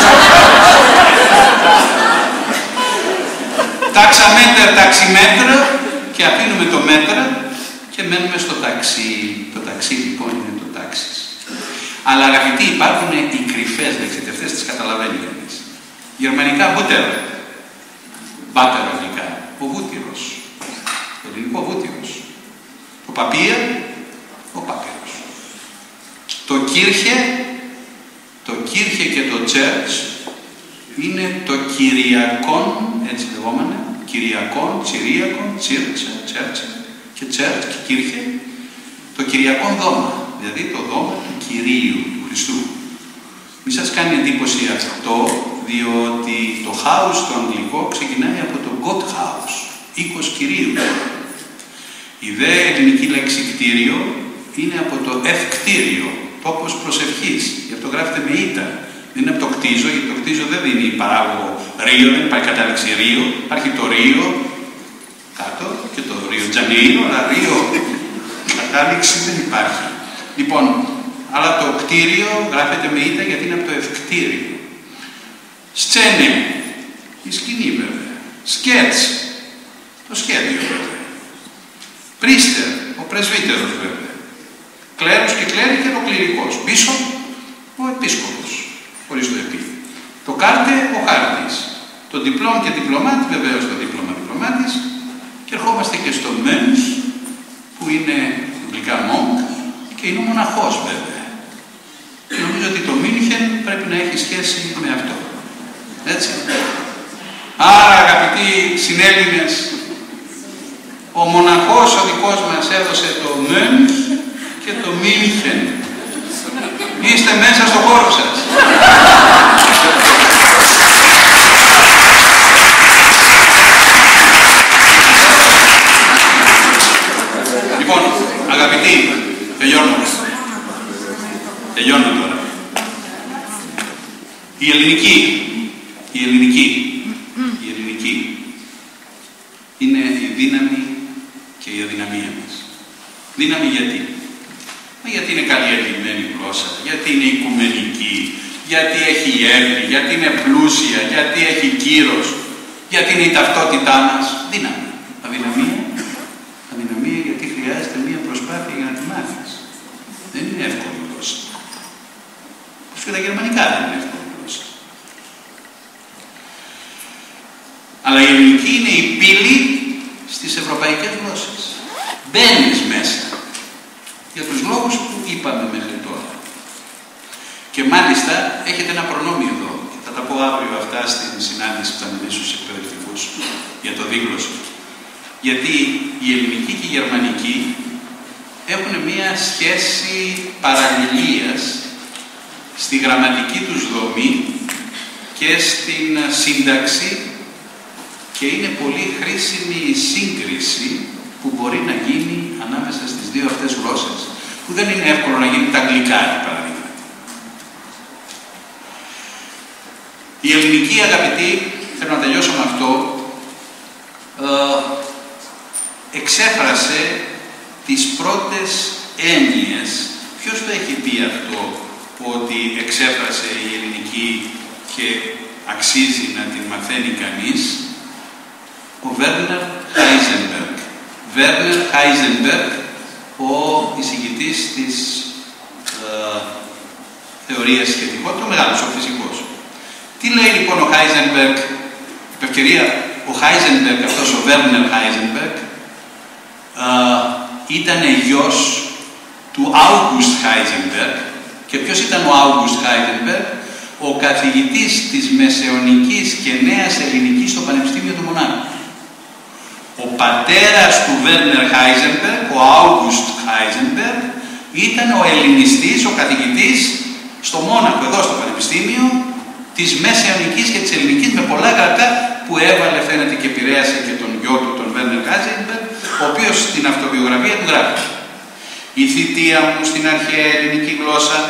Ταξαμέτρα, ταξιμέτρα και αφήνουμε το μέτρα και μένουμε στο ταξί. Το ταξί λοιπόν είναι το τάξις. Αλλά αγαπητοί, υπάρχουν οι κρυφές λέξεις, αυτές τις καταλαβαίνει κανείς. Γερμανικά βούτερ, μπάτερ αγγλικά, ο βούτυρος, το ελληνικό βούτυρος. Το παπίερ, ο πάπυρος. Το κύρχε, το κύρχε και το τσέρτς είναι το κυριακόν, έτσι λεγόμενα, κυριακόν, τσιριακόν, τσίρτσε, τσέρτσε και τσέρτς και κύρχε, το κυριακόν δώμα, δηλαδή το δώμα του Κυρίου, του Χριστού. Μη σας κάνει εντύπωση αυτό, διότι το house το αγγλικό ξεκινάει από το God house, οίκος Κυρίου. Η δε ελληνική λέξη κτίριο είναι από το ευκτήριο, τόπος προσευχής, γι' αυτό γράφεται με ήτα. Δεν είναι από το κτίζω, γιατί το κτίζω δεν δίνει παράγωγο ρίο, δεν υπάρχει κατάληξη ρίο, υπάρχει το ρίο κάτω και το ρίο Τζανέιρο, αλλά ρίο κατάληξη δεν υπάρχει. Λοιπόν, αλλά το κτίριο γράφεται με ήτα γιατί είναι από το ευκτήριο. Στσένε, η σκηνή βέβαια. Σκέτς, το σχέδιο βέβαια. Πρίστερ, ο πρεσβύτερος βέβαια. Κλέρος και κλέρικερ, ο κληρικός. Πίσω, ο επίσκοπος, χωρίς το επί. Το κάρτε, ο χάρτης. Το διπλώμ και διπλωμάτι, βεβαίως το δίπλωμα διπλωμάτης. Και ερχόμαστε και στο μενς, που είναι αγγλικά monk και είναι ο μοναχός βέβαια. Και νομίζω ότι το Μίνχεν πρέπει να έχει σχέση με αυτό. Έτσι. Άρα αγαπητοί συνέλληνες, ο μοναχός ο δικός μας έδωσε το Μενς και το Μίνχεν. Είστε μέσα στο χώρο σας. Λοιπόν, αγαπητοί, τελειώνω. Τελειώνω τώρα. Η ελληνική, η ελληνική, η ελληνική είναι η δύναμη και η αδυναμία μας. Δύναμη γιατί? Γιατί είναι καλλιεργημένη γλώσσα, γιατί είναι οικουμενική, γιατί έχει έργη, γιατί είναι πλούσια, γιατί έχει κύρος, γιατί είναι η ταυτότητά μας. Δύναμη. Αδυναμία. Αδυναμία γιατί χρειάζεται μία προσπάθεια για να τη μάθεις. Δεν είναι εύκολη γλώσσα. Όπως και τα γερμανικά δεν είναι εύκολη γλώσσα. Αλλά η ελληνική είναι η πύλη στις ευρωπαϊκές γλώσσες. Μπαίνεις μέσα για τους λόγους που είπαμε μέχρι τώρα. Και μάλιστα έχετε ένα προνόμιο εδώ. Θα τα πω αύριο αυτά στην συνάντηση που θα μιλήσω στους εκπαιδευτικούς για το δίγλωσσο. Γιατί η ελληνική και η γερμανική έχουν μία σχέση παραλληλίας στη γραμματική τους δομή και στην σύνταξη και είναι πολύ χρήσιμη η σύγκριση που μπορεί να γίνει ανάμεσα στις δύο αυτές γλώσσες, που δεν είναι εύκολο να γίνει τα αγγλικά, για παράδειγμα. Η ελληνική, αγαπητοί, θέλω να τελειώσω με αυτό, ε, εξέφρασε τις πρώτες έννοιες. Ποιος το έχει πει αυτό, ότι εξέφρασε η ελληνική και αξίζει να την μαθαίνει κανείς? Ο Βέρνερ Χάιζενμπεργκ. Βέρνερ Χάιζενμπεργκ, ο εισηγητής της ε, θεωρίας σχετικών, ο μεγάλος, ο φυσικός. Τι λέει λοιπόν ο Χάιζενμπεργκ? Επ' ευκαιρία, ο Χάιζενμπεργκ, αυτός ο Βέρνερ Χάιζενμπεργκ, ε, ήταν γιος του Άουγκουστ Χάιζενμπεργκ. Και ποιος ήταν ο Άουγκουστ Χάιζενμπεργκ? Ο καθηγητής της Μεσαιωνικής και Νέας Ελληνικής στο Πανεπιστήμιο του Μονάχου. Ο πατέρας του Βέρνερ Χάιζενμπεργκ, ο Άουγκουστ Χάιζενμπεργκ, ήταν ο ελληνιστής, ο καθηγητής στο Μόναχο, εδώ στο Πανεπιστήμιο, της Μεσαιωνικής και της Ελληνικής, με πολλά γραπτά που έβαλε, φαίνεται, και επηρέασε και τον γιο του, τον Βέρνερ Χάιζενμπεργκ, ο οποίος στην αυτοβιογραφία του γράφει: «Η θητεία μου στην αρχαία ελληνική γλώσσα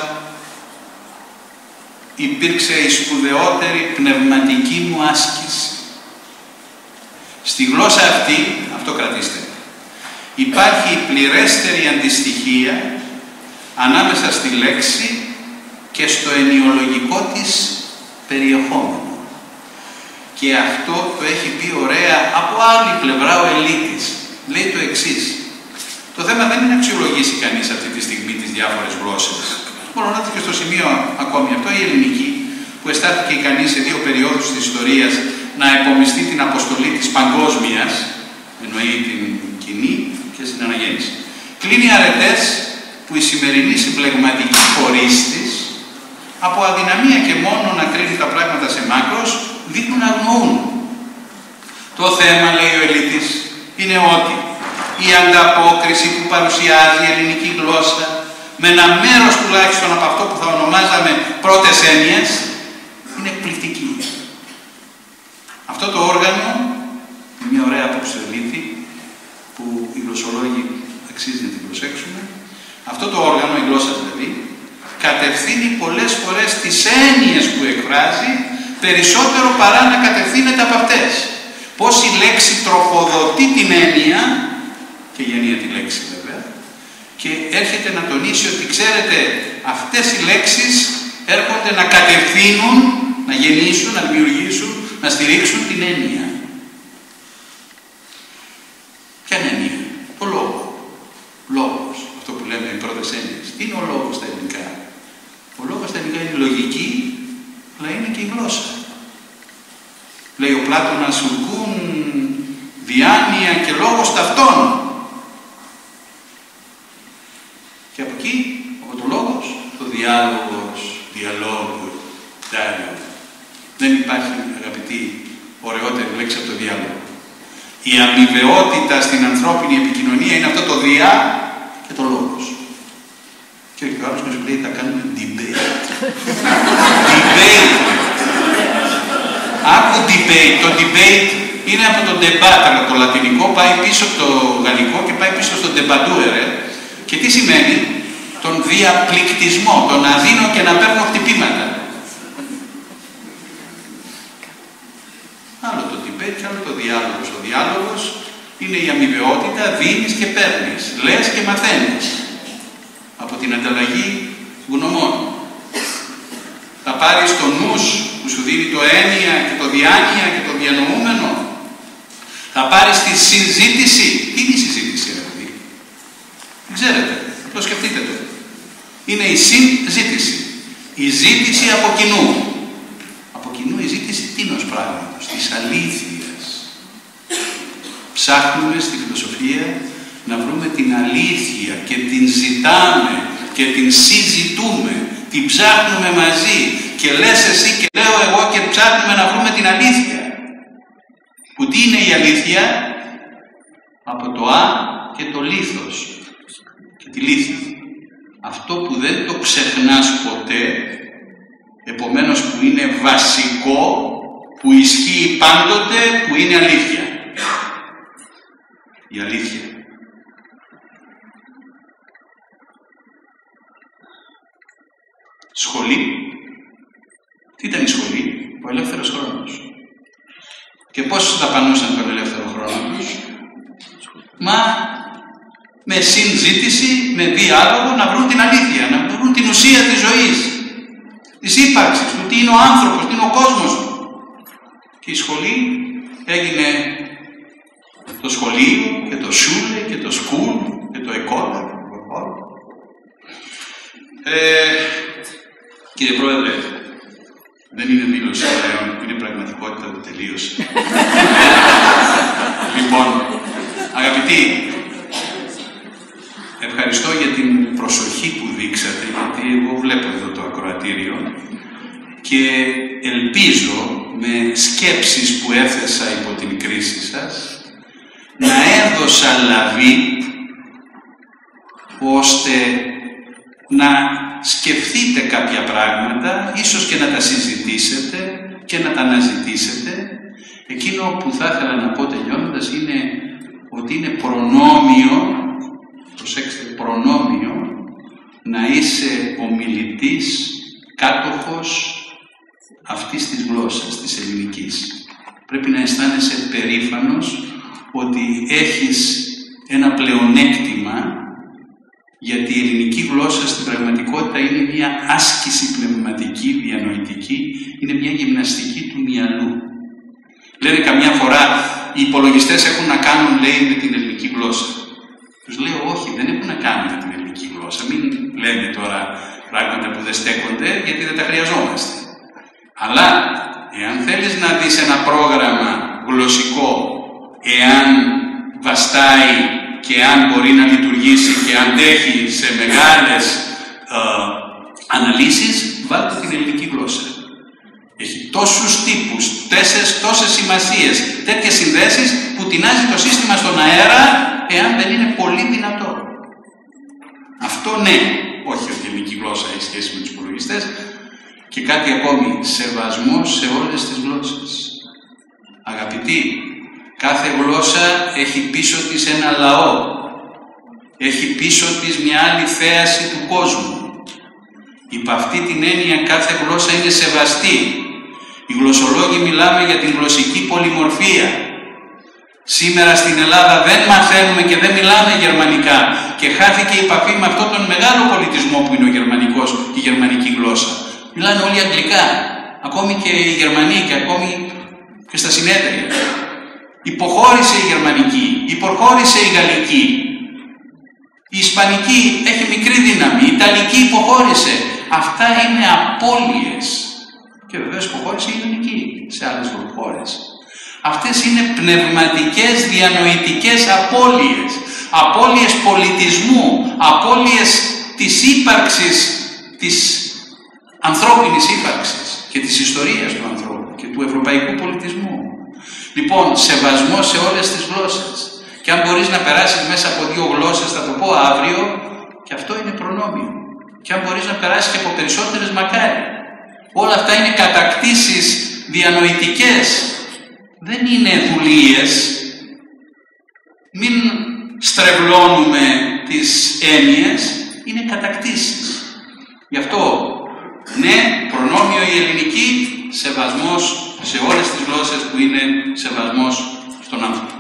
υπήρξε η σπουδαιότερη πνευματική μου άσκηση. Στη γλώσσα αυτή, αυτό κρατήστε, υπάρχει η πληρέστερη αντιστοιχία ανάμεσα στη λέξη και στο ενοιολογικό της περιεχόμενο. Και αυτό το έχει πει ωραία από άλλη πλευρά ο Ελίτης. Λέει το εξής. Το θέμα δεν είναι να αξιολογήσει κανείς αυτή τη στιγμή τις διάφορες γλώσσες. Μπορώ να δει και στο σημείο ακόμη αυτό η ελληνική, που αισθάνθηκε κανείς σε δύο περιόδους της ιστορίας να επομιστεί την αποστολή της παγκόσμιας, εννοεί την κοινή και στην αναγέννηση. Κλείνει αρετές που η σημερινή συμπλεγματική φορείς της, από αδυναμία και μόνο να κρίνει τα πράγματα σε μάκρος, δείχνουν να αγνοούν. Το θέμα, λέει ο Ελίτης, είναι ότι η ανταπόκριση που παρουσιάζει η ελληνική γλώσσα με ένα μέρος τουλάχιστον από αυτό που θα ονομάζαμε πρώτες έννοιες είναι εκπληκτική. Αυτό το όργανο, είναι μια ωραία απόψη του Ελίτη που οι γλωσσολόγοι αξίζει να την προσέξουμε, αυτό το όργανο, η γλώσσα δηλαδή, κατευθύνει πολλές φορές τις έννοιες που εκφράζει περισσότερο παρά να κατευθύνεται από αυτές. Πώς η λέξη τροφοδοτεί την έννοια, και γεννία τη λέξη βέβαια, και έρχεται να τονίσει ότι ξέρετε αυτές οι λέξεις έρχονται να κατευθύνουν, να γεννήσουν, να δημιουργήσουν, να στηρίξουν την έννοια. Ποια είναι έννοια? Το λόγο. Λόγος. Αυτό που λέμε οι πρώτες έννοιες. Τι είναι ο λόγος στα ελληνικά? Ο λόγος στα ελληνικά είναι η λογική, αλλά είναι και η γλώσσα. Λέει ο Πλάτωνας, ουρκούν διάνοια και λόγος ταυτόν. Και από εκεί, από το λόγος, το διάλογος, διαλόγου, διάλογο. Δεν υπάρχει, αγαπητοί, ωραιότερη λέξη από το διάλογο. Η αμοιβαιότητα στην ανθρώπινη επικοινωνία είναι αυτό το διά και το λόγος. Και ο άλλος μας λέει θα κάνουμε debate. Debate. Άκου debate. Το debate είναι από το debatter, το λατινικό, πάει πίσω από το γαλλικό και πάει πίσω στο debattuere. Και τι σημαίνει? Τον διαπληκτισμό, το να δίνω και να παίρνω χτυπήματα. Άλλο το debate και άλλο το διάλογος. Ο διάλογος είναι η αμοιβαιότητα, δίνεις και παίρνεις, λες και μαθαίνεις από την ανταλλαγή γνωμών. Θα πάρεις το νους που σου δίνει το έννοια και το διάνοια και το διανοούμενο. Θα πάρεις τη συζήτηση. Τι είναι η συζήτηση δηλαδή? Δεν ξέρετε, απλώς σκεφτείτε το. Είναι η συζήτηση. Η ζήτηση από κοινού. Από κοινού η ζήτηση τίνος πράγματος, της αλήθειας. Ψάχνουμε στη φιλοσοφία να βρούμε την αλήθεια και την ζητάμε και την συζητούμε, την ψάχνουμε μαζί και λες εσύ και λέω εγώ και ψάχνουμε να βρούμε την αλήθεια. Που τι είναι η αλήθεια? Από το α και το λίθος και τη λύθη. Αυτό που δεν το ξεχνάς ποτέ, επομένως που είναι βασικό, που ισχύει πάντοτε, που είναι αλήθεια. Η αλήθεια. Σχολή. Τι ήταν η σχολή? Ο ελεύθερος χρόνος. Και πώς δαπανούσαν τον ελεύθερο χρόνο τους? Μα με συζήτηση, με διάλογο να βρουν την αλήθεια, να βρουν την ουσία της ζωής, της ύπαρξης, του τι είναι ο άνθρωπος, τι είναι ο κόσμος. Και η σχολή έγινε το σχολείο και το σούλε και το σκούλ και το εκόλα. Ε, κύριε Πρόεδρε, δεν είναι δήλωση πλέον, που είναι πραγματικότητα που τελείωσε. Λοιπόν, αγαπητοί, ευχαριστώ για την προσοχή που δείξατε, γιατί εγώ βλέπω εδώ το ακροατήριο και ελπίζω με σκέψεις που έθεσα υπό την κρίση σας να έδωσα λαβή ώστε να σκεφτείτε κάποια πράγματα, ίσως και να τα συζητήσετε και να τα αναζητήσετε. Εκείνο που θα ήθελα να πω τελειώνοντας είναι ότι είναι προνόμιο, προσέξτε, προνόμιο να είσαι ομιλητής, κάτοχος αυτής της γλώσσας, της ελληνικής. Πρέπει να αισθάνεσαι περήφανος ότι έχεις ένα πλεονέκτημα, γιατί η ελληνική γλώσσα στην πραγματικότητα είναι μια άσκηση πνευματική, διανοητική, είναι μια γυμναστική του μυαλού. Λένε καμιά φορά οι υπολογιστές έχουν να κάνουν, λέει, με την ελληνική γλώσσα. Τους λέω όχι, δεν έχουν να κάνουν με την ελληνική γλώσσα. Μην λέμε τώρα πράγματα που δεν στέκονται, γιατί δεν τα χρειαζόμαστε. Αλλά εάν θέλεις να δεις ένα πρόγραμμα γλωσσικό, εάν βαστάει και αν μπορεί να λειτουργήσει και αντέχει σε μεγάλες ε, αναλύσεις, βάλτε την ελληνική γλώσσα. Έχει τόσους τύπους, τέσσερις, τόσες σημασίες, τέτοιες συνδέσεις που τεινάζει το σύστημα στον αέρα, εάν δεν είναι πολύ δυνατό. Αυτό ναι, όχι ότι η ελληνική γλώσσα έχει σχέση με τους υπολογιστές. Και κάτι ακόμη, σεβασμό σε όλες τις γλώσσες. Αγαπητοί, κάθε γλώσσα έχει πίσω της ένα λαό. Έχει πίσω της μια άλλη θέαση του κόσμου. Υπ' αυτή την έννοια κάθε γλώσσα είναι σεβαστή. Οι γλωσσολόγοι μιλάμε για την γλωσσική πολυμορφία. Σήμερα στην Ελλάδα δεν μαθαίνουμε και δεν μιλάμε γερμανικά και χάθηκε η επαφή με αυτόν τον μεγάλο πολιτισμό που είναι ο γερμανικός και η γερμανική γλώσσα. Μιλάνε όλοι αγγλικά, ακόμη και οι Γερμανοί και ακόμη και στα συνέδρια. Υποχώρησε η γερμανική, υποχώρησε η γαλλική. Η ισπανική έχει μικρή δύναμη, η ιταλική υποχώρησε. Αυτά είναι απώλειες. Και βεβαίως υποχώρησε η ελληνική σε άλλες χώρες. Αυτές είναι πνευματικές, διανοητικές απώλειες. Απώλειες πολιτισμού, απώλειες της ύπαρξης, της ανθρώπινης ύπαρξης και της ιστορίας του ανθρώπου και του ευρωπαϊκού πολιτισμού. Λοιπόν, σεβασμό σε όλες τις γλώσσες. Και αν μπορείς να περάσεις μέσα από δύο γλώσσες, θα το πω αύριο, και αυτό είναι προνόμιο. Και αν μπορείς να περάσεις και από περισσότερες, μακάρι. Όλα αυτά είναι κατακτήσεις διανοητικές. Δεν είναι δουλείες. Μην στρεβλώνουμε τις έννοιες. Είναι κατακτήσεις. Γι' αυτό, ναι, προνόμιο η ελληνική, σεβασμός σε όλες τις γλώσσες που είναι σεβασμός στον άνθρωπο.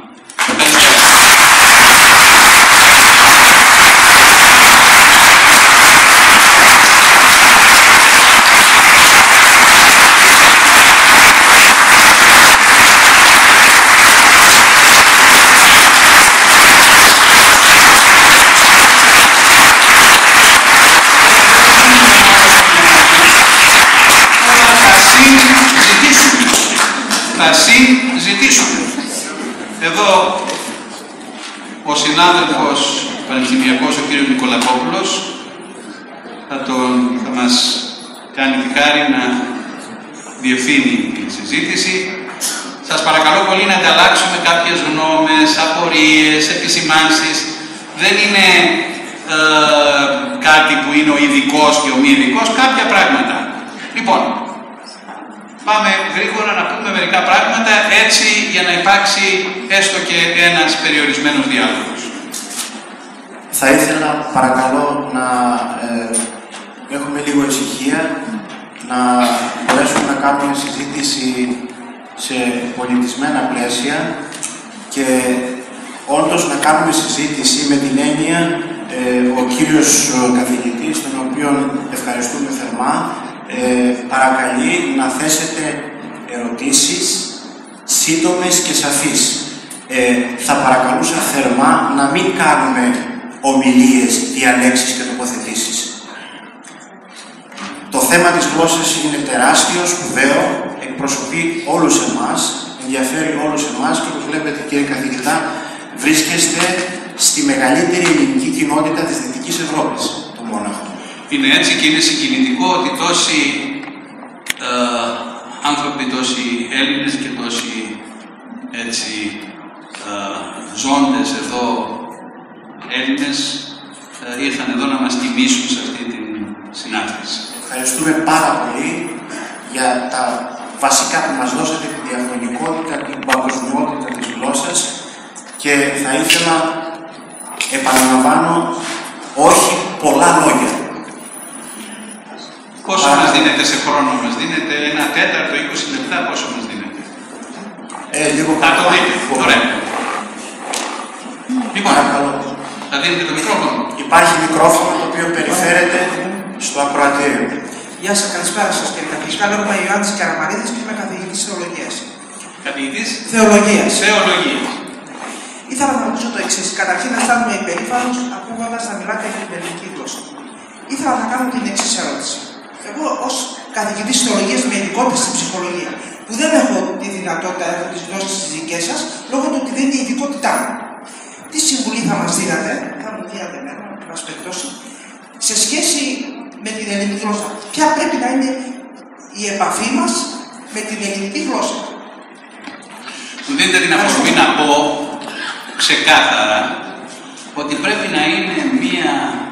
Θα συζητήσουμε. Εδώ ο συνάδελφος πανεπιστημιακός, ο κύριος Νικολακόπουλος, θα, τον, θα μας κάνει τη χάρη να διευθύνει τη συζήτηση. Σας παρακαλώ πολύ να ανταλλάξουμε κάποιες γνώμες, απορίες, επισημάνσεις. Δεν είναι ε, κάτι που είναι ο ειδικός και ο μη ειδικός, κάποια πράγματα. Λοιπόν, πάμε γρήγορα να πούμε μερικά πράγματα, έτσι για να υπάρξει έστω και ένας περιορισμένος διάλογος. Θα ήθελα παρακαλώ να ε, έχουμε λίγο ησυχία, να μπορέσουμε να κάνουμε συζήτηση σε πολιτισμένα πλαίσια και όντως να κάνουμε συζήτηση με την έννοια ε, ο κύριος καθηγητής, τον οποίο ευχαριστούμε θερμά, Ε, παρακαλεί να θέσετε ερωτήσεις σύντομες και σαφείς. Ε, θα παρακαλούσα θερμά να μην κάνουμε ομιλίες, διαλέξεις και τοποθετήσεις. Το θέμα της γλώσσας είναι τεράστιο, σπουδαίο, εκπροσωπεί όλους εμάς, ενδιαφέρει όλους εμάς και όπως βλέπετε κύριε καθηγητά, βρίσκεστε στη μεγαλύτερη ελληνική κοινότητα της Δυτικής Ευρώπης, το Μόναχο. Είναι έτσι και είναι συγκινητικό ότι τόσοι ε, άνθρωποι, τόσοι Έλληνες και τόσοι έτσι, ε, ζώντες εδώ Έλληνες ε, ήρθαν εδώ να μας τιμήσουν σε αυτή την συνάντηση. Ευχαριστούμε πάρα πολύ για τα βασικά που μας δώσατε, τη διαφωνικότητα, την παγκοσμιότητα της γλώσσας και θα ήθελα, επαναλαμβάνω, όχι πολλά λόγια. Πόσο μας δίνετε σε χρόνο, μας δίνετε ένα τέταρτο, είκοσι λεπτά, πόσο μας δίνετε? λίγο Θα το δείτε. Ωραία. Λοιπόν, παρακαλώ. θα δίνετε το μικρόφωνο. Υπάρχει μικρόφωνο το οποίο περιφέρεται στο ακροατήριο. Γεια σας, καλησπέρα σας κύριε καθηγητά. Λέγομαι Ιωάννης Καραμανίδης και είμαι καθηγητής θεολογίας. Καθηγητής Θεολογίας. Θεολογίας. Ήθελα να ρωτήσω το εξής. Καταρχήν, αισθάνομαι υπερήφανος ακούγοντας να μιλάτε για την ελληνική γλώσσα. Ήθελα να κάνω την εξής ερώτηση. Εγώ, ως καθηγητής θεολογίας με ειδικότητα στην ψυχολογία, που δεν έχω τη δυνατότητα να έχω τις γνώσεις τις δικές σας, λόγω του ότι δεν είναι η ειδικότητά μου. Τι συμβουλή θα μας δίνατε, θα μου δίνατε εμένα, να μας περιπτώσει, σε σχέση με την ελληνική γλώσσα? Ποια πρέπει να είναι η επαφή μας με την ελληνική γλώσσα? Μου δίνετε την αφορμή να πω ξεκάθαρα ότι πρέπει να είναι μία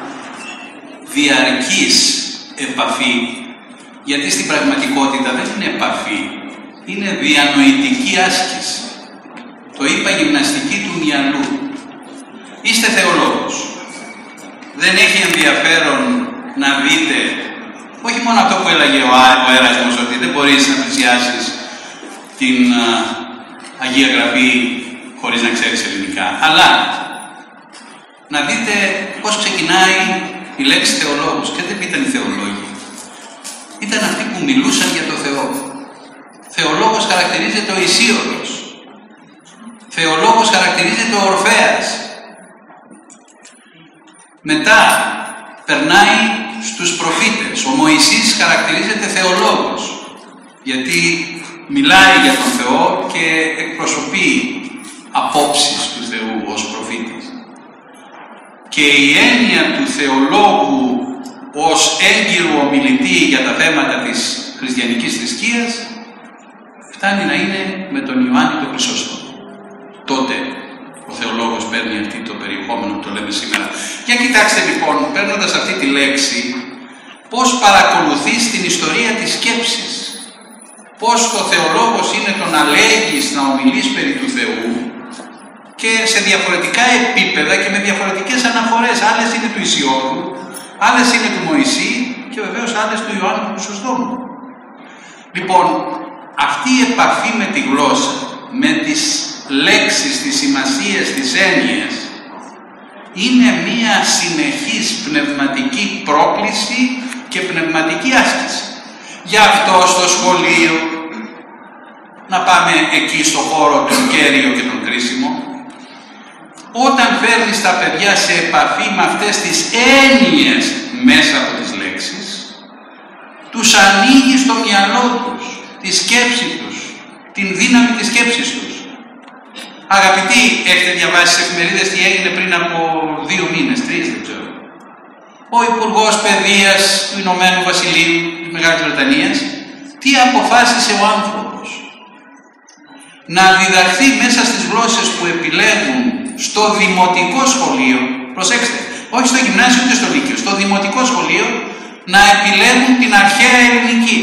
διαρκής επαφή, γιατί στην πραγματικότητα δεν είναι επαφή, είναι διανοητική άσκηση. Το είπα, γυμναστική του μυαλού. Είστε θεολόγος. Δεν έχει ενδιαφέρον να δείτε, όχι μόνο αυτό που έλεγε ο, ο Έρασμος, ότι δεν μπορείς να πλησιάσεις την α, Αγία Γραφή χωρίς να ξέρεις ελληνικά, αλλά να δείτε πώς ξεκινάει η λέξη θεολόγος. Και δεν ήταν οι θεολόγοι. Ήταν αυτοί που μιλούσαν για το Θεό. Θεολόγος χαρακτηρίζεται ο Ησίωρος. Θεολόγος χαρακτηρίζεται ο Ορφέας. Μετά περνάει στους προφήτες. Ο Μωυσής χαρακτηρίζεται θεολόγος, γιατί μιλάει για τον Θεό και εκπροσωπεί απόψεις του Θεού ως προφήτης. Και η έννοια του θεολόγου ως έγκυρου ομιλητή για τα θέματα της χριστιανικής θρησκείας φτάνει να είναι με τον Ιωάννη τον Χρυσόστομο. Τότε ο θεολόγος παίρνει αυτή το περιεχόμενο που το λέμε σήμερα. Για κοιτάξτε λοιπόν, παίρνοντας αυτή τη λέξη, πώς παρακολουθείς την ιστορία της σκέψης. Πώς το θεολόγος είναι το να λέγεις, να ομιλείς περί του Θεού και σε διαφορετικά επίπεδα και με διαφορετικές αναφορές. Άλλες είναι του Ησιώρου, άλλες είναι του Μωυσή και βεβαίως άλλες του Ιωάννου του Χρυσοστόμου. Λοιπόν, αυτή η επαφή με τη γλώσσα, με τις λέξεις, τις σημασίες, τις έννοιες, είναι μία συνεχής πνευματική πρόκληση και πνευματική άσκηση. Γι' αυτό στο σχολείο, να πάμε εκεί στο χώρο τον κέριο και τον κρίσιμο, όταν φέρνεις τα παιδιά σε επαφή με αυτές τις έννοιες μέσα από τις λέξεις, τους ανοίγεις το μυαλό τους, τη σκέψη τους, την δύναμη της σκέψης τους. Αγαπητοί, έχετε διαβάσει στις εφημερίδες τι έγινε πριν από δύο μήνες, τρεις δεν ξέρω. Ο Υπουργός Παιδείας του Ηνωμένου Βασιλείου της Μεγάλης Βρετανίας, τι αποφάσισε ο άνθρωπος? Να διδαχθεί μέσα στις γλώσσες που επιλέγουν στο δημοτικό σχολείο, προσέξτε, όχι στο γυμνάσιο ούτε στο λύκειο, στο δημοτικό σχολείο, να επιλέγουν την αρχαία ελληνική.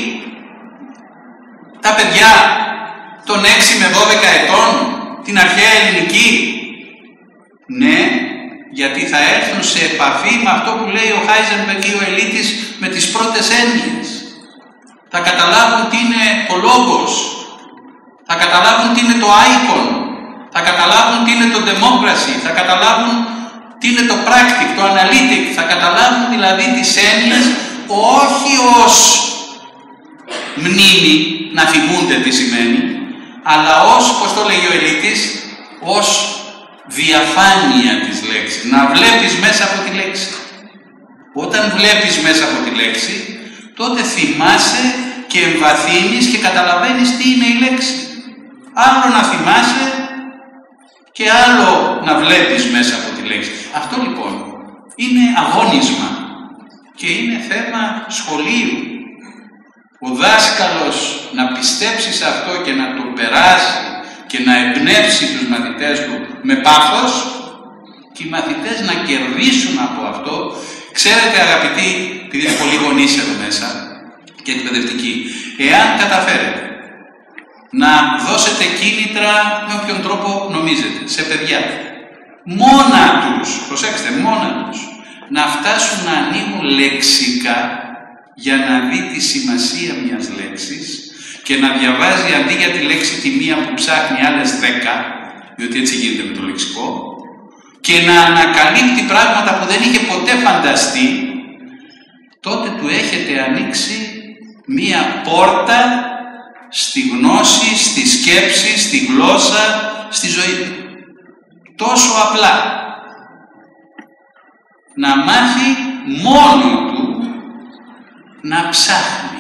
Τα παιδιά των έξι με δώδεκα ετών, την αρχαία ελληνική. Ναι, γιατί θα έρθουν σε επαφή με αυτό που λέει ο Χάιζενμπεργκ ή ο Ελίτης, με τις πρώτες έννοιες. Θα καταλάβουν τι είναι ο λόγος, θα καταλάβουν τι είναι το icon, θα καταλάβουν τι είναι το democracy, θα καταλάβουν τι είναι το practic, το analytic, θα καταλάβουν δηλαδή τις έννοιες όχι ως μνήμη να θυμούνται τι σημαίνει, αλλά ως, πώς το λέει ο Ελίτης, ως διαφάνεια της λέξης, να βλέπεις μέσα από τη λέξη. Όταν βλέπεις μέσα από τη λέξη, τότε θυμάσαι και εμβαθύνεις και καταλαβαίνεις τι είναι η λέξη. Άλλο να θυμάσαι και άλλο να βλέπεις μέσα από τη λέξη. Αυτό λοιπόν είναι αγώνισμα και είναι θέμα σχολείου. Ο δάσκαλος να πιστέψει σε αυτό και να το περάσει και να εμπνεύσει τους μαθητές του με πάθος και οι μαθητές να κερδίσουν από αυτό. Ξέρετε αγαπητοί, επειδή είναι πολλοί γονείς εδώ μέσα και εκπαιδευτικοί, εάν καταφέρετε να δώσετε κίνητρα με όποιον τρόπο νομίζετε σε παιδιά, μόνα τους, προσέξτε, μόνα τους, να φτάσουν να ανοίγουν λεξικά για να δει τη σημασία μιας λέξης και να διαβάζει αντί για τη λέξη τη μία που ψάχνει άλλες δέκα, διότι έτσι γίνεται με το λεξικό, και να ανακαλύπτει πράγματα που δεν είχε ποτέ φανταστεί, τότε του έχετε ανοίξει μία πόρτα στη γνώση, στη σκέψη, στη γλώσσα, στη ζωή. Τόσο απλά. Να μάθει μόνο του να ψάχνει.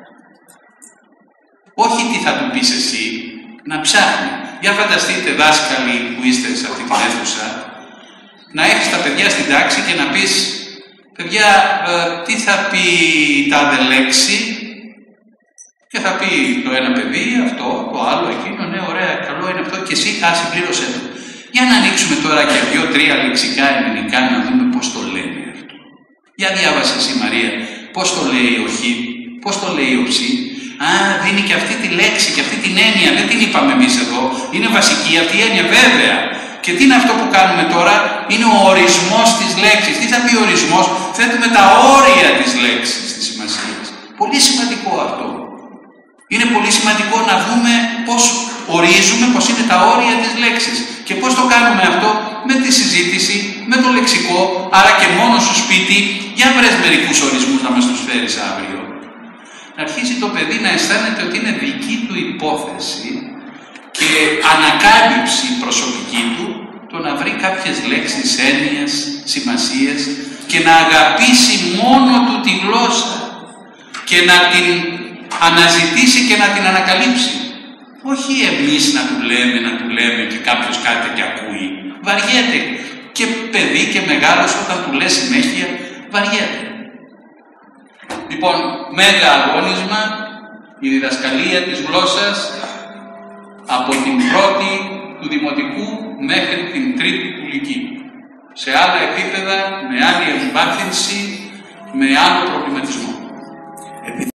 Όχι τι θα του πεις εσύ, να ψάχνει. Για φανταστείτε δάσκαλοι που είστε σε αυτή την αίθουσα, να έχεις τα παιδιά στην τάξη και να πεις, παιδιά, ε, τι θα πει τάδε λέξη, και θα πει το ένα παιδί αυτό, το άλλο εκείνο, ναι ωραία, καλό είναι αυτό, και εσύ θα συμπλήρωσέ το. Για να ανοίξουμε τώρα και δύο-τρία λεξικά ελληνικά να δούμε πώς το λένε αυτό. Για διάβασε εσύ Μαρία, πώς το λέει ο Χ, πώς το λέει ο Ψ. Α, δίνει και αυτή τη λέξη και αυτή την έννοια, δεν την είπαμε εμείς εδώ. Είναι βασική αυτή η έννοια, βέβαια. Και τι είναι αυτό που κάνουμε τώρα, είναι ο ορισμός της λέξης. Τι θα πει ο ορισμός, θέτουμε τα όρια της λέξης, της σημασίας. Πολύ σημαντικό αυτό. Είναι πολύ σημαντικό να δούμε πώς ορίζουμε, πώς είναι τα όρια της λέξης. Και πώς το κάνουμε αυτό, με τη συζήτηση, με το λεξικό, άρα και μόνο στο σπίτι, για βρες μερικούς ορισμούς να μας τους φέρεις αύριο. Να αρχίσει το παιδί να αισθάνεται ότι είναι δική του υπόθεση και ανακάλυψη προσωπική του το να βρει κάποιες λέξεις, έννοιες, σημασίες και να αγαπήσει μόνο του τη γλώσσα και να την αναζητήσει και να την ανακαλύψει. Όχι εμείς να του λέμε, να του λέμε και κάποιος κάτι και ακούει. Βαριέται. Και παιδί και μεγάλος όταν του λέει συνέχεια βαριέται. Λοιπόν, μέγα αγώνισμα, η διδασκαλία της γλώσσας από την πρώτη του δημοτικού μέχρι την τρίτη του λυκείου. Σε άλλα επίπεδα, με άλλη εμβάθυνση, με άλλο προβληματισμό.